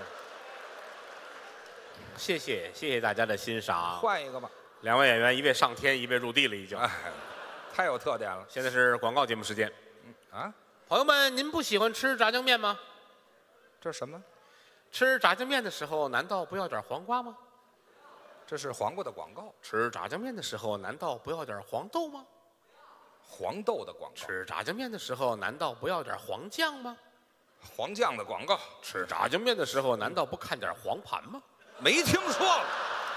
是？ 谢谢大家的欣赏。 换一个吧。 2位演员，一位上天，一位入地了，已经。 哎，太有特点了。 现在是广告节目时间。 啊， 朋朋友们，您不喜欢吃炸酱面吗？ 这什么？ 吃炸酱面的时候，难道不要点黄瓜吗？ 这是黄瓜的广告， 吃炸酱面的时候，难道不要点黄豆吗？ 黄豆的广告， 吃炸酱面的时候，难道不要点黄酱吗？ 黄酱的广告， 吃炸酱面的时候，难道不看点黄盘吗？ 没听说过。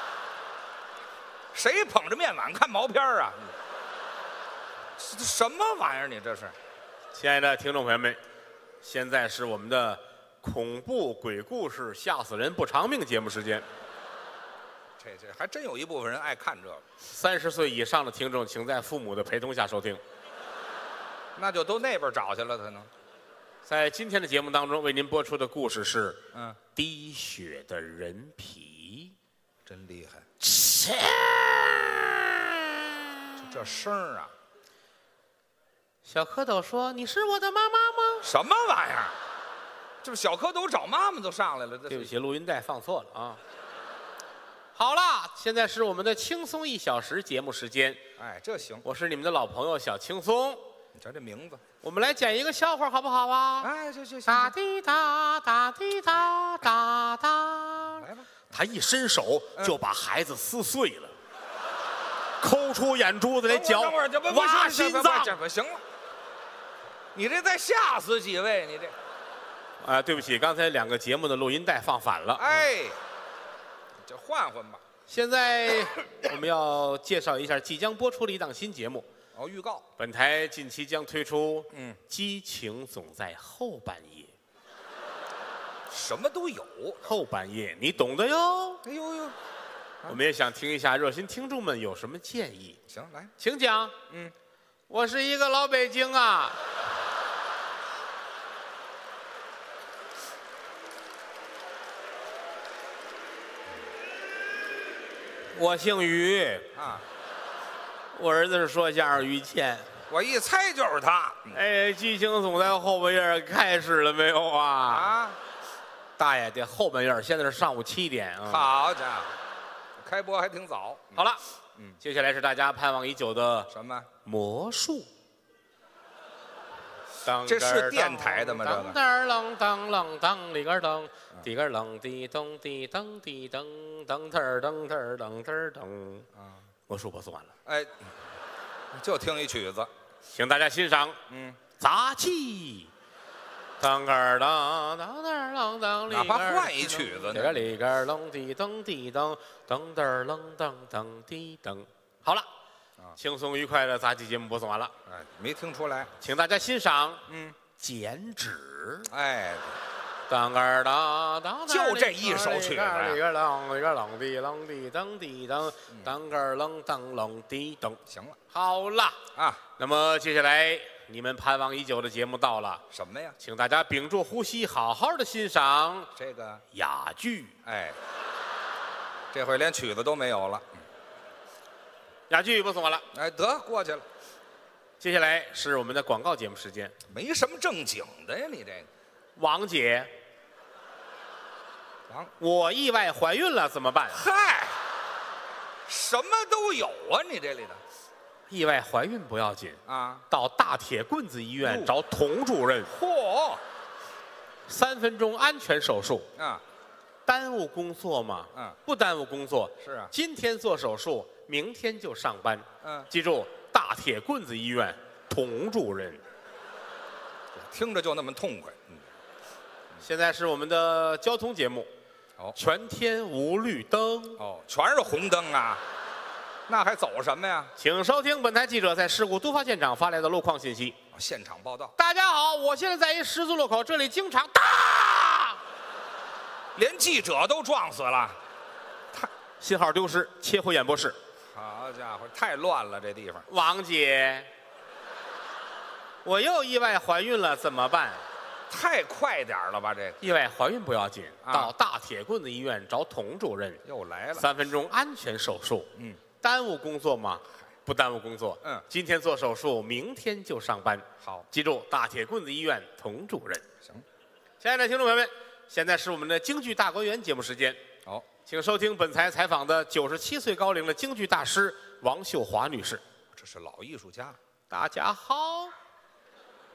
谁捧着面碗看毛片啊？这什么玩意儿？你这是？ 亲爱的听众朋友们，现在是我们的恐怖鬼故事吓死人不偿命节目时间。 这还真有一部分人爱看这个， 30岁以上的听众，请在父母的陪同下收听。 那就都那边找去了，可能。 在今天的节目当中，为您播出的故事是滴血的人皮。 真厉害， 切！ 这声儿啊， 小蝌蚪说：“你是我的妈妈吗什么玩意儿？这不小蝌蚪找妈妈都上来了，？”这对不起，录音带放错了啊。好了，现在是我们的轻松1小时节目时间， 哎，这行， 我是你们的老朋友小轻松。 你瞧这名字， 我们来讲一个笑话，好不好啊？ 哎，这哒滴哒哒滴哒哒哒。 来吧， 他一伸手就把孩子撕碎了，抠出眼珠子来嚼等会儿，这不挖心脏。 这不行了，你这再吓死几位？你这， 啊，对不起，刚才2个节目的录音带放反了。 哎，就换换吧。 现在我们要介绍一下即将播出的一档新节目。 哦，预告， 本台近期将推出《 嗯激情总在后半夜》。 什么都有。 后半夜，你懂的哟。 哎呦呦， 我们也想听一下热心听众们有什么建议， 行，来， 请讲。我是一个老北京啊。我姓于啊， 我儿子是说相声于谦。 我一猜就是他哎，激情总在后半夜开始了没有啊？ 啊！ 大爷，这后半夜现在是上午7点啊。 好家伙，开播还挺早。 好了，接下来是大家盼望已久的什么？ 魔术。 这是电台的吗这个当当啷当啷当里个当，滴个啷滴咚滴当滴噔噔噔噔噔噔噔噔。魔术播送完了， 哎，就听一曲子， 请大家欣赏。杂技。当个当当当当当， 哪怕换一曲子呢。 里个啷滴噔滴噔噔噔啷当当滴噔。好了，轻松愉快的杂技节目播送完了。 哎，没听出来。 请大家欣赏。剪纸。 哎， 当个当当， 就这一首曲子呀。 里个啷里个啷滴啷滴噔滴噔，当个啷当啷滴噔。 行了。 好了啊， 那么接下来你们盼望已久的节目到了。 什么呀？ 请大家屏住呼吸，好好的欣赏这个哑剧。 哎，这回连曲子都没有了。 哑剧播送完了， 哎，得过去了。 接下来是我们的广告节目时间。 没什么正经的呀，你这个。 王姐，我意外怀孕了怎么办？ 嗨，什么都有啊，你这里头。 意外怀孕不要紧啊， 到大铁棍子医院找佟主任。 嚯 ，3分钟安全手术啊， 耽误工作吗？不耽误工作。 是啊， 今天做手术，明天就上班。记住，大铁棍子医院佟主任。 听着就那么痛快。 现在是我们的交通节目。全天无绿灯。 全是红灯啊。那还走什么呀？ 请收听本台记者在事故突发现场发来的路况信息。 现场报道。 大家好，我现在在一十字路口，这里经常大， 连记者都撞死了。 信号丢失，切回演播室。 好家伙，太乱了这地方。 王姐，我又意外怀孕了，怎么办？ 太快点了吧，这个意外怀孕不要紧，到大铁棍子医院找佟主任。 又来了 ，3分钟安全手术。耽误工作吗？不耽误工作。今天做手术，明天就上班。 好， 记住，大铁棍子医院佟主任。 行， 亲爱的听众朋友们，现在是我们的京剧大观园节目时间。 好， 请收听本台采访的97岁高龄的京剧大师王秀华女士。 这是老艺术家。 大家好，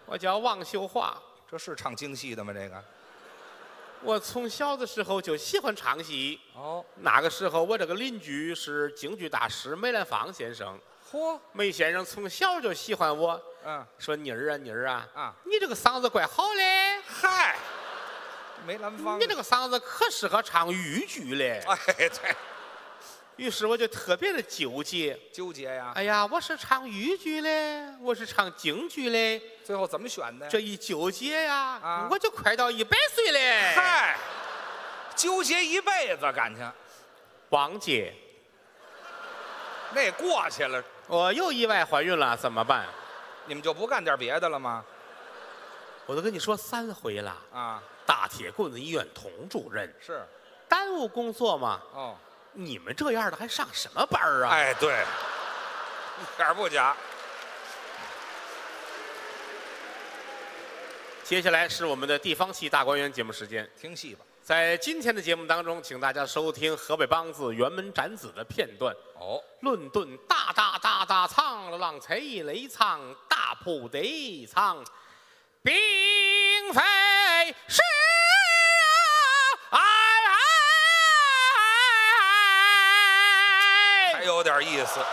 我叫王秀华。 这是唱京戏的吗？这个？ 我从小的时候就喜欢唱戏。 哦， 那个时候我这个邻居是京剧大师梅兰芳先生。 嚯， 梅先生从小就喜欢我。说妮儿啊，你这个嗓子怪好嘞。 嗨，梅兰芳， 你这个嗓子可适合唱豫剧嘞。 哎，对。 于是我就特别的纠结呀！ 哎呀，我是唱豫剧嘞，我是唱京剧嘞， 最后怎么选的？ 这一纠结呀，我就快到100岁嘞！ 嗨，纠结一辈子感情。 王姐， 那过去了。 我又意外怀孕了，怎么办？ 你们就不干点别的了吗？ 我都跟你说3回了啊！大铁棍子医院童主任是耽误工作吗？ 哦。 你们这样的还上什么班啊？ 哎，对，一点不假。 接下来是我们的地方戏大观园节目时间， 听戏吧。 在今天的节目当中，请大家收听河北梆子辕门斩子的片段。 哦， 论顿大唱，浪吹雷唱，大铺得唱，并非是。 有点意思。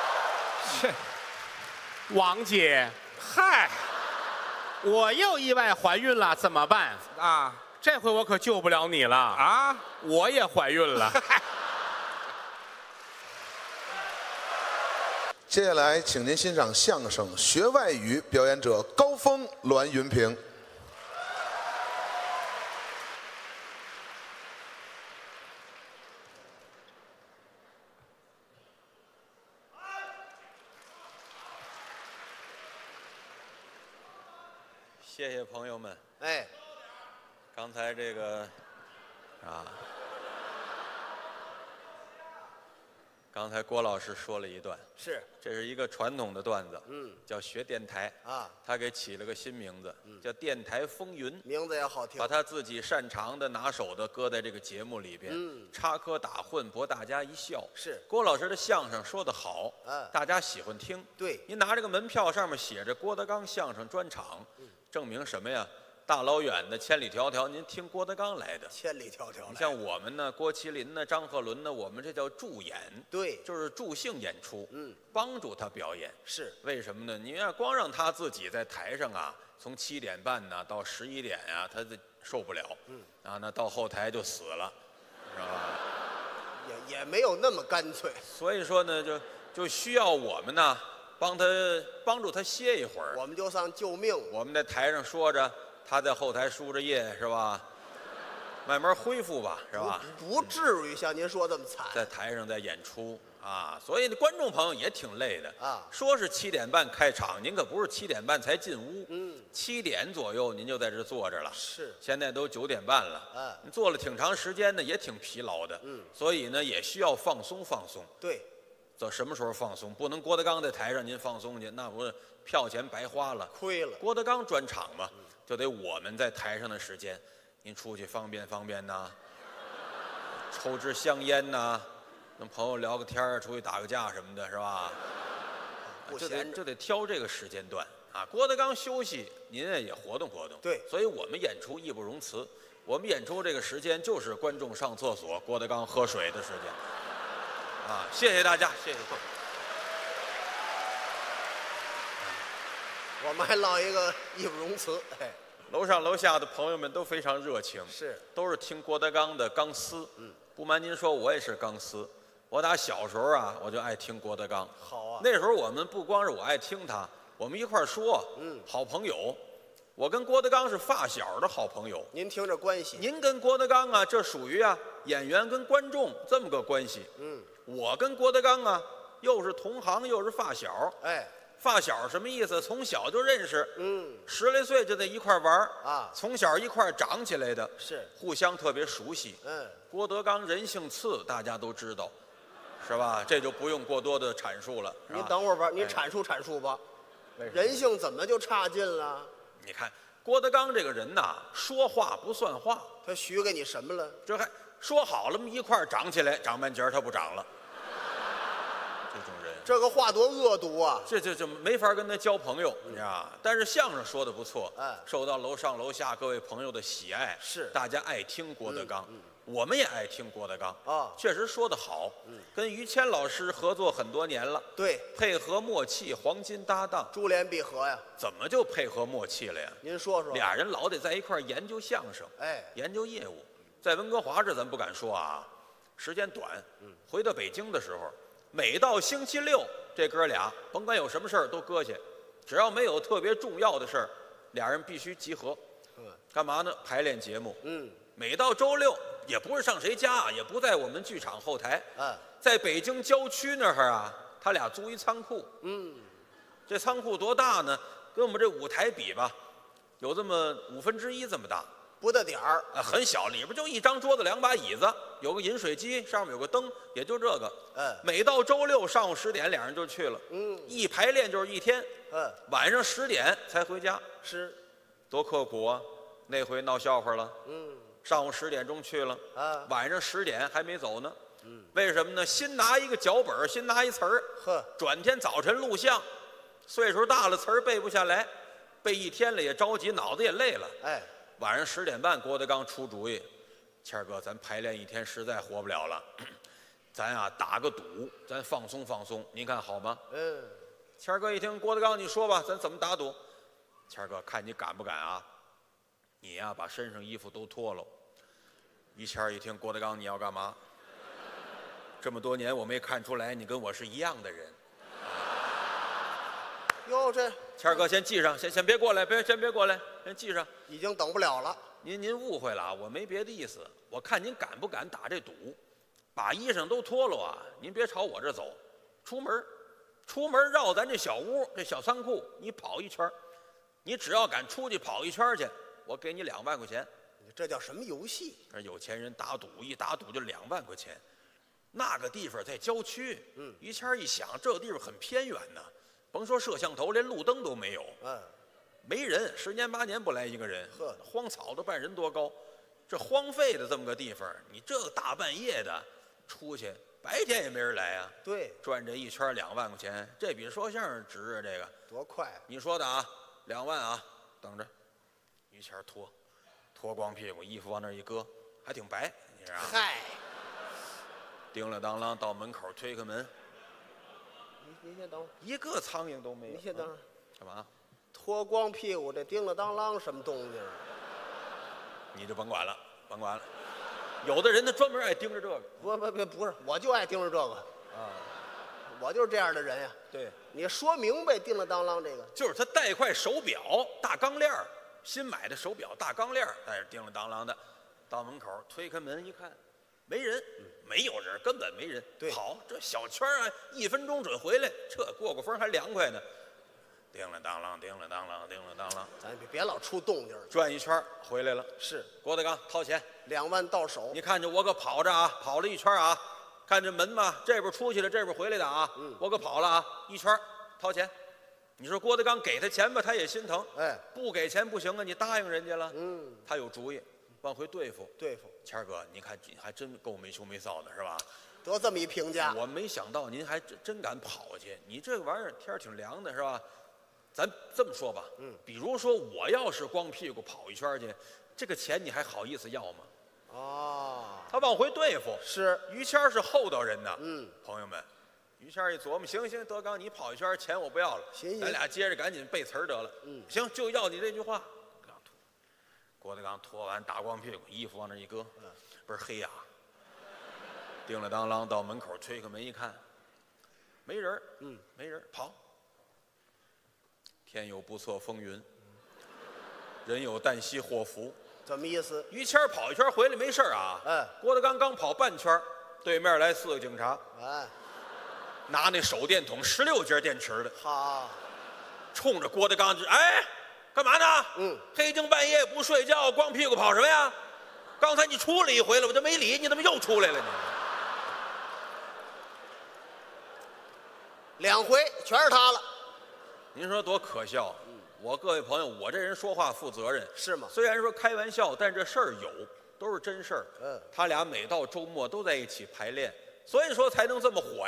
王姐， 嗨， 我又意外怀孕了，怎么办啊？ 这回我可救不了你了啊！ 我也怀孕了。 接下来，请您欣赏相声《学外语》，表演者高峰、栾云平。 谢谢朋友们。 哎， 刚才这个刚才郭老师说了一段，这是一个传统的段子，叫学电台啊，他给起了个新名字，叫电台风云， 名字也好听， 把他自己擅长的、拿手的搁在这个节目里边，插科打诨，博大家一笑。 是郭老师的相声说得好，大家喜欢听。 对， 您拿这个门票上面写着郭德纲相声专场，证明什么呀？大老远的千里迢迢，您听郭德纲来的。 千里迢迢来。 像我们呢，郭麒麟呢，张鹤伦呢，我们这叫助演。 对， 就是助兴演出。帮助他表演。 是。为什么呢？你要光让他自己在台上啊，从7点半呢到11点啊，他受不了。那到后台就死了，是吧？ 也没有那么干脆。 所以说呢，就需要我们呢，帮助他歇一会儿。 我们就算救命。 我们在台上说着。他在后台输着液是吧？慢慢恢复吧，是吧？ 不至于像您说这么惨。 在台上在演出啊，所以观众朋友也挺累的啊。说是7点半开场，您可不是7点半才进屋，7点左右您就在这坐着了。 是。 现在都9点半了，您坐了挺长时间呢，也挺疲劳的。所以呢，也需要放松放松。 对。 到什么时候放松？不能郭德纲在台上您放松去，那不是票钱白花了， 亏了。 郭德纲专场嘛。就得我们在台上的时间，您出去方便呐，抽支香烟呐，跟朋友聊个天出去打个架什么的，是吧？就得挑这个时间段啊。郭德纲休息，您也活动活动。 对， 所以我们演出义不容辞。我们演出这个时间就是观众上厕所，郭德纲喝水的时间。啊，谢谢大家，谢谢。 我们还落一个义不容辞。哎， 楼上楼下的朋友们都非常热情，都是听郭德纲的钢丝。不瞒您说，我也是钢丝。我打小时候啊，我就爱听郭德纲。 好啊。 那时候我们不光是我爱听他，我们一块儿说，好朋友。我跟郭德纲是发小的好朋友。 您听着关系。 您跟郭德纲啊，这属于演员跟观众这么个关系。我跟郭德纲啊，又是同行又是发小。 哎。 发小什么意思？从小就认识，10来岁就在一块玩啊， 从小一块长起来的， 是互相特别熟悉。郭德纲人性次大家都知道，是吧？这就不用过多的阐述了。 您等会儿吧，您阐述阐述吧。人性怎么就差劲了？ 你看郭德纲这个人呐，说话不算话。 他许给你什么了？ 这还说好了吗？一块长起来，长半截他不长了。这种人。 这个话多恶毒啊！ 这没法跟他交朋友，你知道吧？但是相声说的不错，受到楼上楼下各位朋友的喜爱， 是大家爱听郭德纲，我们也爱听郭德纲啊， 确实说得好。跟于谦老师合作很多年了， 对， 配合默契，黄金搭档， 珠联璧合呀。 怎么就配合默契了呀？ 您说说。 俩人老得在一块儿研究相声，研究业务。在温哥华这咱不敢说啊，时间短。回到北京的时候，每到星期六，这哥俩甭管有什么事儿都搁下，只要没有特别重要的事儿，俩人必须集合。干嘛呢？排练节目。每到周六，也不是上谁家啊，也不在我们剧场后台。在北京郊区那儿啊，他俩租一仓库。这仓库多大呢？跟我们这舞台比吧，有这么1/5这么大。 不大点儿啊，很小，里边就一张桌子，2把椅子，有个饮水机，上面有个灯，也就这个。每到周六上午10点，俩人就去了。一排练就是一天。晚上10点才回家。 是， 多刻苦啊！那回闹笑话了。上午10点钟去了，晚上10点还没走呢。为什么呢？新拿一个脚本，新拿一词儿。转天早晨录像，岁数大了，词儿背不下来，背一天了也着急，脑子也累了。晚上10点半，郭德纲出主意：谦儿哥，咱排练一天实在活不了了，咱啊打个赌，咱放松放松，您看好吗？谦儿哥一听郭德纲，你说吧，咱怎么打赌？谦儿哥，看你敢不敢啊？你呀，把身上衣服都脱了。于谦儿一听郭德纲，你要干嘛？这么多年我没看出来你跟我是一样的人。 哟，这谦儿哥先记上，先别过来，先别过来，先记上。 已经等不了了。 您误会了啊，我没别的意思，我看您敢不敢打这赌，把衣裳都脱了啊！您别朝我这走，出门绕咱这小屋这小仓库，你跑一圈，你只要敢出去跑一圈去，我给你2万块钱。 这叫什么游戏？ 这有钱人打赌，一打赌就2万块钱。那个地方在郊区，于谦一想，这个地方很偏远呢，甭说摄像头，连路灯都没有。没人，10年8年不来一个人。荒草都半人多高，这荒废的这么个地方，你这个大半夜的出去，白天也没人来啊。 对， 转这一圈2万块钱，这比说相声值啊！这个多快！ 你说的啊，2万啊，等着。于谦脱光屁股，衣服往那一搁，还挺白，你知道吗？ 嗨， 叮了当啷到门口推开门， 您先等会儿， 一个苍蝇都没有。 您先等会儿， 干嘛？ 脱光屁股这叮了当啷什么东西？ 你就甭管了，甭管了。有的人他专门爱盯着这个。 不是，我就爱盯着这个啊，我就是这样的人呀。 对， 你说明白叮了当啷这个， 就是他戴块手表，大钢链儿，新买的手表，大钢链儿，戴着叮了当啷的，到门口推开门一看，没人，没有人，根本没人。 对， 好，这小圈啊，1分钟准回来，这过风还凉快呢。叮了当啷，叮了当啷，叮了当啷， 咱别老出动静。 转一圈回来了。 是， 郭德纲掏钱 2万到手。 你看着我可跑着啊，跑了一圈啊，看这门吧，这边出去了，这边回来的啊，我可跑了啊，一圈掏钱。你说郭德纲给他钱吧，他也心疼，不给钱不行啊，你答应人家了，他有主意，往回对付。谦儿哥，你看你还真够没羞没臊的，是吧？ 得这么一评价。 我没想到您还真敢跑去，你这个玩意儿天儿挺凉的，是吧？咱这么说吧，比如说我要是光屁股跑一圈去，这个钱你还好意思要吗？他往回对付。 是， 于谦是厚道人呐。朋友们，于谦一琢磨，行，德纲你跑一圈，钱我不要了，咱俩接着赶紧背词儿得了。行，就要你这句话。郭德纲脱完打光屁股，衣服往那一搁，倍儿黑呀。叮了当啷到门口推开门一看，没人，没人，跑。天有不测风云，人有旦夕祸福。 怎么意思？ 于谦跑一圈回来没事啊。郭德纲刚跑半圈，对面来4个警察。拿那手电筒16节电池的。 好， 冲着郭德纲就干嘛呢？黑更半夜不睡觉，光屁股跑什么呀？刚才你出来一回了，我就没理你，怎么又出来了你？2回全是他了。 您说多可笑！我各位朋友，我这人说话负责任， 是吗？ 虽然说开玩笑，但这事儿都是真事儿。他俩每到周末都在一起排练，所以说才能这么火呀。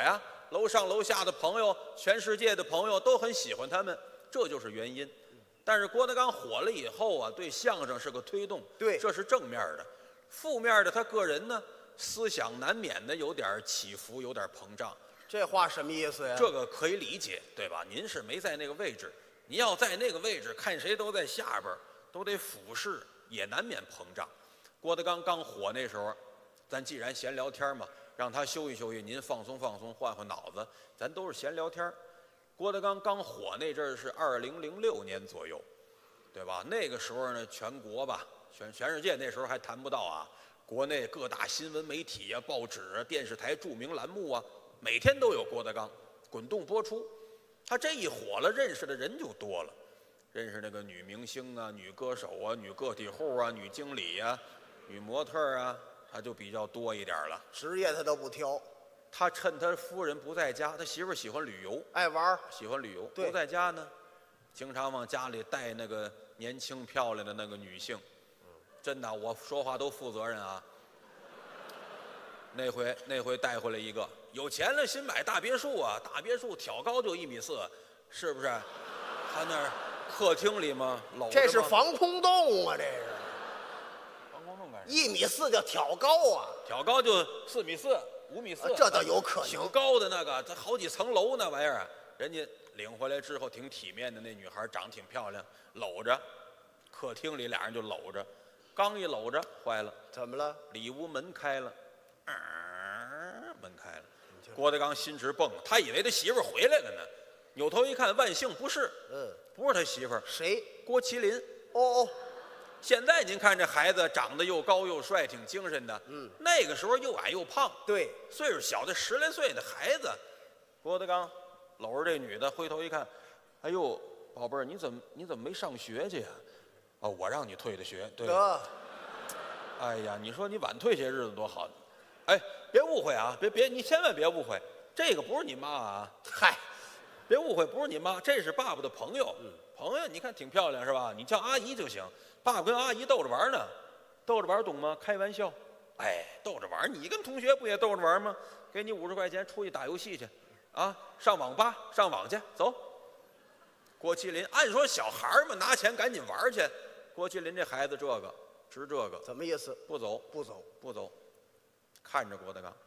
楼上楼下的朋友，全世界的朋友都很喜欢他们，这就是原因。但是郭德纲火了以后啊，对相声是个推动， 对这是正面的。负面的，他个人呢，思想难免的有点起伏，有点膨胀。 这话什么意思呀？ 这个可以理解，对吧？您是没在那个位置，您要在那个位置，看谁都在下边，都得俯视，也难免膨胀。郭德纲刚火那时候，咱既然闲聊天嘛，让他休息休息，您放松放松，换换脑子，咱都是闲聊天。郭德纲刚火那阵儿是2006年左右，对吧？那个时候呢，全国吧，全世界那时候还谈不到啊。国内各大新闻媒体啊、报纸啊、电视台著名栏目啊，每天都有郭德纲滚动播出。他这一火了，认识的人就多了，认识那个女明星啊、女歌手啊、女个体户啊、女经理啊、女模特啊，他就比较多一点了。 职业他都不挑， 他趁他夫人不在家，他媳妇儿喜欢旅游， 爱玩儿。 喜欢旅游， 对不在家呢，经常往家里带那个年轻漂亮的那个女性。真的，我说话都负责任啊。那回带回来一个，有钱了新买大别墅啊，大别墅挑高就1.4米，是不是？他那儿客厅里嘛，搂着这是嘛防空洞啊，这是防空洞干啥？ 1.4米叫挑高啊， 挑高就4.4米、5.4米， 这倒有可挺能。 高的那个，这好几层楼那玩意儿，人家领回来之后挺体面的，那女孩长得挺漂亮，搂着，客厅里俩人就搂着，刚一搂着，坏了， 怎么了？ 里屋门开了，门开了，郭德纲心直蹦，他以为他媳妇儿回来了呢，扭头一看，万幸不是，不是他媳妇儿， 谁？ 郭麒麟。 哦， 现在您看这孩子长得又高又帅，挺精神的。那个时候又矮又胖， 对， 岁数小的10来岁的孩子。郭德纲搂着这女的，回头一看，哎呦，宝贝儿，你怎么没上学去呀？啊，我让你退的学，对。哎呀，你说你晚退些日子多好。哎，别误会啊，别，你千万别误会，这个不是你妈啊。 嗨， 别误会，不是你妈，这是爸爸的朋友。朋友，你看挺漂亮是吧？你叫阿姨就行。爸爸跟阿姨逗着玩呢，逗着玩懂吗？开玩笑。哎，逗着玩，你跟同学不也逗着玩吗？给你50块钱，出去打游戏去，啊，上网吧上网去，走。郭麒麟，按说小孩嘛，拿钱赶紧玩去。郭麒麟这孩子这个值这个， 怎么意思？ 不走不走， 不走，看着郭德纲。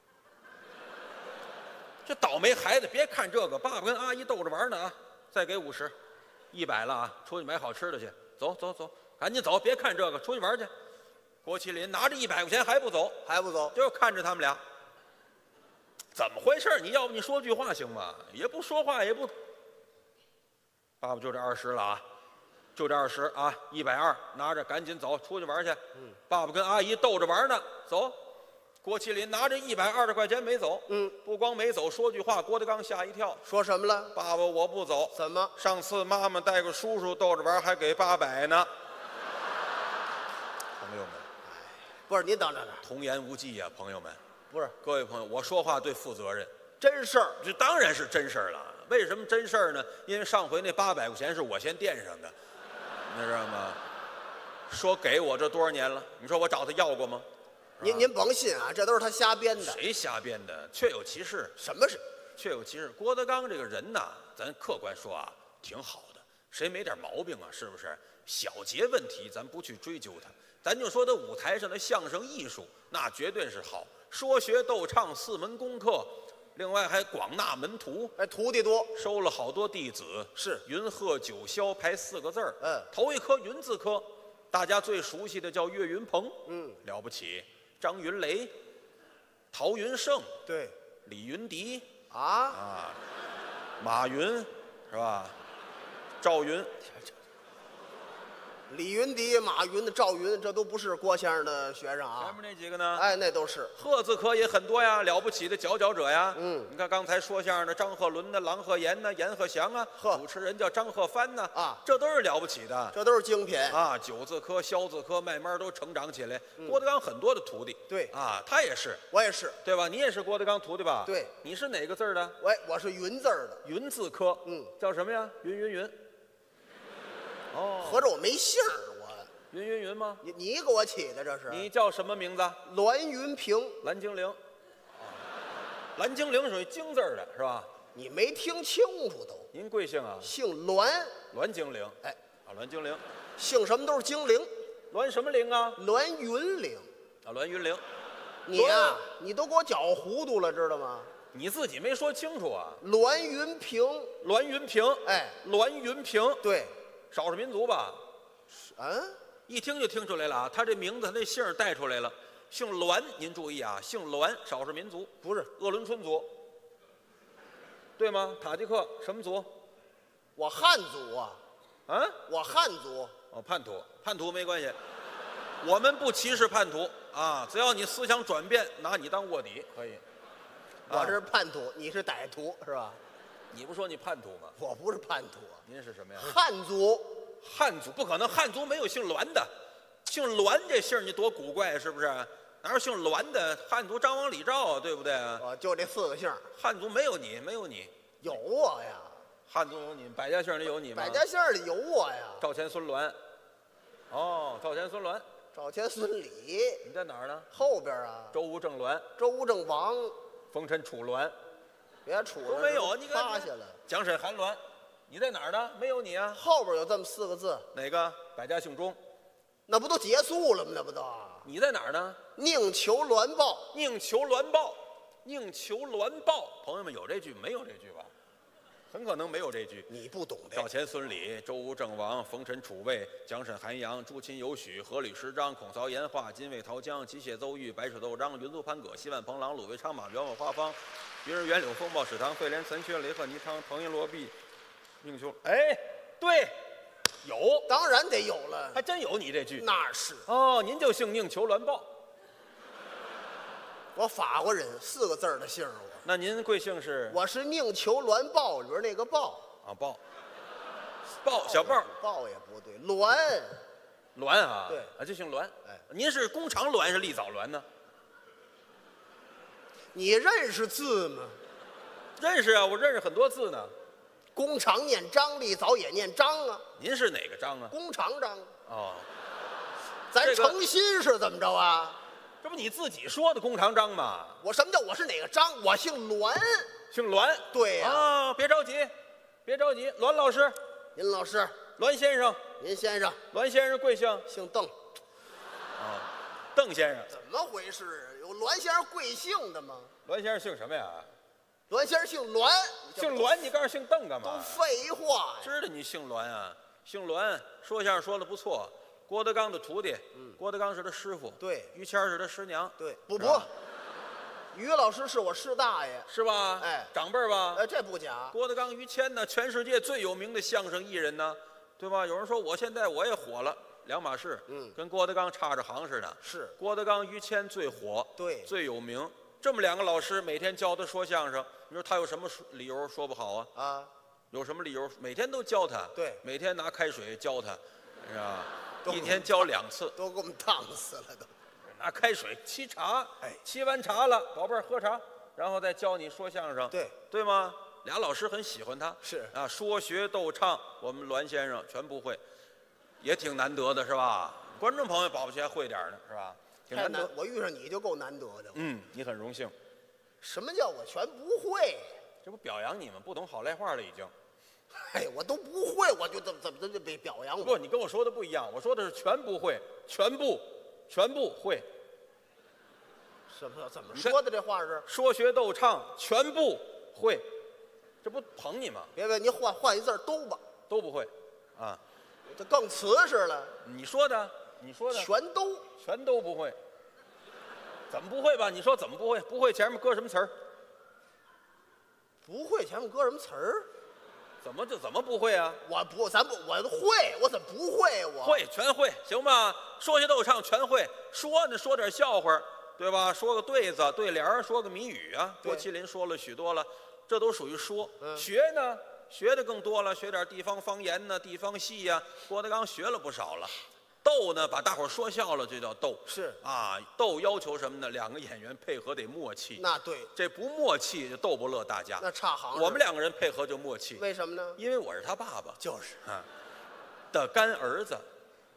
这倒霉孩子，别看这个，爸爸跟阿姨逗着玩呢啊！再给50，100了啊！出去买好吃的去，走走走，赶紧走，别看这个，出去玩去。郭麒麟拿着100块钱还不走， 还不走？ 就看着他们俩，怎么回事？你要不你说句话行吗？也不说话，也不。爸爸就这20了啊，就这20啊，120拿着赶紧走，出去玩去。爸爸跟阿姨逗着玩呢，走。郭麒麟拿着120块钱没走，不光没走，说句话，郭德纲吓一跳， 说什么了？ 爸爸我不走。 怎么？ 上次妈妈带个叔叔逗着玩，还给800呢。朋友们， 不是，您等着， 童言无忌呀，朋友们。 不是各位朋友，我说话对负责任， 真事儿。 这当然是真事儿了。为什么真事儿呢？因为上回那800块钱是我先垫上的，你知道吗？说给我这多少年了？你说我找他要过吗？ 您甭信啊，这都是他瞎编的。 谁瞎编的？确有其事。 什么是？ 确有其事。郭德纲这个人呐，咱客观说啊，挺好的，谁没点毛病啊？是不是？小节问题咱不去追究他，咱就说他舞台上的相声艺术，那绝对是好，说学逗唱4门功课，另外还广纳门徒， 哎，徒弟多， 收了好多弟子。 是云鹤九霄排4个字儿， 头一科云字科，大家最熟悉的叫岳云鹏，了不起。张云雷、陶云胜， 对， 李云迪啊， 马云是吧？赵云， 李云迪、马云、赵云，这都不是郭先生的学生啊。 前面那几个呢？ 哎，那都是。 鹤字科也很多呀，了不起的佼佼者呀。你看刚才说相声的张鹤伦呢、郎鹤炎呢、阎鹤祥啊，主持人叫张鹤帆呢，这都是了不起的， 这都是精品啊。9字科、肖字科，慢慢都成长起来。郭德纲很多的徒弟， 对啊，他也是， 我也是， 对吧？你也是郭德纲徒弟吧？ 对， 你是哪个字的？ 我是云字的， 云字科，叫什么呀？云。哦， 合着我没姓儿，我云吗？ 你给我起的这是？ 你叫什么名字？ 栾云平， 蓝精灵。 蓝精灵属于精字儿的是吧？ 你没听清楚都。 您贵姓啊？ 姓栾， 栾精灵。 哎， 啊，栾精灵， 姓什么都是精灵。 栾什么灵啊？ 栾云灵。 啊，栾云灵。 你呀、你都给我搅糊涂了，知道吗？ 你自己没说清楚啊。 栾云平， 栾云平， 哎， 栾云平， 对， 少数民族吧？ 嗯， 一听就听出来了啊，他这名字他那姓儿带出来了，姓栾，您注意啊，姓栾，少数民族， 不是， 鄂伦春族，对吗？塔吉克什么族？ 我汉族啊， 啊？ 我汉族， 哦，叛徒，叛徒没关系，我们不歧视叛徒啊，只要你思想转变，拿你当卧底可以。 我是叛徒，你是歹徒，是吧？ 你不说你叛徒吗？ 我不是叛徒啊， 您是什么呀？ 汉族。 汉族不可能，汉族没有姓栾的，姓栾这姓儿你多古怪，是不是？哪有姓栾的？汉族张王李赵啊，对不对？ 就这4个姓儿。 汉族没有你，没有你。 有我呀。 汉族有你，百家姓里有你吗？ 百家姓里有我呀。 赵钱孙栾。哦，赵钱孙栾。 赵钱孙李。 你在哪儿呢？ 后边啊。 周吴郑栾。 周吴郑王。 冯陈楚栾。 别杵了， 都没有，你看趴下了。 蒋沈韩栾，你在哪儿呢？没有你啊。 后边有这么4个字。 哪个？百家姓钟。 那不都结束了吗？那不都。 你在哪儿呢？ 宁求栾豹。 宁求栾豹，宁求栾豹。朋友们有这句没有这句吧？很可能没有这句。 你不懂的。 赵钱孙李，周吴郑王，冯陈楚卫，蒋沈韩杨，朱秦尤许，阖闾十章，孔曹颜化，金卫陶姜，吉谢邹豫，白首窦章，云族潘葛，西万彭郎，鲁卫昌马，苗茂花方，云儿袁柳，风暴史堂，费连岑薛，雷鹤霓昌，彭英罗毕，宁求。哎，对，有， 当然得有了， 还真有你这句。 那是哦，您就姓宁求栾豹。 我法国人，4个字儿的姓儿。 那您贵姓是？ 我是宁求栾豹里边那个豹。 啊，豹。豹，小豹。 豹也不对，栾。 栾啊。 对， 啊，就姓栾。 哎， 您是工长栾是立早栾呢？ 你认识字吗？ 认识啊，我认识很多字呢。 工长念张，立早也念张啊。 您是哪个张啊？ 工长张。 哦， 咱诚心是怎么着啊？ 这不你自己说的工长张吗？ 我什么叫我是哪个张？我姓栾。 姓栾。 对呀。 啊，别着急，别着急，栾老师。 您老师。 栾先生。 您先生。 栾先生贵姓？ 姓邓。 啊，邓先生。 怎么回事？有栾先生贵姓的吗？ 栾先生姓什么呀？ 栾先生姓栾。 姓栾，你告诉姓邓干嘛？ 都废话呀！ 知道你姓栾啊？姓栾，说相声说的不错。郭德纲的徒弟，郭德纲是他师傅， 对， 于谦是他师娘， 对，不，于老师是我师大爷， 是吧？ 哎， 长辈儿吧？ 这不假。 郭德纲、于谦呢，全世界最有名的相声艺人呢，对吧？有人说我现在我也火了，两码事，跟郭德纲差着行似的。 是， 郭德纲、于谦最火， 对， 最有名。这么2个老师每天教他说相声，你说他有什么理由说不好啊？ 啊， 有什么理由？每天都教他， 对， 每天拿开水浇他，是吧？一天浇2次， 都给我们烫死了都。 拿开水沏茶， 哎， 沏完茶了，宝贝儿喝茶，然后再教你说相声，对吗？俩老师很喜欢他， 是啊，说学逗唱，我们栾先生全不会，也挺难得的，是吧？观众朋友保不齐还会点呢，是吧？挺难得。 我遇上你就够难得的。 你很荣幸。 什么叫我全不会？ 这不表扬你们不懂好赖话了已经。 哎，我都不会，我就怎么就被表扬我？ 不，你跟我说的不一样，我说的是全不会，全部会。 什么？怎么说的这话是？ 说学逗唱全部会，这不捧你吗？ 别，您换一字都吧。 都不会，啊， 这更瓷实了。 你说的，全都不会。怎么不会吧？你说怎么不会？不会前面搁什么词儿？ 不会前面搁什么词儿？ 怎么不会啊？ 我会，我怎么不会？我会，全会，行吧？说学逗唱全会，说呢说点笑话，对吧？说个对子、对联儿，说个谜语啊。郭麒麟说了许多了，这都属于说。学呢，学的更多了，学点地方方言呢、地方戏呀。郭德纲学了不少了。逗呢，把大伙儿说笑了，就叫逗。 是啊，逗要求什么呢？2个演员配合得默契。 那对， 这不默契就逗不乐大家。 那差行。 我们2个人配合就默契。 为什么呢？ 因为我是他爸爸。 就是啊，的干儿子。 你的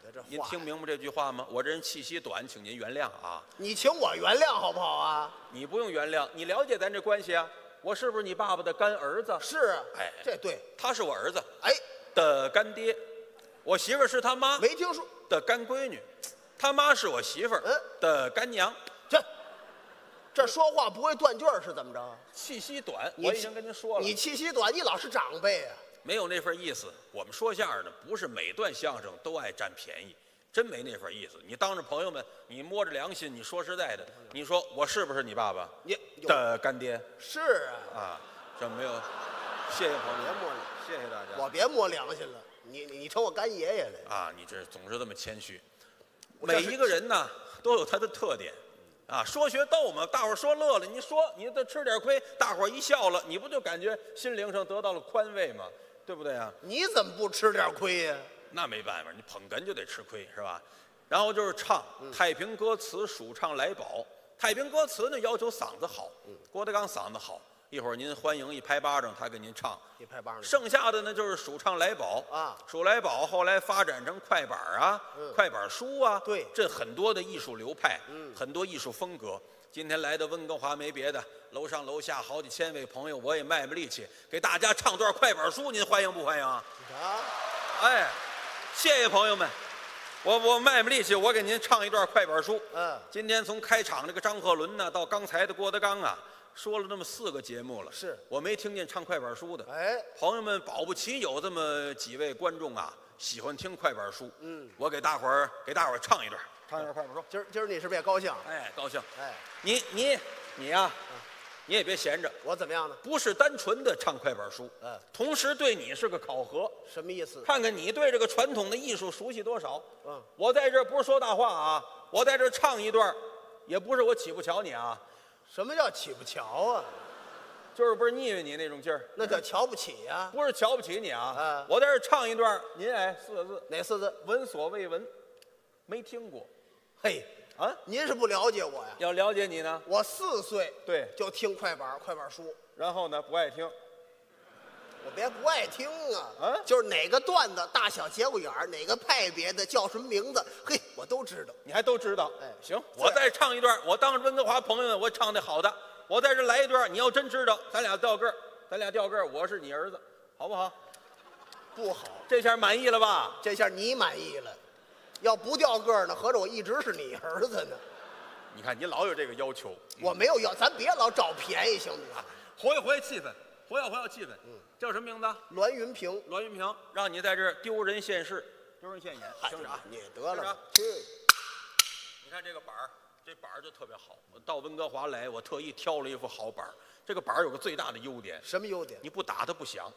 这话您听明白这句话吗？我这人气息短，请您原谅啊。 你请我原谅好不好啊？ 你不用原谅，你了解咱这关系啊？我是不是你爸爸的干儿子？ 是啊， 哎， 这对。 他是我儿子哎， 的干爹，我媳妇儿是他妈没听说。 的干闺女，他妈是我媳妇儿的干娘。 这说话不会断句儿是怎么着？ 气息短，我已经跟您说了。 你气息短，你老是长辈啊。 没有那份意思。我们说相声的不是每段相声都爱占便宜，真没那份意思。你当着朋友们，你摸着良心，你说实在的，你说我是不是你爸爸你的干爹？ 是啊。 啊，这没有。谢谢朋友们，谢谢大家。 我别摸良心了，你成我干爷爷了啊！你这总是这么谦虚。每一个人呢都有他的特点。啊，说学逗嘛，大伙儿说乐了，你说你这吃点亏，大伙儿一笑了，你不就感觉心灵上得到了宽慰吗？对不对啊？ 你怎么不吃点亏呀？ 那没办法，你捧哏就得吃亏是吧？然后就是唱太平歌词，数唱来宝。太平歌词呢要求嗓子好，郭德纲嗓子好，一会儿您欢迎一拍巴掌，他给您唱。 一拍巴掌。 剩下的呢就是数唱来宝啊，数来宝后来发展成快板啊，快板书啊， 对， 这很多的艺术流派，很多艺术风格。今天来的温哥华没别的，楼上楼下好几千位朋友，我也卖卖力气给大家唱段快板书，您欢迎不欢迎啊？ 啊， 哎，谢谢朋友们，我卖卖力气，我给您唱一段快板书。今天从开场这个张鹤伦呢，到刚才的郭德纲啊。说了那么4个节目了， 是我没听见唱快板书的。 哎， 朋友们，保不齐有这么几位观众啊，喜欢听快板书。我给大伙儿唱一段，唱一段快板书。 今儿你是不是也高兴？ 哎，高兴。 哎， 你呀，你也别闲着。 我怎么样呢？ 不是单纯的唱快板书，同时对你是个考核。 什么意思？ 看看你对这个传统的艺术熟悉多少。我在这不是说大话啊，我在这唱一段，也不是我起不瞧你啊。 什么叫起不瞧啊？ 就是不是腻歪你那种劲儿， 那叫瞧不起呀。 不是瞧不起你啊。我在这唱一段，您4个字， 哪4字？ 闻所未闻，没听过。 嘿啊， 您是不了解我呀？ 要了解你呢。 我4岁对就听快板书， 然后呢不爱听。 我别不爱听啊，就是哪个段子大小节骨眼儿，哪个派别的叫什么名字，嘿，我都知道。 你还都知道？ 哎， 行，我再唱一段，我当着温哥华朋友们，我唱的好的，我在这来一段，你要真知道，咱俩掉个儿，我是你儿子，好不好？ 不好， 这下满意了吧？ 这下你满意了，要不掉个儿呢，合着我一直是你儿子呢。 你看你老有这个要求， 我没有要，咱别老找便宜，行不行？ 活跃气氛，活跃气氛。叫什么名字？ 栾云平。 栾云平，让你在这儿丢人现世，丢人现眼，听着啊！ 你得了， 去。你看这个板儿，这板儿就特别好。我到温哥华来，我特意挑了一副好板儿。这个板儿有个最大的优点， 什么优点？ 你不打它不响。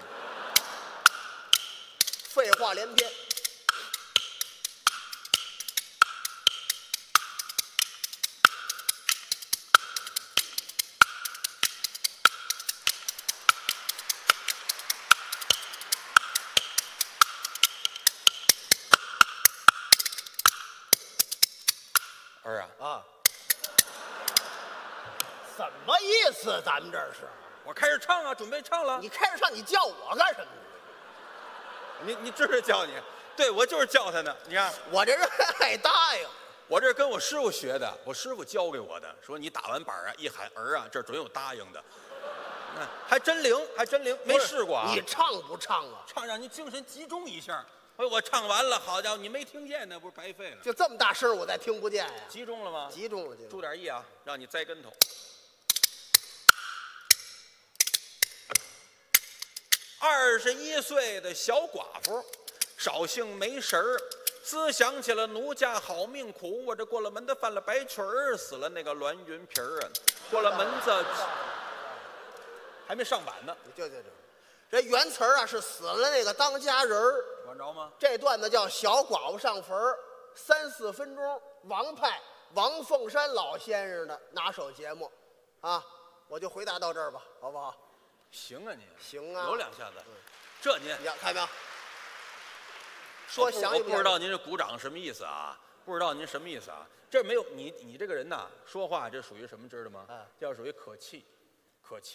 废话连篇。 儿啊， 怎么意思？咱们这是？ 我开始唱啊，准备唱了。 你开始唱，你叫我干什么？ 你知道叫你？对，我就是叫他呢。你看我这人爱答应。 我这跟我师傅学的，我师傅教给我的，说你打完板啊，一喊儿啊，这准有答应的。还真灵，还真灵，没试过啊。 你唱不唱啊？ 唱让你精神集中一下。哎，我唱完了，好家伙，你没听见呢，不是白费了？ 就这么大声，我再听不见呀。 集中了吗？ 集中了， 注点意啊，让你栽跟头。21岁的小寡妇，少姓没神儿，思想起了奴家好命苦，我这过了门的犯了白裙儿，死了那个栾云皮儿啊，过了门子还没上板呢。 就这原词儿啊是死了那个当家人儿， 管着吗？ 这段子叫小寡妇上坟儿，3、4分钟，王派王凤山老先生的拿手节目，啊，我就回答到这儿吧，好不好？ 行啊，你行啊， 有2下子，这您看没有？说详细我不知道您这鼓掌什么意思啊？不知道您什么意思啊？这没有你这个人呐，说话这属于什么知道吗？叫属于可气，可气。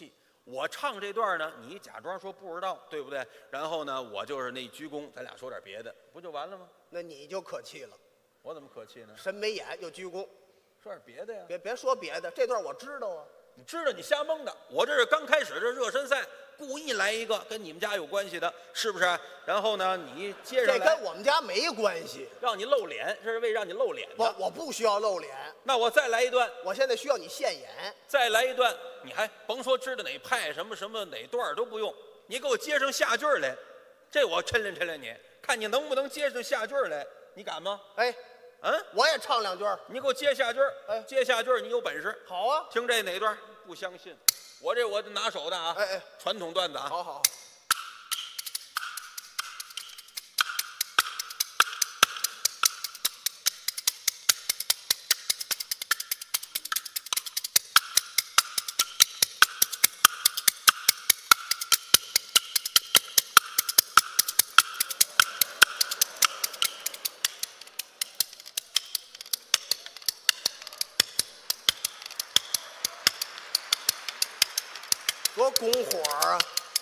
我唱这段呢，你假装说不知道，对不对？然后呢，我就是那鞠躬，咱俩说点别的，不就完了吗？ 那你就可气了， 我怎么可气呢？ 神没眼又鞠躬， 说点别的呀。 别说别的，这段我知道啊。 你知道你瞎蒙的，我这是刚开始这热身赛，故意来一个跟你们家有关系的，是不是？然后呢，你接上这来， 跟我们家没关系， 让你露脸，这是为让你露脸的。 我不需要露脸， 那我再来一段， 我现在需要你现眼。 再来一段，你还甭说知道哪派什么什么哪段都不用，你给我接上下句儿来，这我抻练抻练你，看你能不能接上下句儿来，你敢吗？ 哎，我也唱2句儿。 你给我接下句儿， 哎接下句儿你有本事。 好啊， 听这哪段？不相信，我拿手的啊， 哎， 传统段子啊。 好。多拱火啊！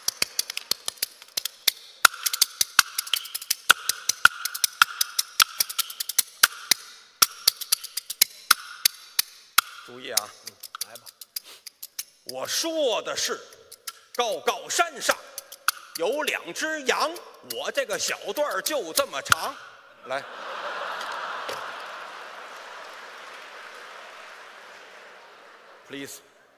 注意啊，来吧。我说的是，高高山上有2只羊，我这个小段儿就这么长。来，please。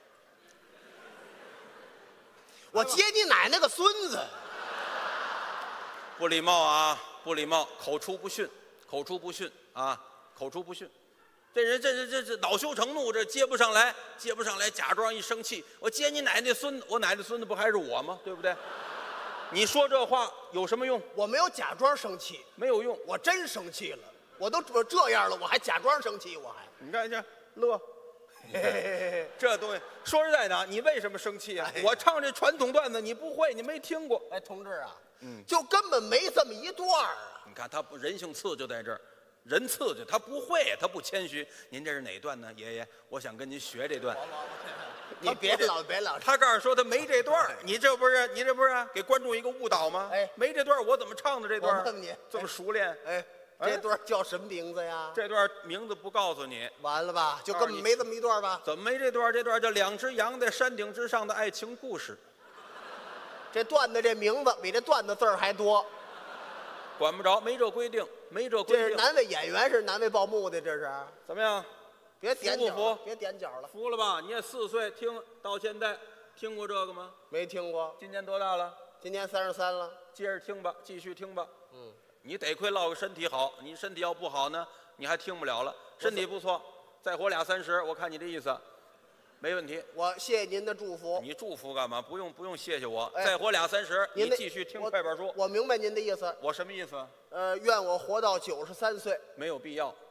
我接你奶奶个孙子！ 不礼貌啊，不礼貌，口出不逊，口出不逊啊，口出不逊。这人这恼羞成怒，这接不上来，接不上来，假装一生气，我接你奶奶孙子，我奶奶孙子不还是我吗？对不对？你说这话有什么用？ 我没有假装生气， 没有用。 我真生气了。我都这样了，我还假装生气，我还你看这乐。这东西说实在的，你为什么生气啊？我唱这传统段子你不会，你没听过。 哎，同志啊，就根本没这么一段啊。 你看他不人性次就在这儿，人次就他不会，他不谦虚。您这是哪段呢，爷爷？我想跟您学这段。 你别老。 他告诉说他没这段，你这不是给观众一个误导吗？ 哎， 没这段我怎么唱的这段？ 我问你， 这么熟练？ 哎，这段叫什么名字呀？ 这段名字不告诉你。 完了吧？就根本没这么一段吧？ 怎么没这段？这段叫2只羊在山顶之上的爱情故事。 这段子这名字比这段子字儿还多。 管不着，没这规定，没这规定。 这是难为演员，是难为报幕的，这是。 怎么样？ 别点脚， 服不服？ 别点脚了。 服了吧？你也4岁，听到现在，听过这个吗？ 没听过。 今年多大了？ 今年33了。 接着听吧，继续听吧。你得亏落个身体好，你身体要不好呢，你还听不了了。身体不错，再活20、30，我看你这意思，没问题。 我谢谢您的祝福。 你祝福干嘛？不用谢谢我。 哎再活20、30， 您你继续听快板书。 我明白您的意思。 我什么意思？ 愿我活到93岁。 没有必要。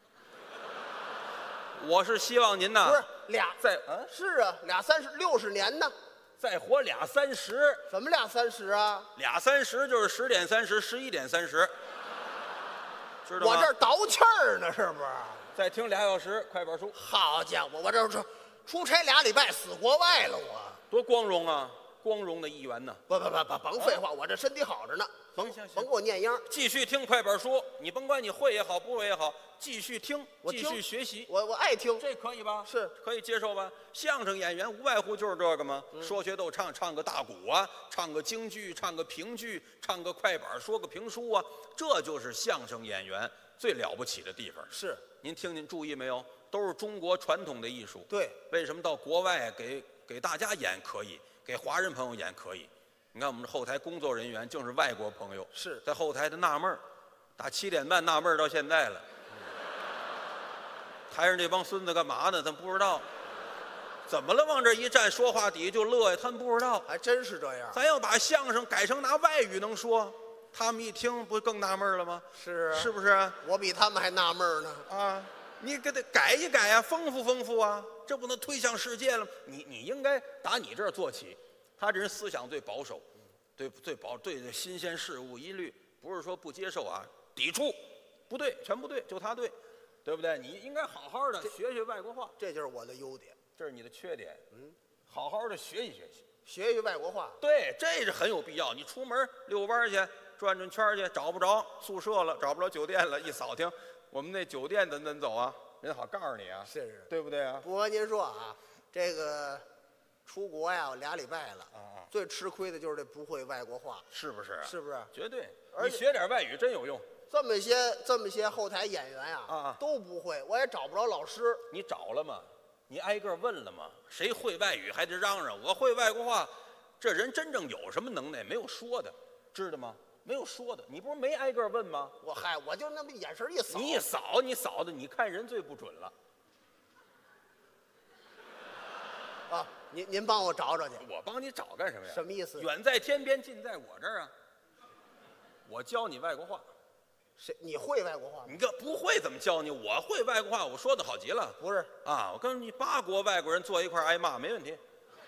我是希望您呐， 不是是啊，60年呢。 再活20、30。 怎么30啊 ？20、30就是10点30、11点30，知道吗？ 我这倒气儿呢，是不是？ 再听2小时快板书。 好家伙，我这出差2礼拜，死国外了，我多光荣啊！光荣的一员呢。 甭废话，我这身体好着呢。 行， 甭给我念秧。 继续听快板书，你甭管你会也好，不会也好，继续听，继续学习。 我爱听， 这可以吧？ 是可以接受吧？相声演员无外乎就是这个吗？说学逗唱，唱个大鼓啊，唱个京剧，唱个评剧，唱个快板，说个评书啊，这就是相声演员最了不起的地方。 是， 您听您注意没有？都是中国传统的艺术。 对， 为什么到国外给大家演可以，给华人朋友演可以？你看我们这后台工作人员正是外国朋友， 是在后台的纳闷儿，打7点半纳闷儿到现在了。台上这帮孙子干嘛呢？他们不知道，怎么了？往这一站，说话底下就乐呀，他们不知道。 还真是这样。 咱要把相声改成拿外语能说，他们一听不更纳闷了吗？ 是啊， 是不是？ 我比他们还纳闷呢。 啊，你给他改一改啊，丰富丰富啊，这不能推向世界了。你应该打你这儿做起。他这人思想最保守，对这新鲜事物一律不是说不接受啊，抵触，不对，全不对，就他对，对不对？你应该好好的学学外国话， 这就是我的优点， 这是你的缺点。好好的学习学习， 学学外国话。 对，这是很有必要。你出门遛弯去，转转圈去，找不着宿舍了，找不着酒店了，一扫听，我们那酒店怎走啊？人好告诉你啊， 是， 对不对啊？ 不过您说啊，这个出国呀2礼拜了，最吃亏的就是这不会外国话， 是不是？ 是不是？ 绝对。 而且你学点外语真有用。 这么些后台演员呀，都不会，我也找不着老师。 你找了吗？你挨个问了吗？谁会外语还得嚷嚷我会外国话？这人真正有什么能耐？没有说的，知道吗？没有说的。你不是没挨个问吗？ 我就那么眼神一扫。 你扫的，你看人最不准了。 啊，您帮我找找去。 我帮你找干什么呀？ 什么意思？ 远在天边，近在我这儿啊。我教你外国话。 你会外国话吗？ 你这不会怎么教你？我会外国话，我说的好极了。 不是啊，我跟你8国外国人坐一块儿挨骂没问题。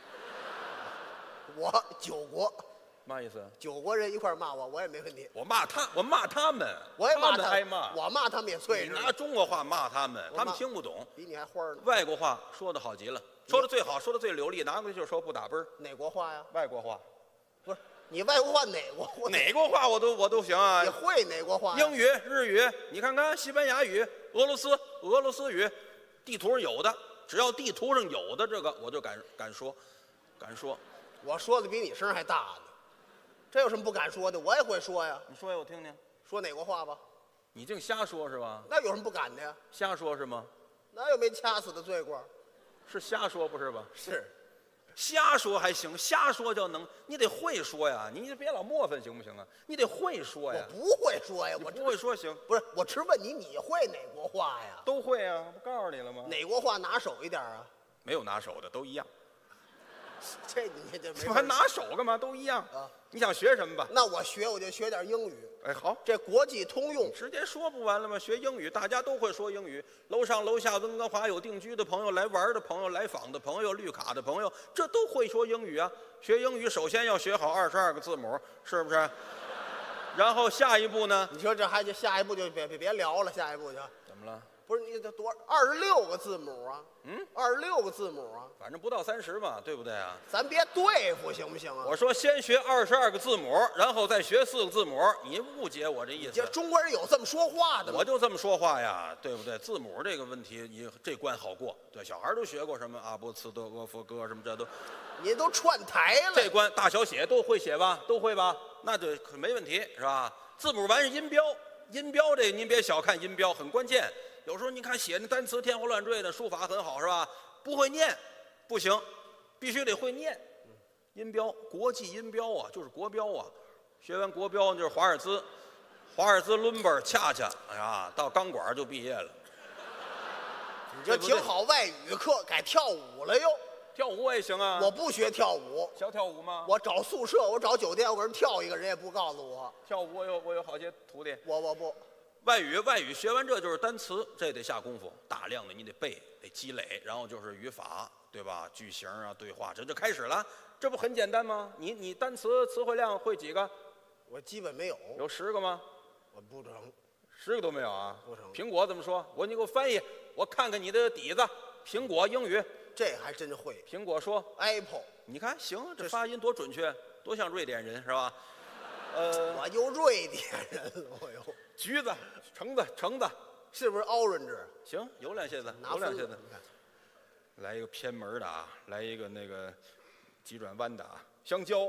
我9国。 嘛意思 ？9国人一块儿骂我，我也没问题。 我骂他们， 我也骂他们挨骂。 我骂他们也脆。 你拿中国话骂他们，他们听不懂。 比你还花呢。 外国话说的好极了，说的最好，说的最流利，拿过去就说不打奔。 哪国话呀？ 外国话。 不是你外国话哪国？ 哪国话我都行啊。 你会哪国话？ 英语、日语，你看看西班牙语、俄罗斯语，地图上有的，只要地图上有的这个，我就敢说。 我说的比你声还大呢，这有什么不敢说的？我也会说呀。 你说呀，我听听。 说哪国话吧？ 你净瞎说是吧？ 那有什么不敢的呀？ 瞎说是吗？ 那又没掐死的罪过。 是瞎说不是吧？ 是。 瞎说还行，瞎说就能，你得会说呀，你别老磨蹭行不行啊？你得会说呀。 我不会说呀， 我不会说行。 不是，我只问你，你会哪国话呀？ 都会啊，不告诉你了吗？ 哪国话拿手一点啊？ 没有拿手的，都一样。 这你这没。 我还拿手干嘛？都一样啊。你想学什么吧？ 那我就学点英语。 哎，好， 这国际通用， 直接说不完了吗？学英语，大家都会说英语。楼上楼下温哥华有定居的朋友，来玩的朋友，来访的朋友，绿卡的朋友，这都会说英语啊。学英语首先要学好22个字母，是不是？然后下一步呢？ 你说这还就下一步就别聊了，下一步就怎么了？ 不是你这多26个字母啊？26个字母啊？ 反正不到30嘛，对不对啊？ 咱别对付行不行啊？ 我说先学22个字母，然后再学4个字母，你误解我这意思。 这中国人有这么说话的吗？ 我就这么说话呀，对不对？字母这个问题，你这关好过。对，小孩都学过什么阿波茨德俄佛哥什么，这都， 您都串台了。 这关大小写都会写吧？都会吧？那就没问题，是吧？字母完是音标，音标这您别小看音标，很关键。有时候你看写那单词天花乱坠的，书法很好是吧？不会念不行，必须得会念。音标，国际音标啊，就是国标啊。学完国标就是华尔兹、伦巴、恰恰，哎呀，到钢管就毕业了。 你这挺好，外语课改跳舞了又。 跳舞我也行啊。 我不学跳舞。 想跳舞吗？ 我找宿舍，我找酒店，我给人跳一个人也不告诉我。 跳舞我有好些徒弟。 我不。 外语学完这就是单词，这得下功夫，大量的你得背，得积累，然后就是语法，对吧？句型啊，对话，这就开始了。这不很简单吗？你单词词汇量会几个？ 我基本没有。 有10个吗？ 我不成 ，10个都没有啊？ 不成。 苹果怎么说？你给我翻译，我看看你的底子。苹果英语， 这还真会。 苹果说 Apple， 你看行，这发音多准确，多像瑞典人是吧？ 我又瑞典人了，我又。 橘子、橙子， 是不是 orange？ 行，有两些子，有两些子。来一个偏门的啊，来一个那个急转弯的啊，香蕉。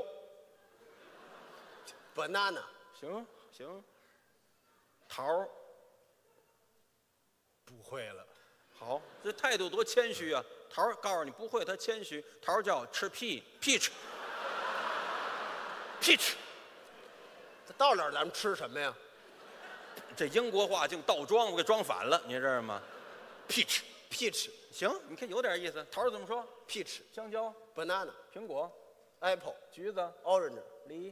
banana。 行。桃。 不会了。 好，这态度多谦虚啊！桃告诉你不会，他谦虚。桃叫吃peach。 到哪儿咱们吃什么呀？ 这英国话净倒装，我给装反了，你知道吗 ？peach， 行，你看有点意思。桃怎么说 ？peach， 香蕉 ，banana， 苹果 ，apple， 橘子 ，orange， 梨。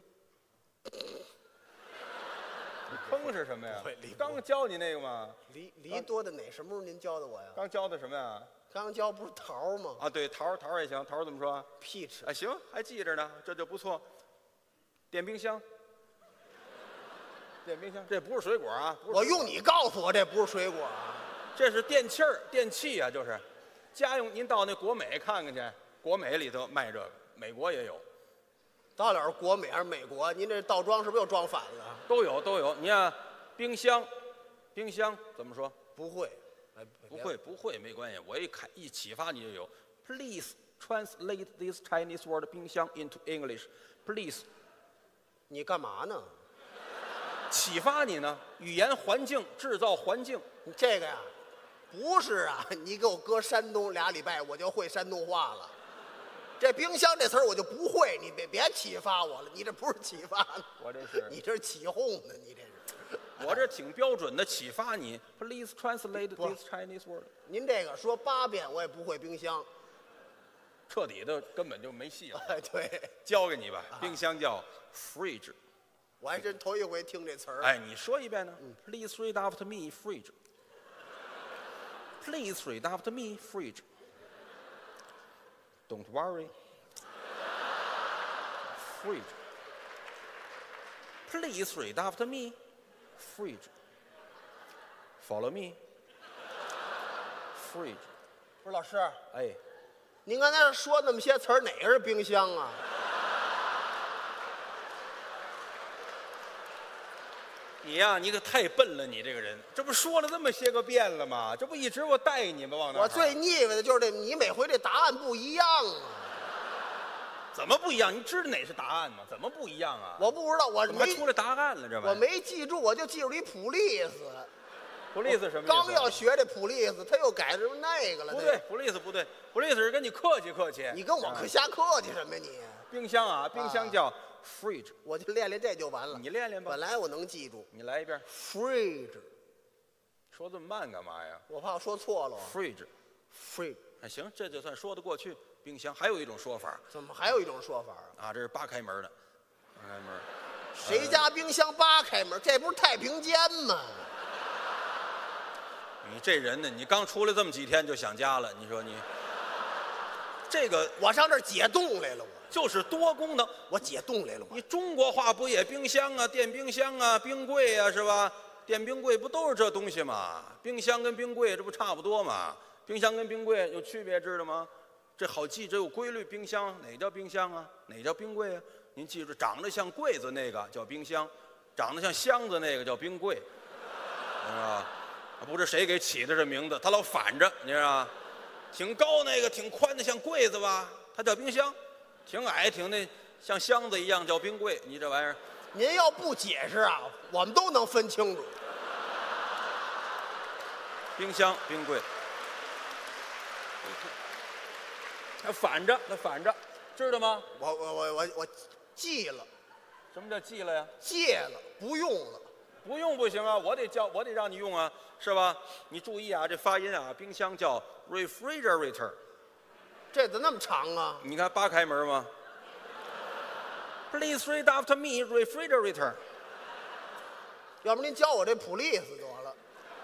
坑是什么呀？刚教你那个吗？ 梨多的哪？什么时候您教的我呀？ 刚教的什么呀？ 刚教不是桃吗？ 啊，对，桃也行。桃怎么说 ？peach。 哎，行，还记着呢，这就不错。电冰箱。这不是水果啊！ 我用你告诉我，这不是水果啊， 这是电器啊，就是家用。您到那国美看看去，国美里头卖这个，美国也有。 到底是国美还是美国？您这倒装是不是又装反了？ 都有都有。你看冰箱，冰箱怎么说？ 不会，哎， 不会没关系，我一启发你就有。Please translate this Chinese word 冰箱 into English. Please， 你干嘛呢？ 启发你呢？语言环境，制造环境。 你这个呀，不是啊，你给我搁山东2礼拜，我就会山东话了。这冰箱这词儿我就不会，你别启发我了，你这不是启发， 我这是你这是起哄呢，你这是。 我这挺标准的启发你。Please translate this Chinese word。 您这个说8遍我也不会冰箱。 彻底的根本就没戏了。 哎，对， 教给你吧，冰箱叫 fridge。 我还真头一回听这词儿。 哎，你说一遍呢？Please read after me, fridge. Please read after me, fridge. Don't worry, fridge. Please read after me, fridge. Follow me, fridge. 不是老师， 哎， 您刚才说那么些词儿，哪个是冰箱啊？ 你呀，你可太笨了，你这个人，这不说了这么些个遍了吗？这不一直我带你们往哪儿？ 我最腻歪的就是这，你每回这答案不一样啊！ 怎么不一样？你知道哪是答案吗？怎么不一样啊？ 我不知道，我没怎么还出来答案了？这玩意儿我没记住，我就记住一普利斯。 普利斯什么意思？ 刚要学这普利斯，他又改成那个了。 不对，普利斯不对，普利斯是跟你客气客气。 你跟我可瞎客气什么呀你？ 冰箱啊，冰箱叫 fridge， 我就练练这就完了。 你练练吧。 本来我能记住， 你来一遍 fridge， 说这么慢干嘛呀我怕我说错了。 ？fridge， 哎，行，这就算说得过去。冰箱还有一种说法怎么还有一种说法啊？ 啊，这是8开门的，8开门。 谁家冰箱8开门？这不是太平间吗？ 你这人呢？你刚出来这么几天就想家了？你说你这个我上这儿解冻来了， 就是多功能。 我解冻来了。 你中国话不也冰箱啊、电冰箱啊、冰柜啊，是吧？电冰柜不都是这东西吗？冰箱跟冰柜这不差不多吗？冰箱跟冰柜有区别，知道吗？这好记，这有规律。冰箱哪叫冰箱啊？哪叫冰柜啊？您记住，长得像柜子那个叫冰箱，长得像箱子那个叫冰柜，知道吧？不知谁给起的这名字，他老反着，你知道吧？挺高那个，挺宽的，像柜子吧，它叫冰箱；挺矮，挺那像箱子一样叫冰柜。你这玩意儿， 您要不解释啊，我们都能分清楚。 冰箱、冰柜，它反着，它反着，知道吗？ 我记了， 什么叫记了呀？ 戒了，不用了。 不用不行啊，我得让你用啊，是吧？你注意啊，这发音啊，冰箱叫 refrigerator， 这怎么那么长啊？ 你看8开门吗 ？Please read after me, refrigerator。 要不您教我这普利斯得了。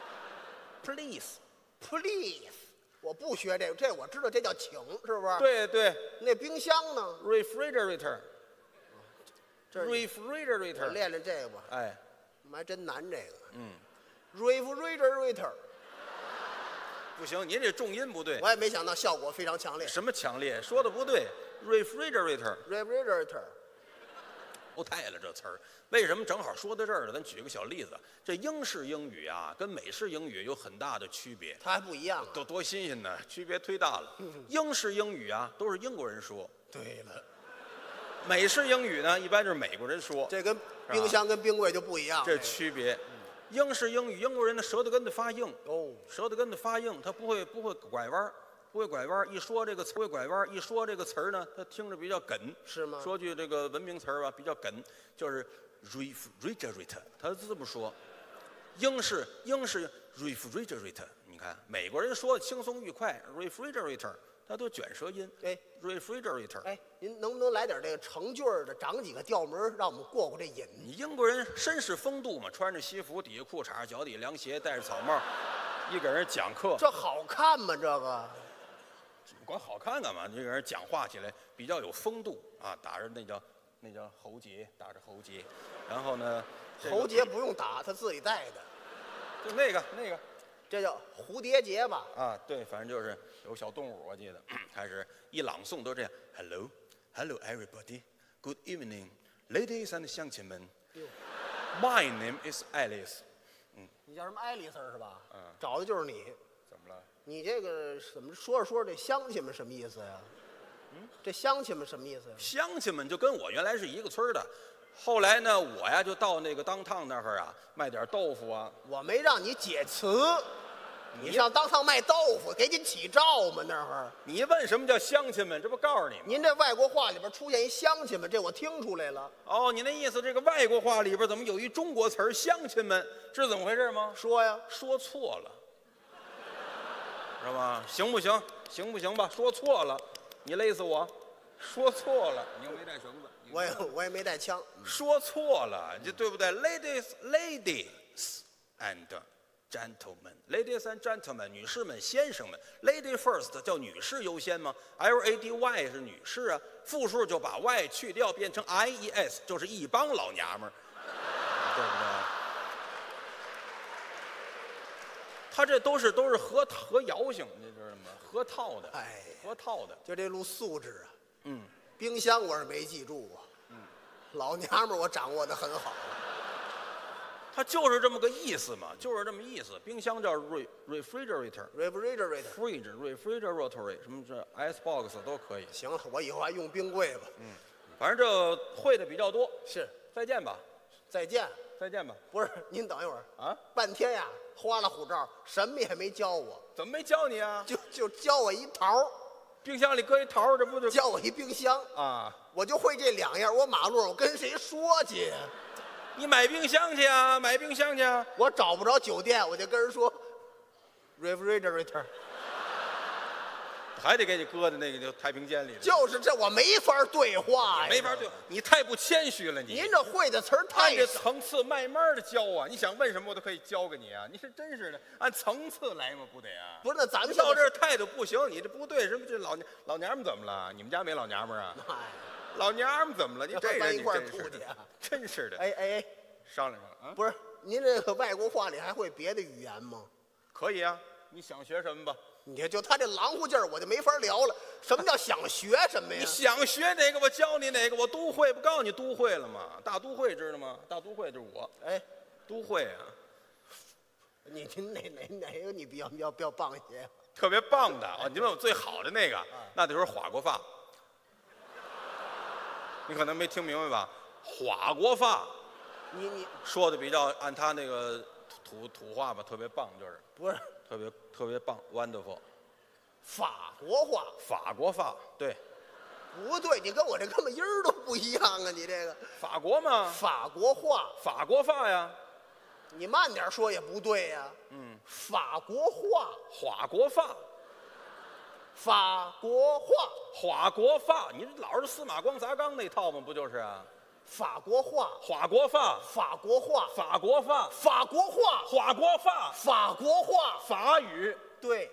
Please， Please， 我不学这个，这我知道，这叫请，是不是？。 对对那冰箱呢？ ，refrigerator， 这我 refrigerator， 练练这个吧。 哎， 还真难这个。refrigerator， 不行，您这重音不对。 我也没想到效果非常强烈。 什么强烈？说的不对。refrigerator， refrigerator， 不太了这词儿。为什么正好说到这儿了？咱举个小例子，这英式英语啊，跟美式英语有很大的区别。 它还不一样啊。 多新鲜呢，区别忒大了。英式英语啊，都是英国人说； 对了， 美式英语呢，一般就是美国人说。 这跟冰箱跟冰柜就不一样。 这区别。英式英语，英国人的舌头根子发硬， 哦， 舌头根子发硬，他不会拐弯，不会拐弯。一说这个词，不会拐弯。一说这个词儿呢，他听着比较梗， 是吗？ 说句这个文明词儿吧，比较梗，就是 refrigerator， 他这么说。英式 refrigerator， 你看美国人说的轻松愉快 refrigerator， 他都卷舌音。 哎 refrigerator， 哎，您能不能来点这个成句儿的，长几个调门，让我们过这瘾？ 你英国人绅士风度嘛，穿着西服，底下裤衩，脚底凉鞋，戴着草帽，一给人讲课， 这好看吗？这个管好看干嘛？这个人讲话起来比较有风度啊，打着那叫喉结，打着喉结，然后呢， 喉结不用打，他自己带的， 就那个， 这叫蝴蝶结吧？ 啊，对，反正就是有小动物，我记得开始一朗诵都这样 ，Hello everybody, Good evening, ladies and 乡亲们。My name is Alice。 你叫什么爱丽丝儿是吧？ 嗯， 找的就是你。 怎么了？ 你这个怎么说着说着这乡亲们什么意思呀？这乡亲们什么意思呀？ 乡亲们就跟我原来是一个村儿的，后来呢，我呀就到那个当趟那儿啊卖点豆腐啊。 我没让你解词，你上当趟卖豆腐，给你起照吗？那会儿你问什么叫乡亲们？这不告诉你吗？ 您这外国话里边出现一乡亲们，这我听出来了。 哦，你那意思，这个外国话里边怎么有一中国词儿“乡亲们”？这是怎么回事吗？ 说呀， 说错了，知道吧？行不行？行不行吧？说错了，你勒死我！说错了，你又没带绳子。 我也没带枪。 说错了，这对不对？Ladies and gentlemen，ladies and gentlemen， 女士们、先生们 ，lady first 叫女士优先吗 ？Lady 是女士啊，复数就把 y 去掉，变成 ies， 就是一帮老娘们儿，对不对？他这都是合摇性，你知道吗？合套的， 哎， 合套的， 就这路素质啊。 嗯， 冰箱我是没记住啊。老娘们儿我掌握的很好。 它就是这么个意思嘛，就是这么意思。冰箱叫 refrigerator， refrigerator， 什么这 ice box 都可以。 行了，我以后还用冰柜吧。 反正这会的比较多。 是， 再见吧， 再见。 再见吧。 不是，您等一会儿啊， 半天呀，花里胡哨，什么也没教我， 怎么没教你啊？ 就教我一桃， 冰箱里搁一桃，这不就教我一冰箱啊？ 我就会这两样，我马路上我跟谁说去？ 你买冰箱去啊，买冰箱去啊！ 我找不着酒店，我就跟人说 refrigerator， 还得给你搁在那个太平间里。 就是这，我没法对话呀， 没法对，你太不谦虚了，你。 您这会的词儿太按这层次慢慢的教啊，你想问什么我都可以教给你啊，你是真是的，按层次来嘛，不得啊？ 不是，那咱们到这儿态度不行，你这不对，什么这老娘们怎么了？你们家没老娘们啊？老娘们怎么了？你这人一块真是的，真是的。 哎， 商量商量啊！ 不是，您这个外国话里还会别的语言吗？ 可以啊，你想学什么吧？ 你看，就他这狼乎劲儿，我就没法聊了。什么叫想学什么呀？ 你想学哪个，我教你哪个。我都会，不告诉你都会了吗？大都会知道吗？大都会就是我。 哎， 都会啊。 您哪个你比较棒一些？ 特别棒的啊！你问我最好的那个，那得说华国发。你可能没听明白吧？华国发， 你说的比较按他那个土话吧，特别棒，就是不是特别棒 ，wonderful。 法国话， 法国发，对， 不对，你跟我这根本音儿都不一样啊！你这个法国嘛， 法国话， 法国发呀， 你慢点说也不对呀。法国话， 华国发。 法国话， 华国发，你老是司马光砸缸那套吗？不就是啊？ 法国话， 华国发， 法国话， 法国发， 法国话， 华国发， 法国话， 法语， 对，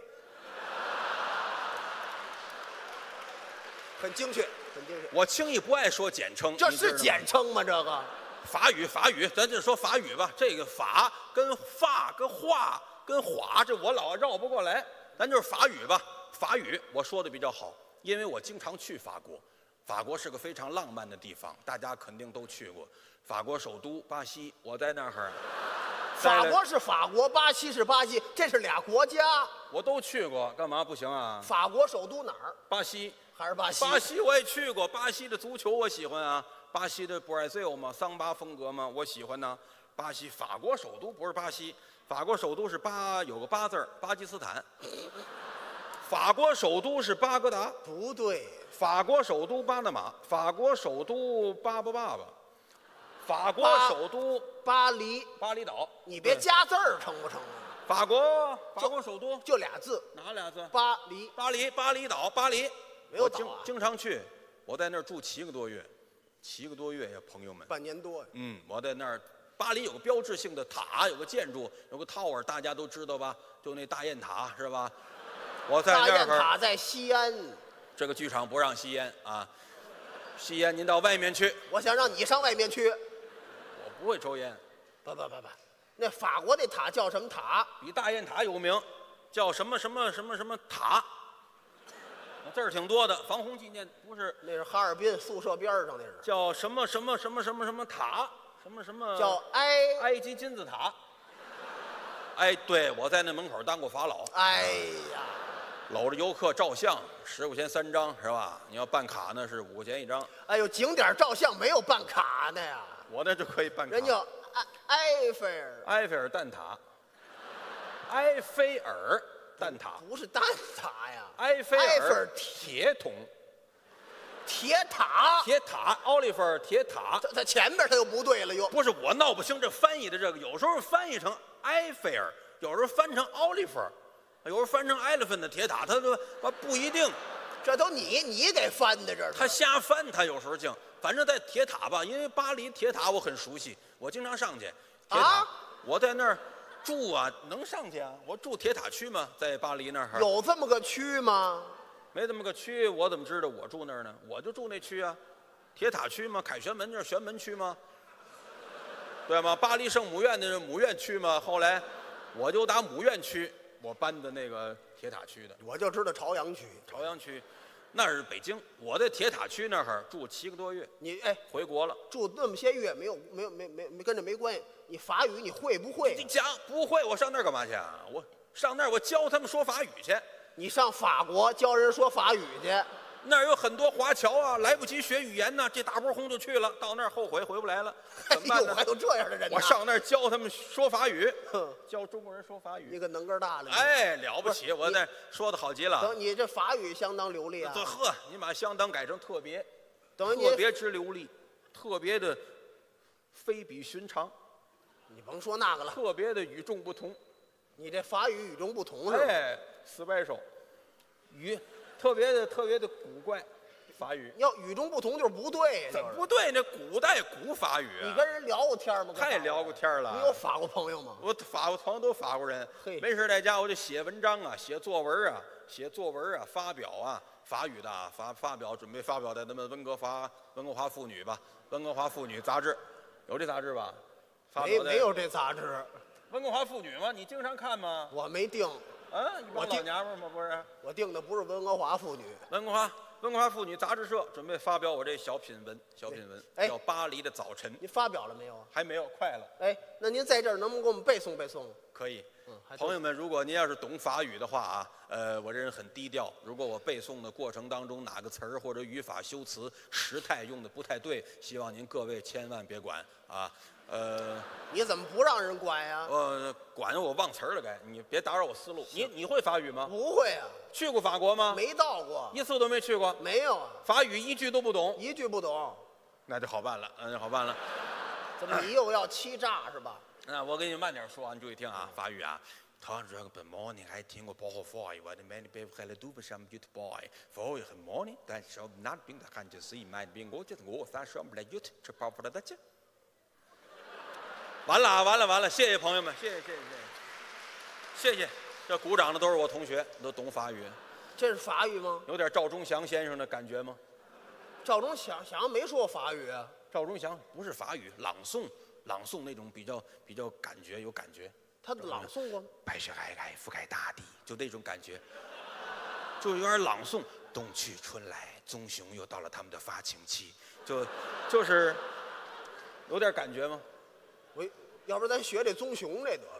很精确，很精确。 我轻易不爱说简称， 这是简称吗？这个法语，咱就说法语吧。这个法跟发跟话跟华，这我老绕不过来，咱就是法语吧。法语我说的比较好，因为我经常去法国。法国是个非常浪漫的地方，大家肯定都去过。法国首都巴西，我在那儿。 法国是法国，巴西是巴西，这是俩国家。 我都去过，干嘛不行啊？ 法国首都哪儿？ 巴西还是巴西？ 巴西我也去过，巴西的足球我喜欢啊，巴西的 Brazil 嘛，桑巴风格嘛，我喜欢呢。巴西，法国首都不是巴西，法国首都是有个巴字儿，巴基斯坦。法国首都是巴格达， 不对。 法国首都巴拿马，法国首都爸爸，法国首都巴厘岛。 你别加字儿成不成啊？ 法国首都就俩字， 哪俩字？ 巴厘岛，巴黎。 没有岛啊？ 经常去，我在那儿住7个多月呀，朋友们。 半年多呀。 我在那儿。巴黎有个标志性的塔，有个建筑，有个 tower， 大家都知道吧？就那大雁塔是吧？我在那儿。 大雁塔在西安。 这个剧场不让吸烟啊，吸烟您到外面去。 我想让你上外面去。 我不会抽烟。 不，那法国那塔叫什么塔？ 比大雁塔有名，叫什么塔？ 字儿挺多的。防洪纪念不是那是哈尔滨宿舍边上那是， 叫什么什么什么什么什么塔，什么什么叫埃及金字塔。哎，对，我在那门口当过法老， 哎呀， 搂着游客照相，10块钱3张是吧？你要办卡呢是5块钱1张， 哎呦，景点照相没有办卡的呀， 我那就可以办卡。 人叫埃菲尔， 埃菲尔蛋塔，埃菲尔蛋塔， 不是蛋塔呀， 埃菲尔埃菲尔铁桶， 铁塔， 铁塔，奥利弗尔铁塔。 它前边它又不对了又。 不是我闹不清这翻译的这个，有时候翻译成埃菲尔，有时候翻成奥利弗尔，有时候翻成 elephant 的铁塔，它都不一定， 这都你给翻的，这是他瞎翻，他有时候净。反正在铁塔吧，因为巴黎铁塔我很熟悉，我经常上去。铁塔， 啊我在那儿住啊，能上去啊？我住铁塔区吗？在巴黎那儿有这么个区吗？ 没这么个区，我怎么知道我住那儿呢？我就住那区啊，铁塔区吗？凯旋门那是旋门区吗？对吗？巴黎圣母院那是母院区吗？后来我就打母院区，我搬的那个铁塔区的。 我就知道朝阳区。 朝阳区，那是北京。我在铁塔区那儿住7个多月， 你哎， 回国了。 住那么些月没跟这没关系。你法语你会不会？ 你讲不会，我上那儿干嘛去啊？我上那儿我教他们说法语去。 你上法国教人说法语去？ 那儿有很多华侨啊，来不及学语言呢，这大波轰就去了，到那儿后悔回不来了，怎么办呢？ 还有这样的人呢？ 我上那儿教他们说法语哼， 教中国人说法语。 你可能个大了。 哎，了不起！我那说的好极了。 等你这法语相当流利啊。 呵，你把相当改成特别， 等于特别之流利，特别的非比寻常， 你甭说那个了， 特别的与众不同。 你这法语与众不同是吧？ 哎，special，特别的古怪，法语。 要与众不同就是不对呀。 怎么不对？那古代古法语啊。 你跟人聊过天吗？ 太聊过天了。 你有法国朋友吗？ 我法国朋友都法国人，没事在家我就写文章啊，写作文啊，发表啊，法语的发表，准备发表在咱们温哥华妇女吧，温哥华妇女杂志，有这杂志吧？ 没有这杂志。 温哥华妇女吗？你经常看吗？ 我没订。 啊，一帮老娘们儿吗？不是， 我订的不是温哥华妇女。 温哥华妇女杂志社准备发表我这小品文， 哎叫《巴黎的早晨》。 您发表了没有啊？ 还没有，快了。 哎，那您在这儿能不能给我们背诵背诵？ 可以。 还朋友们，如果您要是懂法语的话啊，我这人很低调。如果我背诵的过程当中哪个词儿或者语法修辞时态用的不太对，希望您各位千万别管啊。 你怎么不让人管呀？ 管我忘词儿了该，你别打扰我思路。你会法语吗？ 不会啊。 去过法国吗？ 没到过， 一次都没去过。 没有啊。 法语一句都不懂， 一句不懂， 那就好办了，好办了。 怎么你又要欺诈是吧？ 那我给你慢点说啊，你注意听啊，法语啊。他这个本毛你还听过包括法语，我的买你别开了都不上不就包哎，法语很毛呢，但是那边的看就是买边我觉得我三上不来就吃跑不了的去。完了，谢谢朋友们，谢谢，这鼓掌的都是我同学，都懂法语。 这是法语吗？ 有点赵忠祥先生的感觉吗？ 赵忠祥没说过法语啊。 赵忠祥不是法语，朗诵那种比较有感觉。 他朗诵过吗？ 白雪皑皑覆盖大地，就那种感觉，就有点朗诵。冬去春来，棕熊又到了他们的发情期，就是有点感觉吗？ 要不然咱学这棕熊这得了。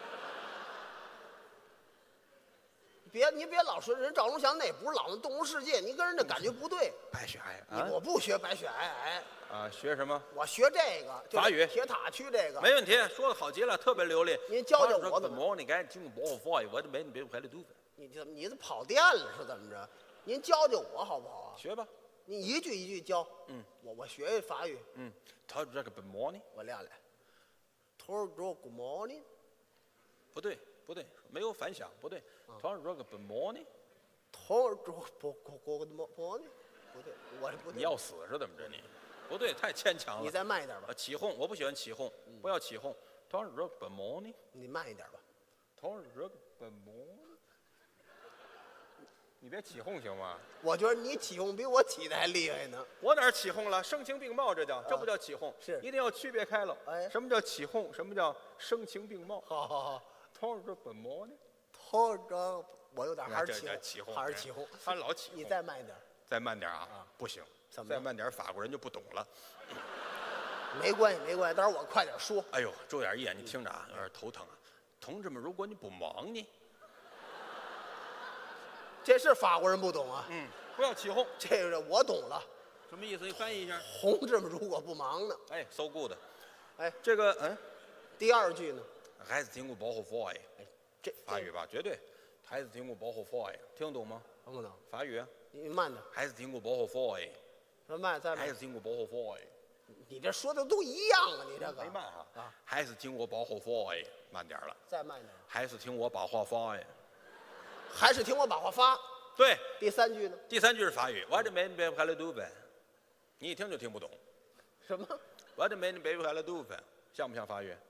你别老说人赵忠祥那也不是朗诵《动物世界》，你跟人家感觉不对。 白雪皑皑， 我不学白雪皑皑。 啊，学什么？ 我学这个法语， 铁塔区这个没问题，说的好极了，特别流利。 您教教我怎么？ 你赶紧听我法语，我这没别的都。 你这跑电了是怎么着？您教教我好不好啊？ 学吧。 你一句一句教。我学法语。 他这个 good morning， 我练练。他说 good morning， 不对，没有反响，不对。他说个 good morning， 他说 good morning， 不对，我这不对。 你要死是怎么着你？不对，太牵强了。 你再慢一点吧。 起哄，我不喜欢起哄，不要起哄。他说 good morning， 你慢一点吧。 他说 good morning， 你别起哄行吗？ 我觉得你起哄比我起的还厉害呢。 我哪儿起哄了？声情并茂，这不叫起哄， 是一定要区别开了。 哎， 什么叫起哄？什么叫声情并茂？ 好。 他说 good morning， 他说我有点还是起哄，还是起哄。 他老起哄。 你再慢点， 再慢点啊！不行， 怎么再慢点法国人就不懂了。 没关系，没关系，待会儿我快点说。 哎呦，睁眼一眼，你听着啊，有点头疼啊。同志们，如果你不忙呢？ 这是法国人不懂啊。 不要起哄。 这个我懂了， 什么意思？你翻译一下。 同志们如果不忙呢？ 哎，so good。 哎， 这个第二句呢？ 还是经过保护法哎。 这法语吧，绝对。还是经过保护法哎，听懂吗？ 听不懂。 法语。 你慢点。 还是经过保护法哎。 慢，再慢。 还是经过保护法哎。 你这说的都一样啊，你这个。 没慢哈。啊。还是经过保护法哎，慢点了。 再慢点。 还是听我把话发哎。 还是听我把话发。 对。 第三句呢？ 第三句是法语，我这没别还来读呗，你一听就听不懂。 什么？ 我这没别还来读呗，像不像法语？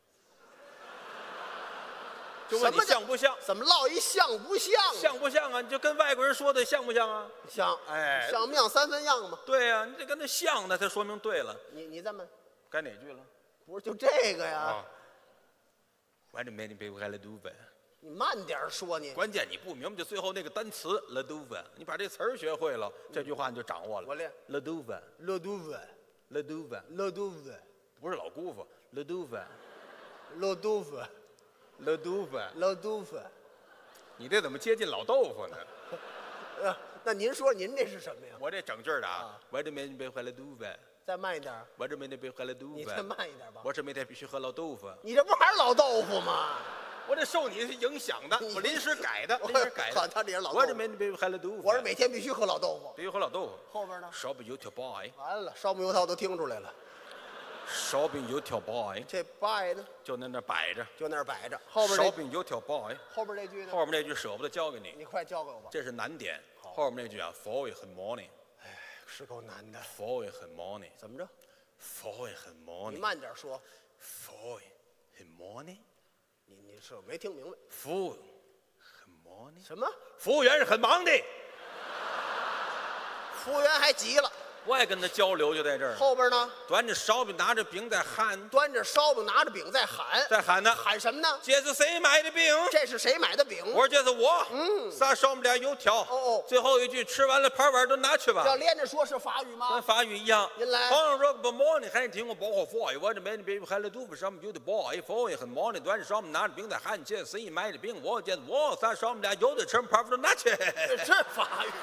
就问你像不像？ 怎么落一像不像？ 像不像啊？你就跟外国人说的像不像啊？ 像。 哎， 像不像三分样嘛？ 对呀，你得跟他像，那才说明对了。 你再慢。 该哪句了？ 不是就这个呀？ 我这没别还来读呗。 你慢点说你。 关键你不明白，就最后那个单词 le douve， 你把这词儿学会了，这句话你就掌握了。 我练 le douve，le douve，le douve，le douve，不是老姑父 le douve，le douve，le douve，le douve， 你这怎么接近老豆腐呢？ 那您说您这是什么呀？ 我这整句的啊，我这没别回来 douve， 再慢一点。 我这没得别回来 douve， 你再慢一点吧。 我这每天必须喝老豆腐。 你这不还是老豆腐吗？ 我这受你影响的，我临时改的，临时改的。 他这是老豆腐。 我这没别喝老豆腐。 我是每天必须喝老豆腐。 必须喝老豆腐。 后边呢？ 烧饼油条白。 完了，烧饼油条都听出来了。 烧饼油条白。 这白呢？ 就在那摆着。 就那摆着。后边烧饼油条白。 后边这句呢？ 后面那句舍不得教给你。 你快教给我吧。 这是难点。后面那句啊 ，for 也很 morning。 哎，是够难的。 for 也很 morning。 怎么着 ？for 也很 morning。 你慢点说。 for 也很 morning。 你是我没听明白。 服务很忙呢。 什么？ 服务员是很忙的。 服务员还急了。 我也跟他交流就在这儿。 后边呢？ 端着烧饼，拿着饼在喊。 端着烧饼，拿着饼在喊。 在喊呢。 喊什么呢？ 这是谁买的饼？ 这是谁买的饼？ 我说这是我。仨烧饼俩油条。 哦。 最后一句吃完了，盘碗都拿去吧。 要连着说是法语吗？ 跟法语一样。 您来。 朋友说不忙呢，还是听我包好法语。我这没别还来肚子上面有的包，哎，服务也很忙的，端着烧饼，拿着饼在喊。这是谁买的饼？我这是我。仨烧饼俩油的吃，盘碗都拿去。 这法语。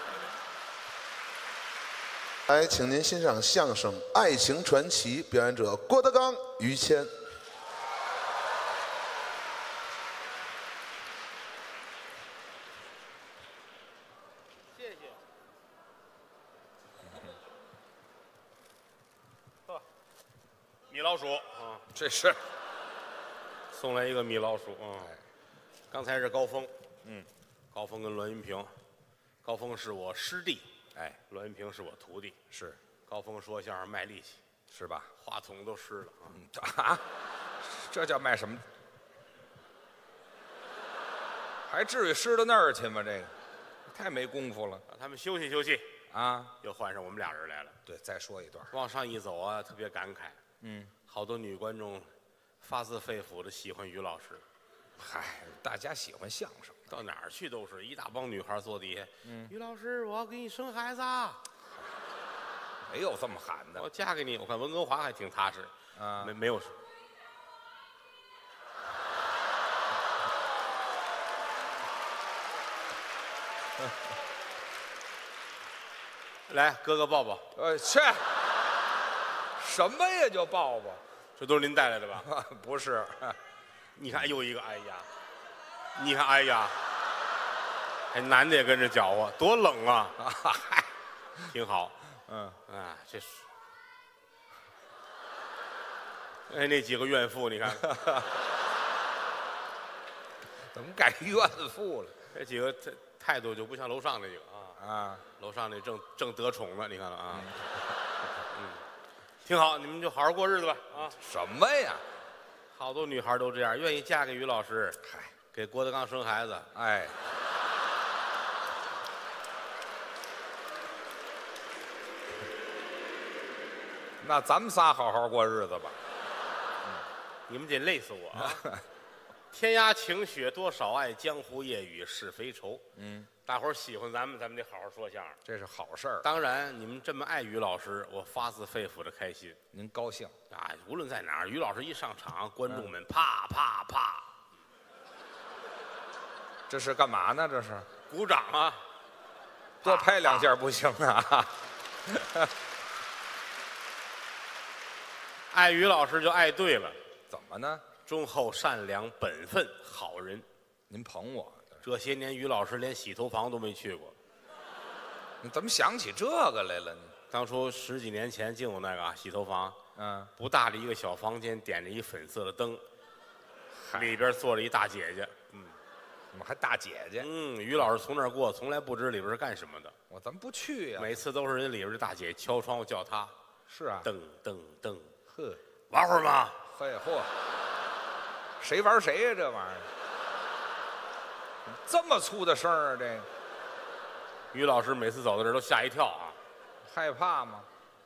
来，请您欣赏相声《爱情传奇》，表演者郭德纲、于谦。 谢谢。米老鼠啊， 这是送来一个米老鼠啊。刚才是高峰，高峰跟栾云平，高峰是我师弟。 哎， 栾云平是我徒弟， 是高峰说相声卖力气， 是吧？ 话筒都湿了啊！ 这叫卖什么？还至于湿到那儿去吗？这个太没功夫了。 让他们休息休息啊！ 又换上我们俩人来了。 对，再说一段。 往上一走啊，特别感慨。好多女观众发自肺腑的喜欢于老师。 嗨，大家喜欢相声。 到哪儿去都是一大帮女孩坐底下。于老师，我要给你生孩子啊！ 没有这么喊的。 我嫁给你。我看温哥华还挺踏实啊，没有。来，哥哥抱抱。 切，什么呀？就抱抱？ 这都是您带来的吧？ 不是。 你看，又一个，哎呀！你看，哎呀！还男的也跟着搅和，多冷啊！嗨，挺好。这是。哎，那几个怨妇，你看。 怎么改怨妇了？ 这几个态度就不像楼上那几个啊！楼上那正得宠呢，你看了啊？挺好，你们就好好过日子吧啊！ 什么呀？ 好多女孩都这样，愿意嫁给于老师， 嗨， 给郭德纲生孩子。 哎，那咱们仨好好过日子吧。 你们得累死我啊！ 天涯晴雪多少爱，江湖夜雨是非愁。大伙儿喜欢咱们得好好说相声。 这是好事儿。 当然，你们这么爱于老师，我发自肺腑的开心。 您高兴？ 啊，无论在哪儿，于老师一上场，观众们啪啪啪， 这是干嘛呢？这是鼓掌啊！ 多拍两下不行啊？ 爱于老师就爱对了， 怎么呢？ 忠厚善良、本分好人。 您捧我， 这些年，于老师连洗头房都没去过。 你怎么想起这个来了呢？ 当初10几年前就有那个洗头房， 嗯， 不大的一个小房间，点着一粉色的灯，里边坐着一大姐姐。 怎么还大姐姐？ 于老师从那儿过，从来不知里边是干什么的。 我怎么不去呀？ 每次都是人里边的大姐敲窗户叫他， 是啊， 噔噔噔， 呵， 玩会儿吗？ 嘿嚯，谁玩谁呀？这玩意儿这么粗的声儿啊？这个于老师每次走到这儿都吓一跳啊！ 害怕吗？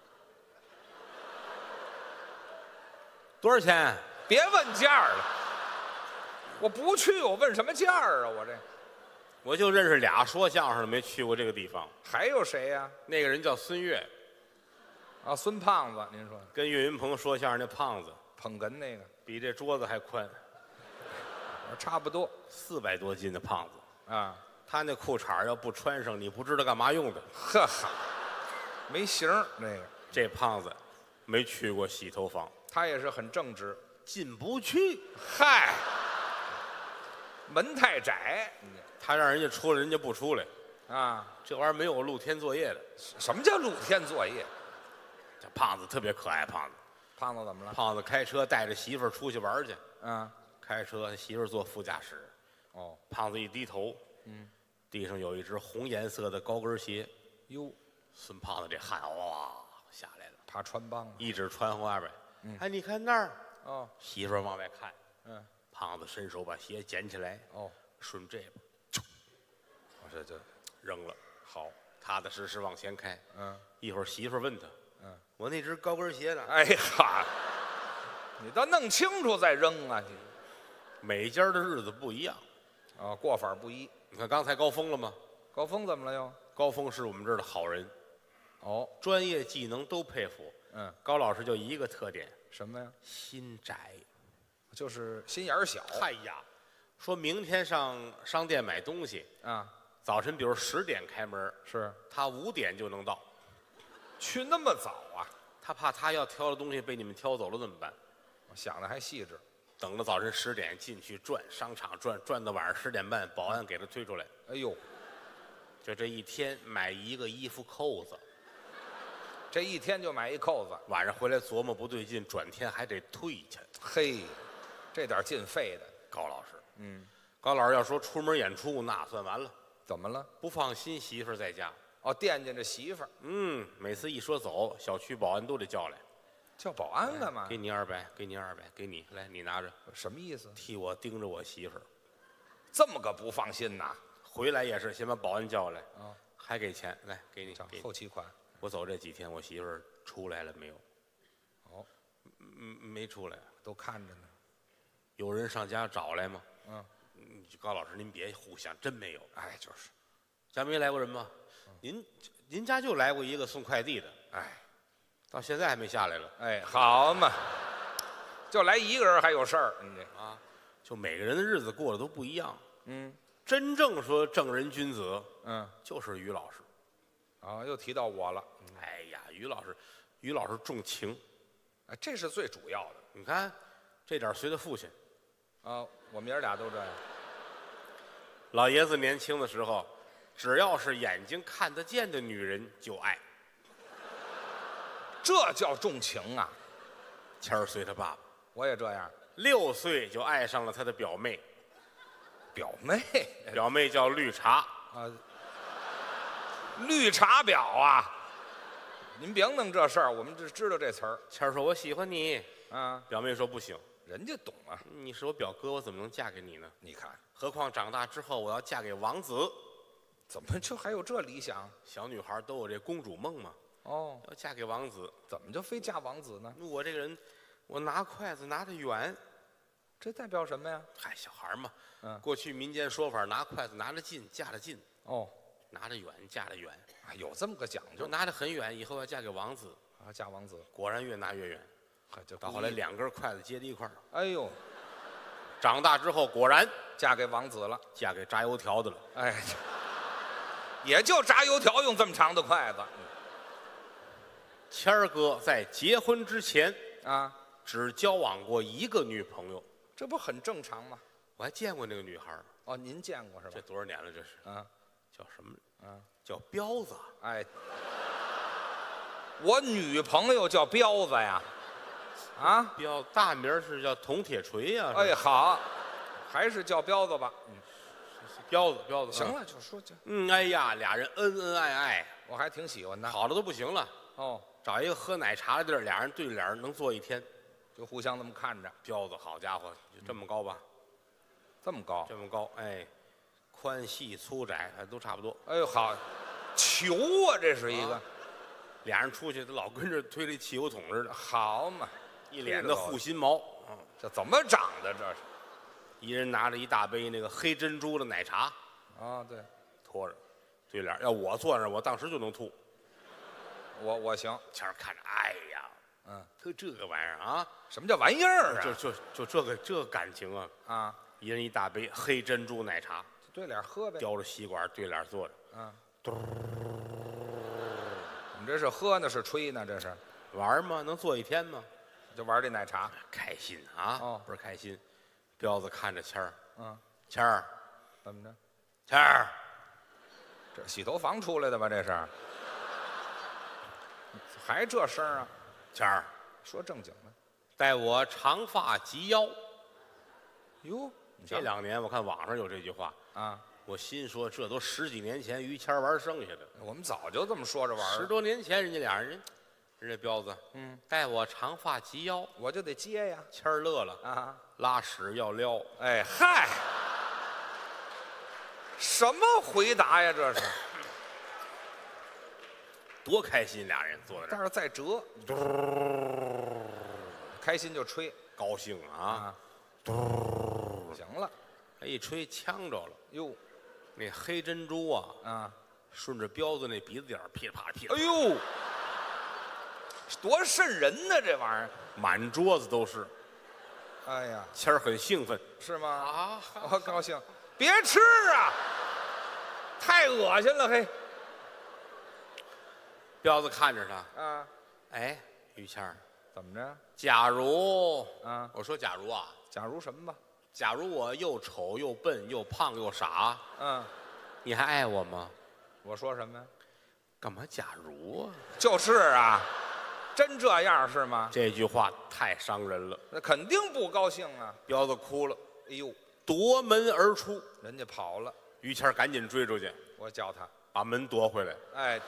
多少钱？ 别问价了，我不去，我问什么价啊？ 我就认识俩说相声的，没去过这个地方。 还有谁呀？ 那个人叫孙越， 啊，孙胖子，您说跟岳云鹏说相声那胖子， 捧哏那个， 比这桌子还宽差不多 ，400多斤的胖子。 啊。 他那裤衩要不穿上，你不知道干嘛用的。 呵哈，没型儿那个。 这胖子没去过洗头房， 他也是很正直， 进不去。 嗨，门太窄他让人家出来，人家不出来。 啊！ 这玩意儿没有露天作业的。 什么叫露天作业？ 这胖子特别可爱，胖子。 胖子怎么了？ 胖子开车带着媳妇儿出去玩去， 嗯， 开车媳妇儿坐副驾驶。 哦， 胖子一低头，地上有一只红颜色的高跟鞋。 哟， 孙胖子这汗哇下来了， 怕穿帮了。 一指窗户外边，哎，你看那儿。 哦， 媳妇儿往外看， 胖子伸手把鞋捡起来，顺这边， 我这扔了。 好， 踏踏实实往前开。 嗯， 一会儿媳妇儿问他，我那只高跟鞋呢？ 哎哈，你倒弄清楚再扔啊！ 每家的日子不一样， 过法不一。 你看刚才高峰了吗？ 高峰怎么了又？ 高峰是我们这儿的好人，专业技能都佩服。高老师就一个特点， 什么呀？ 心窄， 就是心眼儿小。 哎呀，说明天上商店买东西啊， 早晨比如10点开门， 是他5点就能到。 去那么早啊？ 他怕他要挑的东西被你们挑走了怎么办？ 我想的还细致。 等到早晨10点进去转商场转到晚上10点半，保安给他推出来。 哎呦， 就这一天买一个衣服扣子， 这一天就买一扣子， 晚上回来琢磨不对劲，转天还得退去。 嘿，这点进费的。 高老师，高老师要说出门演出那算完了。 怎么了？ 不放心媳妇儿在家。 惦记着媳妇儿。 每次一说走，小区保安都得叫来。 叫保安干嘛？ 给你200，给你200，给你，来你拿着。 什么意思？ 替我盯着我媳妇儿。 这么个不放心呐？ 回来也是先把保安叫来，还给钱，来给你， 后期款。 我走这几天，我媳妇儿出来了没有？没出来， 都看着呢。 有人上家找来吗？高老师您别胡想，真没有。 哎，就是， 家没来过人吗？您家就来过一个送快递的， 哎， 到现在还没下来了。 哎，好嘛，就来一个人还有事儿，你这就每个人的日子过得都不一样。真正说正人君子，就是于老师。 又提到我了。 哎呀，于老师重情， 哎，这是最主要的。 你看，这点随他父亲。 我们爷俩都这样。 老爷子年轻的时候，只要是眼睛看得见的女人就爱， 这叫重情啊。 谦儿随他爸爸， 我也这样。 6岁就爱上了他的表妹，表妹叫绿茶绿茶婊啊！您别弄这事儿，我们只知道这词儿。 谦儿说：“我喜欢你。” 啊， 表妹说：“不行， 人家懂啊。 你是我表哥，我怎么能嫁给你呢？ 你看， 何况长大之后我要嫁给王子， 怎么就还有这理想？ 小女孩都有这公主梦嘛。 哦， 要嫁给王子， 怎么就非嫁王子呢？ 我这个人，我拿筷子拿得远， 这代表什么呀？ 嗨，小孩儿嘛， 嗯过去民间说法，拿筷子拿得近，嫁得近； 哦， 拿得远，嫁得远。 啊有这么个讲究就拿得很远，以后要嫁给王子， 啊，嫁王子， 果然越拿越远。 嗨，这到后来2根筷子接在一块儿， 哎呦， 长大之后果然嫁给王子了。 嫁给炸油条的了。 哎，也就炸油条用这么长的筷子谦儿哥在结婚之前啊， 只交往过一个女朋友， 这不很正常吗？ 我还见过那个女孩儿， 哦，您见过是吧？ 这多少年了？这是啊， 叫什么？ 嗯， 叫彪子。 哎，我女朋友叫彪子呀，啊， 彪大名儿是叫铜铁锤呀。 哎，好，还是叫彪子吧。 彪子。 行了，就说这， 哎呀，俩人恩恩爱爱， 我还挺喜欢他。 好的都不行了。 哦， 找一个喝奶茶的地儿，俩人对着脸儿能坐一天。 就互相这么看着， 彪子，好家伙，就这么高吧？ 这么高。 这么高，哎，宽细粗窄都差不多。 哎呦，好，球啊，这是一个， 俩人出去，他老跟着推这汽油桶似的， 好嘛， 一脸的护心毛。 这怎么长的？这是一人拿着一大杯那个黑珍珠的奶茶， 啊，对， 拖着，对脸。要我坐那儿，我当时就能吐。 我行。 前儿看着，哎呀，他这个玩意儿啊， 什么叫玩意儿啊？ 就这个感情啊， 啊， 一人一大杯黑珍珠奶茶， 对脸喝呗。 叼着吸管对脸坐着， 你这是喝呢，是吹呢？这是玩吗？能坐一天吗？ 就玩这奶茶。 开心啊！ 哦倍儿开心。彪子看着谦儿， 嗯， 谦儿， 怎么着？ 谦儿， 这洗头房出来的吧？这是？还这声啊？ 谦儿， 说正经的。 待我长发及腰。 哟，你瞧这2年我看网上有这句话， 啊， 我心说这都10几年前于谦儿玩剩下的我们早就这么说着玩 ，10 儿。 多年前人家俩人，人家彪子，待我长发及腰。 我就得接呀。 谦儿乐了， 啊， 拉屎要撩。 哎嗨，什么回答呀？这是。 多开心，俩人坐在这儿， 但是再折，开心就吹高兴啊！ 行了。 一吹呛着了， 哟那黑珍珠啊， 啊， 顺着彪子那鼻子眼儿噼里啪啦噼里啪啦， 哎呦，多瘆人呢这玩意儿。 满桌子都是。 哎呀， 谦儿很兴奋是吗？ 啊， 我高兴。别吃啊，太恶心了嘿。 彪子看着他， 啊， 哎，于谦儿， 怎么着？ 假如啊， 我说假如啊， 假如什么吧？ 假如我又丑又笨又胖又傻， 嗯， 你还爱我吗？ 我说什么呀？ 干嘛假如啊？ 就是啊，真这样是吗？ 这句话太伤人了。 那肯定不高兴啊。 彪子哭了， 哎呦， 夺门而出。 人家跑了， 于谦儿赶紧追出去， 我叫他。 把门夺回来。 哎，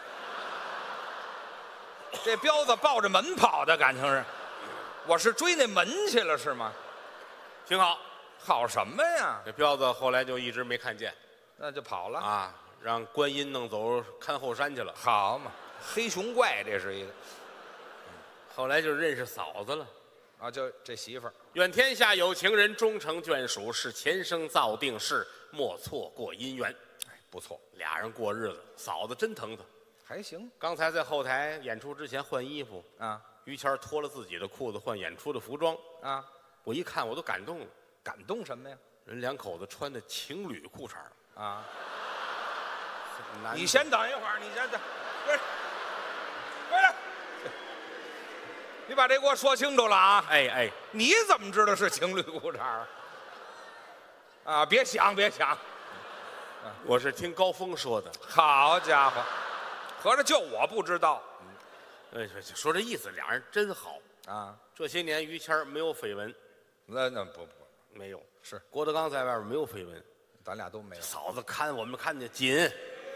这彪子抱着门跑的感情是，我是追那门去了是吗？ 挺好。 好什么呀？ 这彪子后来就一直没看见那就跑了。 啊，让观音弄走看后山去了。 好嘛，黑熊怪这是一个后来就认识嫂子了。 啊，就这媳妇儿。 愿天下有情人终成眷属，是前生造定事，莫错过姻缘。 哎，不错， 俩人过日子，嫂子真疼他。 还行刚才在后台演出之前换衣服， 啊于谦儿脱了自己的裤子换演出的服装， 啊， 我一看我都感动了。 感动什么呀？ 人两口子穿的情侣裤衩儿啊， 男的你先等一会儿，你先等，过来，你把这给我说清楚了啊！ 哎哎， 你怎么知道是情侣裤衩儿？啊，别想，别想， 我是听高峰说的。 好家伙，合着就我不知道说这意思，俩人真好。 啊？ 这些年于谦儿没有绯闻， 那不， 没有。 是郭德纲在外边没有绯闻， 咱俩都没有。 嫂子看我们看见紧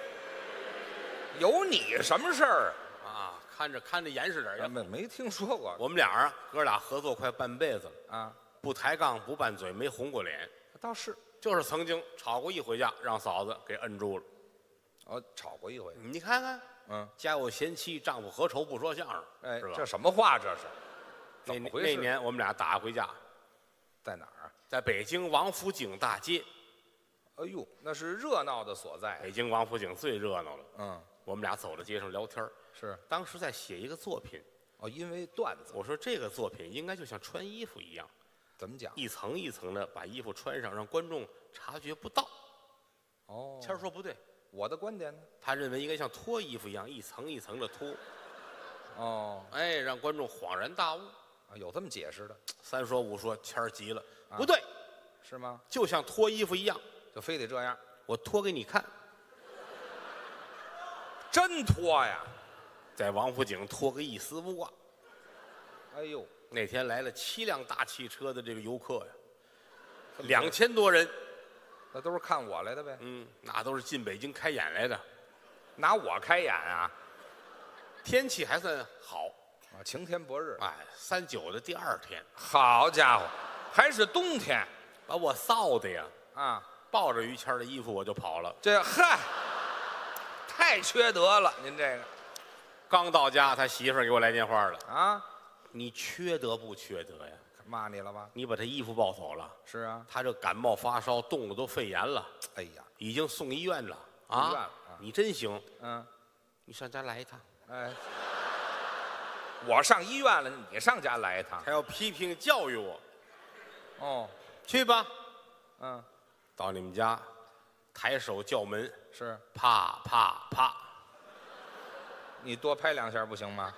有你什么事儿啊，看着严实点儿啊？没听说过我们俩啊，哥俩合作快半辈子了， 啊？ 不抬杠不拌嘴，没红过脸， 倒是就是曾经吵过一回架，让嫂子给摁住了。 哦，吵过一回。 你看看， 嗯， 家有贤妻，丈夫何愁不说相声， 哎是吧？ 这什么话这是？ 那怎么回事那年我们俩打回架， 在哪儿啊？ 在北京王府井大街。 哎呦，那是热闹的所在。 北京王府井最热闹了。 嗯， 我们俩走到街上聊天儿是。 当时在写一个作品， 哦，因为段子。 我说这个作品应该就像穿衣服一样， 怎么讲？ 一层一层的把衣服穿上，让观众察觉不到。 哦， 谦儿说不对， 我的观点呢？ 他认为应该像脱衣服一样，一层一层的脱。 哦， 哎，让观众恍然大悟。 啊，有这么解释的？ 三说五说，谦儿急了，不对， 是吗？ 就像脱衣服一样， 就非得这样？ 我脱给你看。 真脱呀？ 在王府井脱个一丝不挂。 哎呦， 那天来了7辆大汽车的这个游客呀，2000多人。 那都是看我来的呗？ 那都是进北京开演来的， 拿我开眼啊？ 天气还算好啊，晴天博日。 哎，39的第2天， 好家伙，还是冬天， 把我臊的呀！ 啊， 抱着于谦的衣服我就跑了。 这嗨，太缺德了，您这个。 刚到家，他媳妇儿给我来电话了啊， 你缺德不缺德呀？ 骂你了吧？ 你把他衣服抱走了。 是啊， 他这感冒发烧，冻得都肺炎了。 哎呀， 已经送医院了啊！ 医院了啊你真行。 你上家来一趟。 哎，我上医院了，你上家来一趟。 他要批评教育我。 哦， 去吧。 到你们家，抬手叫门， 是啪啪啪。 你多拍2下不行吗？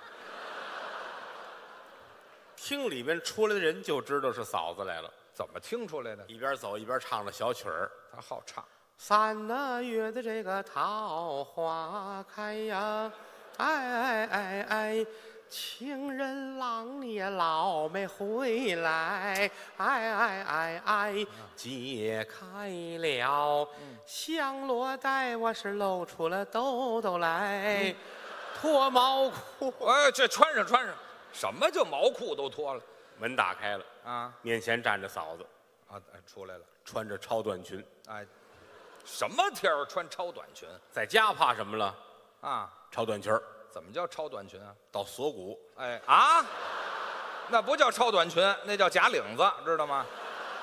厅里面出来的人就知道是嫂子来了。 怎么听出来的？ 一边走一边唱着小曲儿。 他好唱。 3月的这个桃花开呀，哎，情人郎你也老没回来，哎，解开了香罗带，我是露出了兜兜来，脱毛裤。 哎，这穿上，什么叫毛裤都脱了？ 门打开了啊， 面前站着嫂子， 出来了， 穿着超短裙。 哎，什么天儿穿超短裙？ 在家怕什么了？ 啊， 超短裙儿。 怎么叫超短裙啊？ 到锁骨。 哎啊，那不叫超短裙，那叫假领子，知道吗？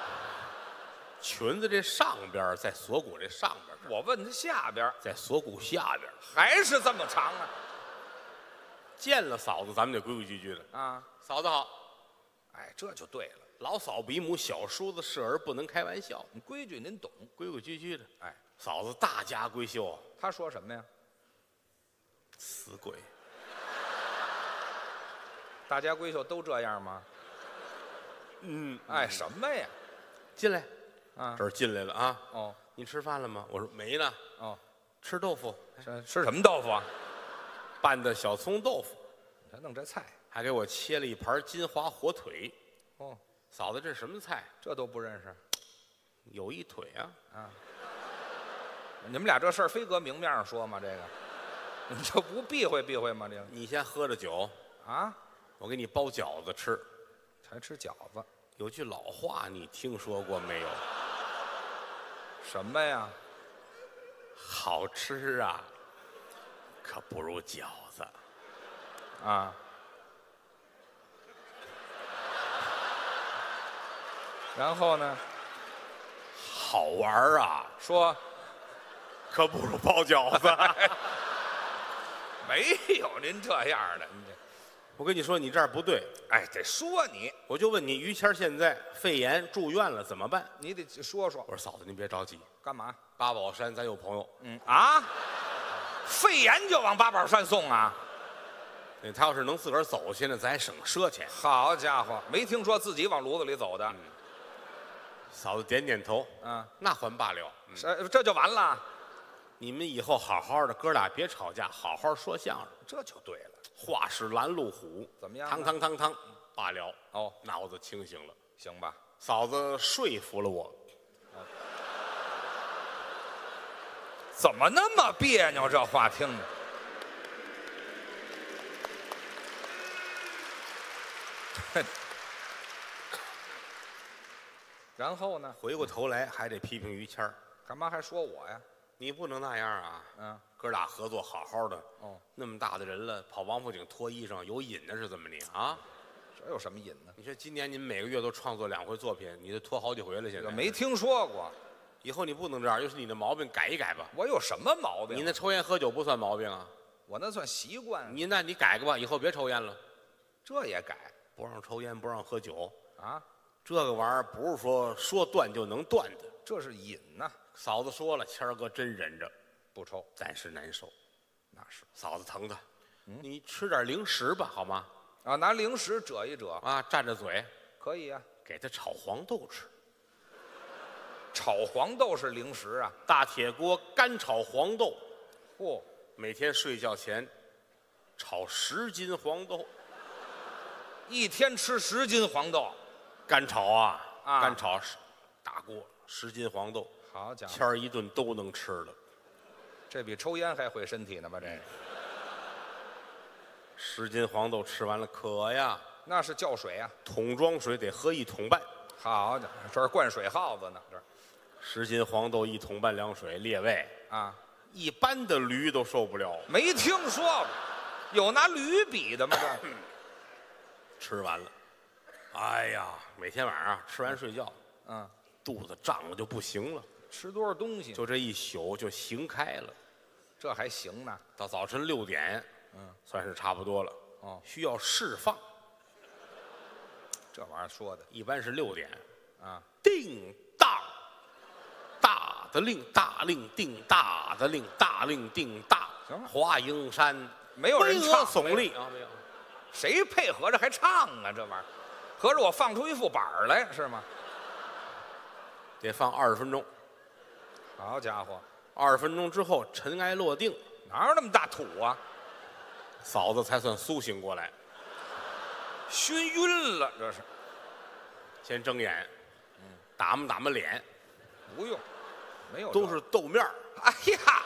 裙子这上边在锁骨这上边。 我问他下边， 在锁骨下边， 还是这么长啊？ 见了嫂子，咱们得规规矩矩的啊。 嫂子好。 哎，这就对了。 老嫂比母，小叔子是儿，不能开玩笑。 规矩您懂， 规规矩矩的。 哎， 嫂子大家闺秀啊。 他说什么呀？ 死鬼。 大家闺秀都这样吗？哎，什么呀？ 进来。 啊， 这儿进来了啊。 哦， 你吃饭了吗？我说没呢。 哦， 吃豆腐。 吃什么豆腐啊？ 拌的小葱豆腐。 他弄这菜， 还给我切了一盘金华火腿。 哦， 嫂子，这是什么菜？ 这都不认识。 有一腿啊！ 啊，你们俩这事儿非搁明面上说吗？这个，你这不避讳避讳吗？这个， 你先喝着酒啊， 我给你包饺子吃。 才吃饺子。 有句老话你听说过没有？ 什么呀？ 好吃啊，可不如饺子。 啊。然后呢？ 好玩啊！ 说， 可不如包饺子。 没有您这样的，你这， 我跟你说，你这儿不对。 哎，得说你， 我就问你，于谦现在肺炎住院了，怎么办？ 你得说说。 我说嫂子，您别着急。 干嘛？ 八宝山咱有朋友。 肺炎就往八宝山送啊？ 他要是能自个儿走去呢，咱还省赊钱。 好家伙，没听说自己往炉子里走的。 嫂子点点头，那还罢了。 这就完了。 你们以后好好的，哥俩别吵架，好好说相声， 这就对了。 话是拦路虎， 怎么样？ 汤，罢了。 哦， 脑子清醒了， 行吧？ 嫂子说服了我。 怎么那么别扭？这话听着。然后呢？ 回过头来还得批评于谦儿， 干嘛还说我呀？ 你不能那样啊！哥俩合作好好的，那么大的人了，跑王府井脱衣裳有瘾的是怎么你啊？ 这有什么瘾呢？ 你说今年你们每个月都创作2回作品，你得拖好几回了。现在没听说过， 以后你不能这样，就是你的毛病改一改吧。 我有什么毛病？ 你那抽烟喝酒不算毛病啊， 我那算习惯。 你改个吧，以后别抽烟了。 这也改不让抽烟，不让喝酒啊？ 这个玩意儿不是说断就能断的， 这是瘾呐。 嫂子说了，谦儿哥真忍着， 不抽， 暂时难受。 那是嫂子疼他，你吃点零食吧，好吗？ 啊，拿零食遮一遮啊，蘸着嘴可以啊。 给他炒黄豆吃。 炒黄豆是零食啊？ 大铁锅干炒黄豆， 嚯！ 每天睡觉前炒10斤黄豆， 一天吃10斤黄豆， 干炒啊， 啊干炒大锅10斤黄豆， 好家伙， 谦儿一顿都能吃了。 这比抽烟还毁身体呢吧？这 10斤黄豆吃完了渴呀， 那是叫水啊， 桶装水得喝1桶半。 好家伙，这儿灌水耗子呢，这儿 10斤黄豆1桶半凉水列位， 啊， 一般的驴都受不了。 没听说过，有拿驴比的吗？这吃完了，哎呀，每天晚上吃完睡觉，肚子胀的就不行了， 吃多少东西？ 就这一宿就行开了。 这还行呢。 到早晨6点，算是差不多了。 哦， 需要释放， 这玩意儿说的一般是6点。 啊， 叮当，大的令，大令定，大的令，大令定，大。 行了华蓥山没有人巍峨唱耸立啊，没有。 谁配合着还唱啊？这玩意儿，合着我放出一副板儿来是吗？ 得放20分钟。 好家伙， 20分钟之后，尘埃落定， 哪有那么大土啊？ 嫂子才算苏醒过来。 熏晕了，这是先睁眼，打磨脸， 不用，没有都是豆面儿。 哎呀，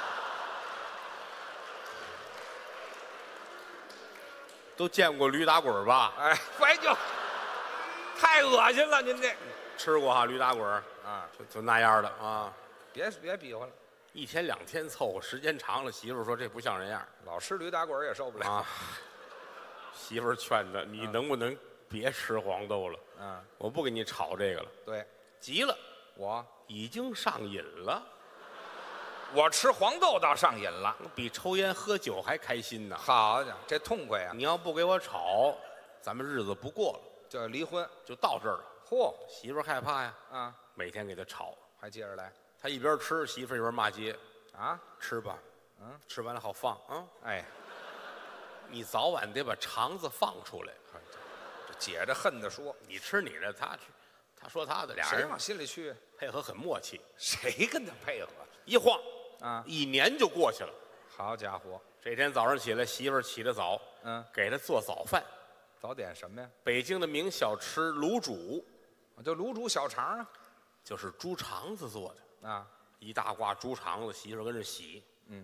都见过驴打滚吧？ 哎，白就太恶心了，您这吃过哈驴打滚啊， 就那样的啊。 别比划了， 1天2天凑合，时间长了，媳妇儿说这不像人样老吃驴打滚也受不了啊。媳妇儿劝他，你能不能别吃黄豆了？我不给你炒这个了。 对， 急了， 我已经上瘾了， 吃黄豆倒上瘾了。 比抽烟喝酒还开心呢。 好家伙，这痛快呀！ 你要不给我炒，咱们日子不过了， 就离婚。 就到这儿了。 嚯媳妇儿害怕呀， 啊， 每天给他炒， 还接着来他一边吃，媳妇儿一边骂街， 啊？ 吃吧，吃完了好放啊。 哎， 你早晚得把肠子放出来。 这姐这恨的说， 你吃你的，他说他的，俩人谁往心里去？ 配合很默契。 谁跟他配合一晃啊 ？1年就过去了。 好家伙， 这天早上起来，媳妇儿起得早，给他做早饭。 早点什么呀？ 北京的名小吃卤煮， 就卤煮小肠啊。 就是猪肠子做的啊， 一大挂猪肠子，媳妇儿跟着洗。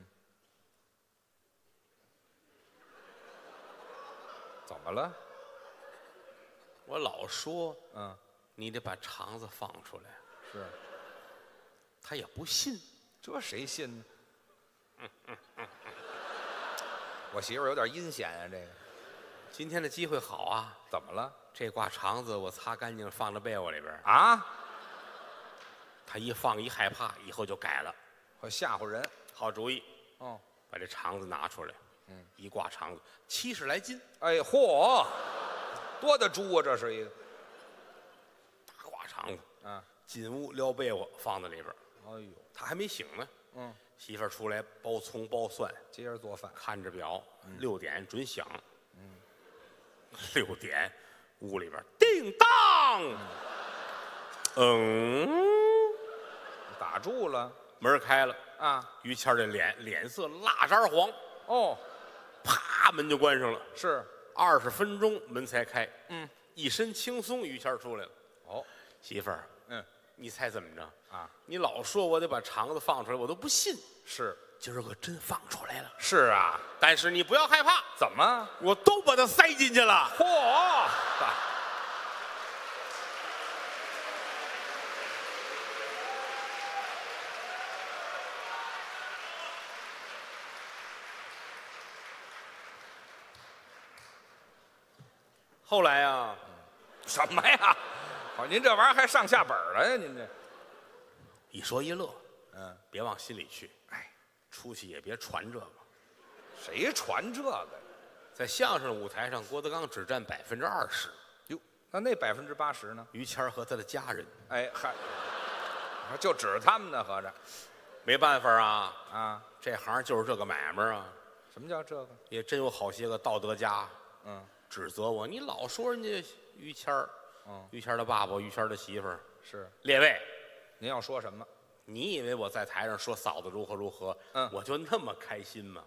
怎么了？ 我老说， 嗯， 你得把肠子放出来， 是， 他也不信。 这谁信呢？我媳妇儿有点阴险啊，这个。 今天的机会好啊！ 怎么了？ 这挂肠子我擦干净，放到被窝里边。 啊？ 他一放一害怕，以后就改了。 我吓唬人。 好主意。 哦， 把这肠子拿出来。一挂肠子70来斤。 哎，嚯，多大猪啊！这是一个大挂肠子。 啊， 进屋撩被窝放在里边。 哎呦， 他还没醒呢。媳妇儿出来剥葱剥蒜， 接着做饭， 看着表，6点准响。6点，屋里边叮当， 打住了门开了啊！ 于谦这脸色蜡渣黄， 哦， 啪，门就关上了。 是 20分钟门才开。一身轻松，于谦出来了。 哦， 媳妇儿，你猜怎么着啊？ 你老说我得把肠子放出来，我都不信。 是， 今儿个真放出来了。 是啊， 但是你不要害怕， 怎么？ 我都把它塞进去了。 嚯！ 后后来啊， 什么呀？好，您这玩意儿还上下本了呀？您这一说一乐，别往心里去。哎，出去也别传这个。 谁传这个呀？ 在相声舞台上，郭德纲只占20%。 哟，那80%呢？ 于谦儿和他的家人。 哎嗨，就指他们呢，合着没办法啊， 啊， 这行就是这个买卖啊。 什么叫这个？ 也真有好些个道德家，指责我，你老说人家于谦儿，于谦儿的爸爸，于谦儿的媳妇儿。 是， 列位， 您要说什么？ 你以为我在台上说嫂子如何如何，我就那么开心吗？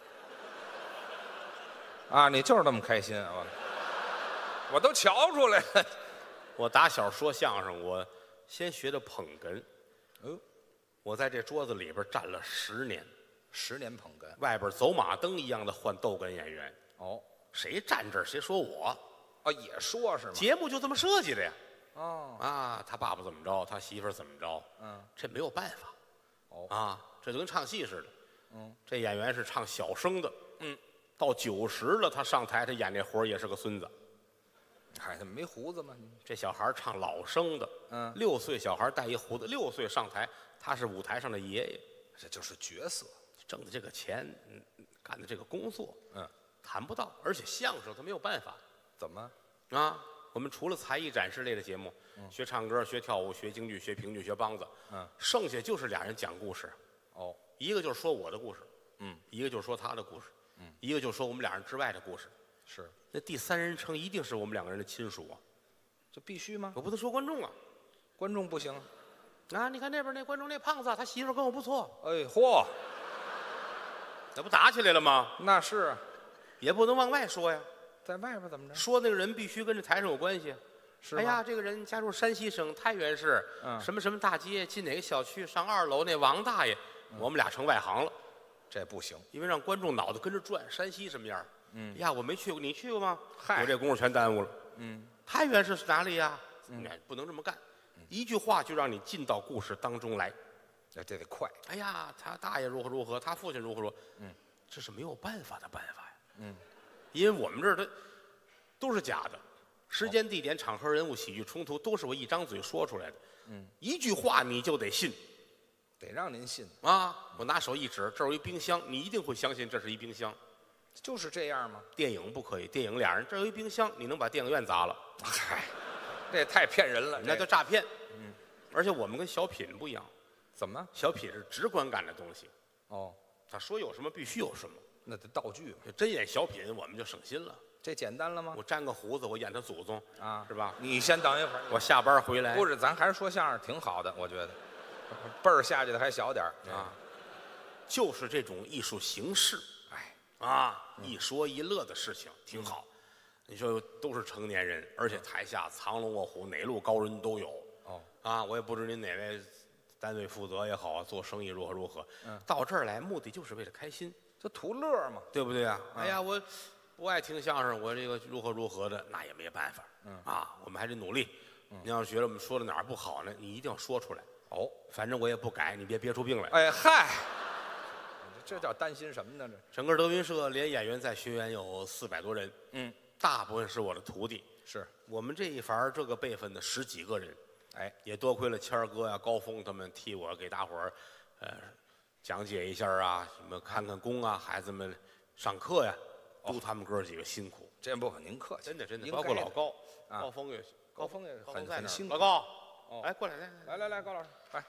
啊，你就是那么开心，我都瞧出来了。 我打小说相声，我先学的捧哏，我在这桌子里边站了10年 ，10年捧哏， 外边走马灯一样的换逗哏演员。 哦， 谁站这儿谁说我， 也说是吗？ 节目就这么设计的呀。 哦， 啊，他爸爸怎么着，他媳妇儿怎么着，这没有办法。 哦， 啊，这就跟唱戏似的。这演员是唱小生的，到90了，他上台，他演这活儿也是个孙子。 嗨，他没胡子吗？ 这小孩唱老生的，6岁小孩带一胡子，6岁上台，他是舞台上的爷爷， 这就是角色， 挣的这个钱，干的这个工作，谈不到。而且相声他没有办法， 怎么啊？我们除了才艺展示类的节目，学唱歌、学跳舞、学京剧、学评剧、学梆子，剩下就是俩人讲故事。 哦， 一个就是说我的故事，一个就是说他的故事，一个就是说我们俩人之外的故事。 是， 那第三人称一定是我们两个人的亲属啊， 这必须吗？ 我不能说观众啊， 观众不行啊！你看那边那观众那胖子，他媳妇跟我不错， 哎，嚯， 那不打起来了吗？ 那是， 也不能往外说呀， 在外边怎么着？ 说那个人必须跟这台上有关系。 是吗？ 哎呀，这个人家住山西省太原市，什么什么大街，进哪个小区，上2楼那王大爷，我们俩成外行了， 这不行， 因为让观众脑袋跟着转，山西什么样？呀，我没去过，你去过吗？ 嗨， 我这功夫全耽误了。太原是哪里呀？不能这么干，一句话就让你进到故事当中来。 这得快。 哎呀，他大爷如何如何，他父亲如何如何，这是没有办法的办法呀。因为我们这儿的都是假的，时间、地点、场合、人物、喜剧冲突都是我一张嘴说出来的。一句话你就得信， 得让您信啊！我拿手一指，这儿有一冰箱，你一定会相信这是一冰箱。 就是这样吗？ 电影不可以，电影俩人这儿有一冰箱，你能把电影院砸了？ 嗨，这也太骗人了， 那叫诈骗。而且我们跟小品不一样， 怎么？ 小品是直观感的东西。 哦， 他说有什么必须有什么， 那得道具。 真演小品我们就省心了。 这简单了吗？ 我粘个胡子，我演他祖宗啊， 是吧？ 你先等一会儿， 我下班回来。 不是，咱还是说相声挺好的，我觉得辈儿下去的还小点儿啊，就是这种艺术形式，一说一乐的事情挺好。你说都是成年人，而且台下藏龙卧虎，哪路高人都有。我也不知您哪位单位负责也好，做生意如何如何。到这儿来目的就是为了开心， 就图乐嘛， 对不对啊？哎呀，我不爱听相声，我这个如何如何的，那也没办法。我们还得努力。你要是觉得我们说的哪儿不好呢，你一定要说出来。反正我也不改，你别憋出病来。 哎嗨，这叫担心什么呢？这整个德云社连演员在学员有400多人，大部分是我的徒弟。 是我们这一房这个辈分的10几个人，也多亏了谦儿哥呀、高峰他们替我给大伙儿，讲解一下啊，什么看看功啊，孩子们上课呀，都他们哥几个辛苦。 这不您客气， 真的，包括老高，高峰也很辛苦。 老高，来过来， 来，高老师，来。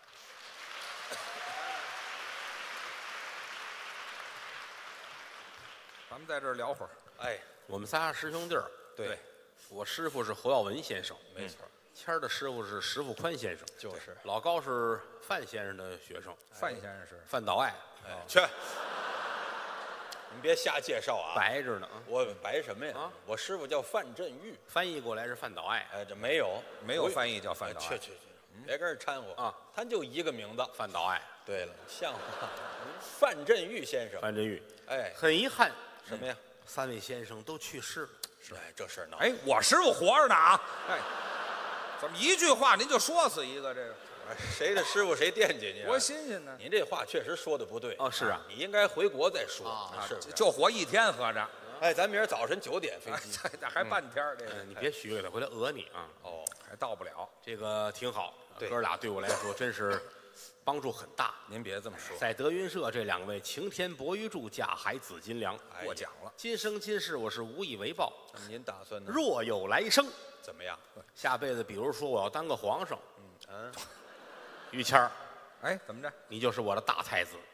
咱们在这儿聊会儿。 我们仨师兄弟儿。 对， 我师傅是侯耀文先生， 没错。 谦儿的师傅是石富宽先生， 就是老高是范先生的学生， 范先生是范岛爱。 去，你别瞎介绍啊！ 白着呢啊！ 我白什么呀？我师傅叫范振玉， 翻译过来是范岛爱。 这没有翻译叫范岛爱。 去，别跟人掺和啊！他就一个名字， 范岛爱。 对了，像话。范振玉先生， 范振玉。 很遗憾， 什么呀 ？3位先生都去世了。 是，这事儿闹。 我师傅活着呢啊！怎么一句话您就说死一个？这个谁的师傅谁惦记你？ 多新鲜呢！ 您这话确实说的不对。 是啊， 你应该回国再说。 就活1天合着。 哎，咱明儿早晨9点飞机。 这还半天儿这个。 你别虚了，回来讹你啊！ 哦，还到不了。 这个挺好， 对哥俩对我来说真是帮助很大。 您别这么说， 在德云社这2位晴天博玉柱，架海紫金梁， 过奖了。 今生今世我是无以为报。 您打算呢？ 若有来生， 怎么样？ 下辈子比如说我要当个皇上，于谦儿， 哎，怎么着？ 你就是我的大太子。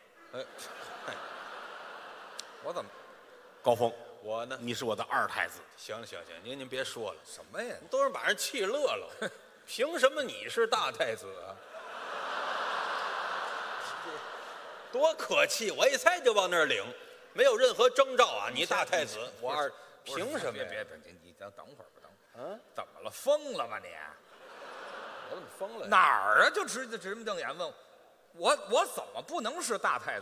我怎么？ 高峰， 我呢？ 你是我的2太子。 行，您别说了， 什么呀？ 都是把人气乐了。凭什么你是大太子啊？多可气！我一猜就往那儿领，没有任何征兆啊！你大太子，我2，凭什么呀？ 别，你等会儿吧，等会儿。怎么了？疯了吧你？ 我怎么疯了？ 哪儿啊？就直目瞪眼问我怎么不能是大太子？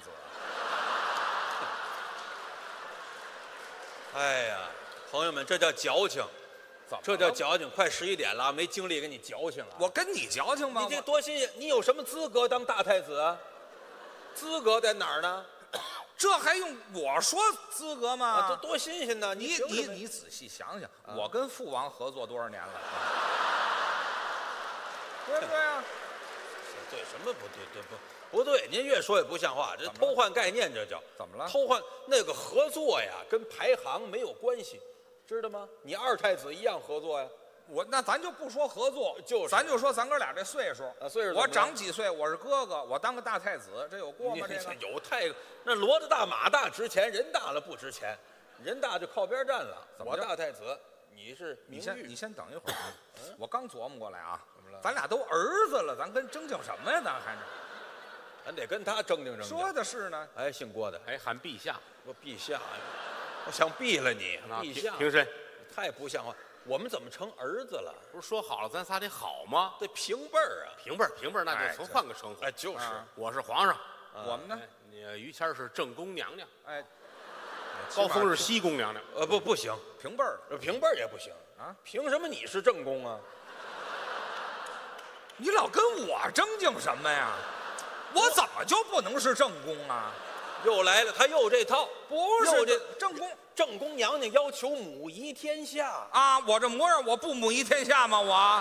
哎呀，朋友们，这叫矫情， 怎么了？ 这叫矫情！快11点了，没精力跟你矫情了。 我跟你矫情吗？ 你这多新鲜！你有什么资格当大太子啊？资格在哪儿呢？ 这还用我说资格吗？ 啊，这多新鲜呢！ 你仔细想想，我跟父王合作多少年了？对不对啊？ 对，什么不对？您越说越不像话，这偷换概念，这叫怎么了？ 偷换那个合作呀，跟排行没有关系，知道吗？你2太子一样合作呀。 那咱就不说合作， 咱就说咱哥俩这岁数啊，岁数我长几岁，我是哥哥，我当个大太子，这有过吗？这个有那骡子大马大值钱，人大了不值钱，人大就靠边站了。我大太子，你是名誉。 你先等一会儿啊，我刚琢磨过来啊，怎么了？咱俩都儿子了，咱跟争竞什么呀？ 咱得跟他争竞。 说的是呢， 哎，姓郭的， 哎，喊陛下， 我陛下，我想毙了你，陛下， 平身， 太不像话。我们怎么成儿子了？ 不是说好了咱仨得好吗？ 得平辈儿啊， 平辈儿，那就从换个称呼。 哎，就是， 我是皇上， 我们呢？ 你于谦是正宫娘娘， 哎， 高峰是西宫娘娘。 不行， 平辈儿， 平辈儿也不行啊！凭什么你是正宫啊？ 你老跟我争竞什么呀？我怎么就不能是正宫啊？ 又来了，他又这套， 不是这正宫。 正宫娘娘要求母仪天下啊！我这模样，我不母仪天下吗？我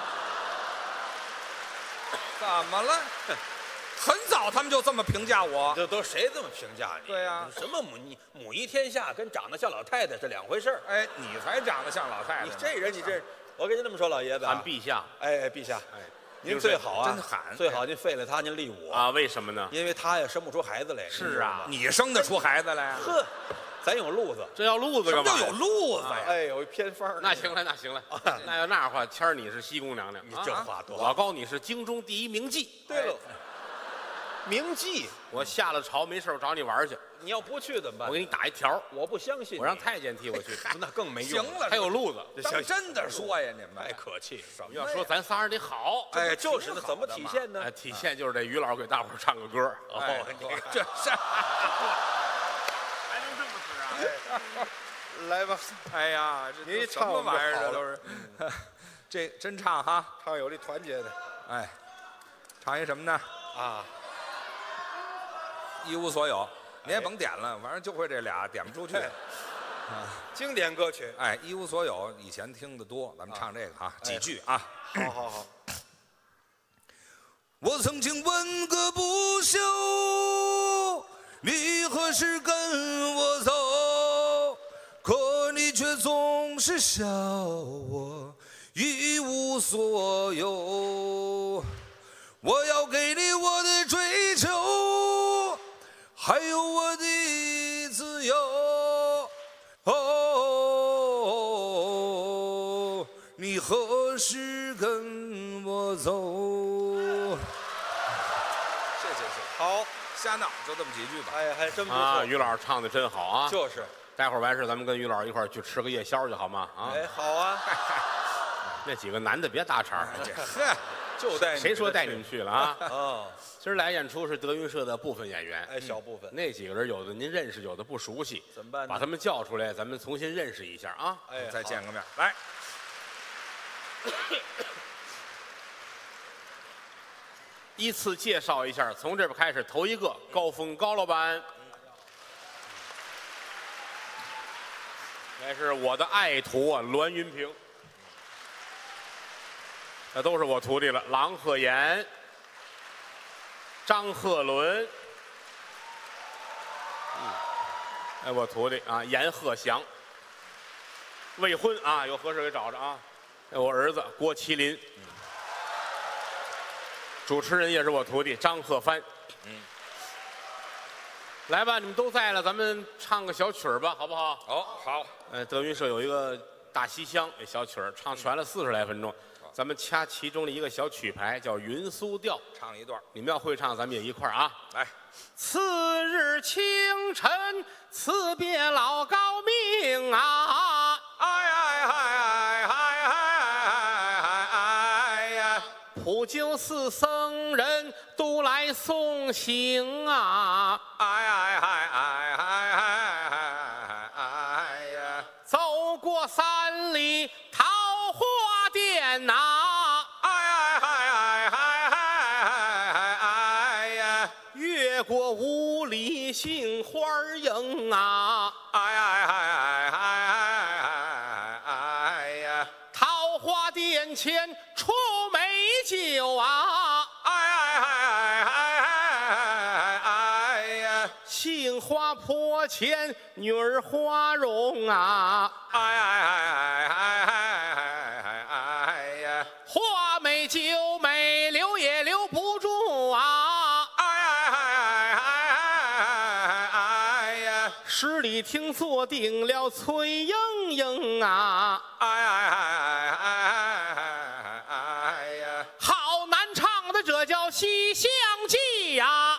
怎么了？很早他们就这么评价我。 这都谁这么评价你？ 对呀， 什么母仪天下跟长得像老太太是2回事儿。 哎，你才长得像老太太。 你这人，我跟您这么说，老爷子， 喊陛下。 哎，陛下， 哎， 您最好啊， 真喊最好您废了他，您立我啊？为什么呢？ 因为他呀生不出孩子来。 是啊， 你生得出孩子来？ 呵。咱有路子， 这要路子干嘛？ 什么叫有路子呀？ 哎，有一偏方。 那行了，那要那样的话，谦儿你是西宫娘娘， 你这话多。 老高你是京中第1名妓。 对了，名妓， 我下了朝没事找你玩去。 你要不去怎么办？ 我给你打一条。 我不相信。 我让太监替我去， 那更没用。 行了， 还有路子。 当真的说呀，你们太可气。 什么要说咱仨人得好， 哎，就是那怎么体现呢？ 哎，体现就是这于老师给大伙儿唱个歌。 哦， 这是。 还能这么使啊？ 来吧， 哎呀， 你什么玩意儿？这都是，这真唱哈， 唱有力团结的。 哎，唱一什么呢？ 啊， 一无所有，你也甭点了，反正就会这俩，点不出去。 经典歌曲。 哎，一无所有，以前听得多，咱们唱这个哈，几句啊。 好。 我曾经问个不休，你何时跟我走？可你却总是笑我一无所有。我要给你我的追求，还有我的自由。哦，你何时跟我走？谢。 好， 瞎闹，就这么几句吧。 哎，还真不错。 啊，于老师唱的真好啊！ 就是， 待会儿完事咱们跟于老师一块儿去吃个夜宵去好吗？啊， 哎，好啊。 那几个男的别搭茬儿， 呵， 就带谁说带你们去了啊？ 哦， 今儿来演出是德云社的部分演员， 哎，小部分。 那几个人有的您认识，有的不熟悉， 怎么办呢？ 把他们叫出来，咱们重新认识一下啊！ 哎， 再见个面，来。 依次介绍一下，从这边开始，头一个高峰高老板。 这是我的爱徒啊，栾云平。这都是我徒弟了，郎鹤炎、张鹤伦，哎，我徒弟啊，严鹤祥，未婚啊，有合适给找着啊。哎，我儿子郭麒麟，主持人也是我徒弟张鹤帆。来吧，你们都在了，咱们唱个小曲儿吧，好不好？ 哦，好， 德云社有一个大西厢这小曲儿，唱全了40来分钟，咱们掐其中的一个小曲牌，叫《云苏调》， 唱一段。 你们要会唱，咱们也一块儿啊。 来， 次日清晨，辞别老高明啊，普救寺僧人都来送行啊，走过3里桃花店呐，越过5里杏花营啊，桃花店前出美酒啊，杏花坡前女儿花容啊，花美酒美留也留不住啊，十里亭坐定了崔莺莺啊，好难唱的这叫西厢记呀，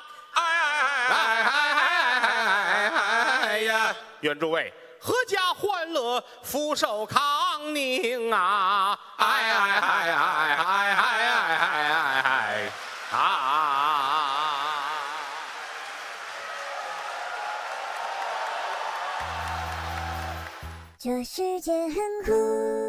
愿诸位阖家欢乐，福寿康宁啊！ 这世界很酷。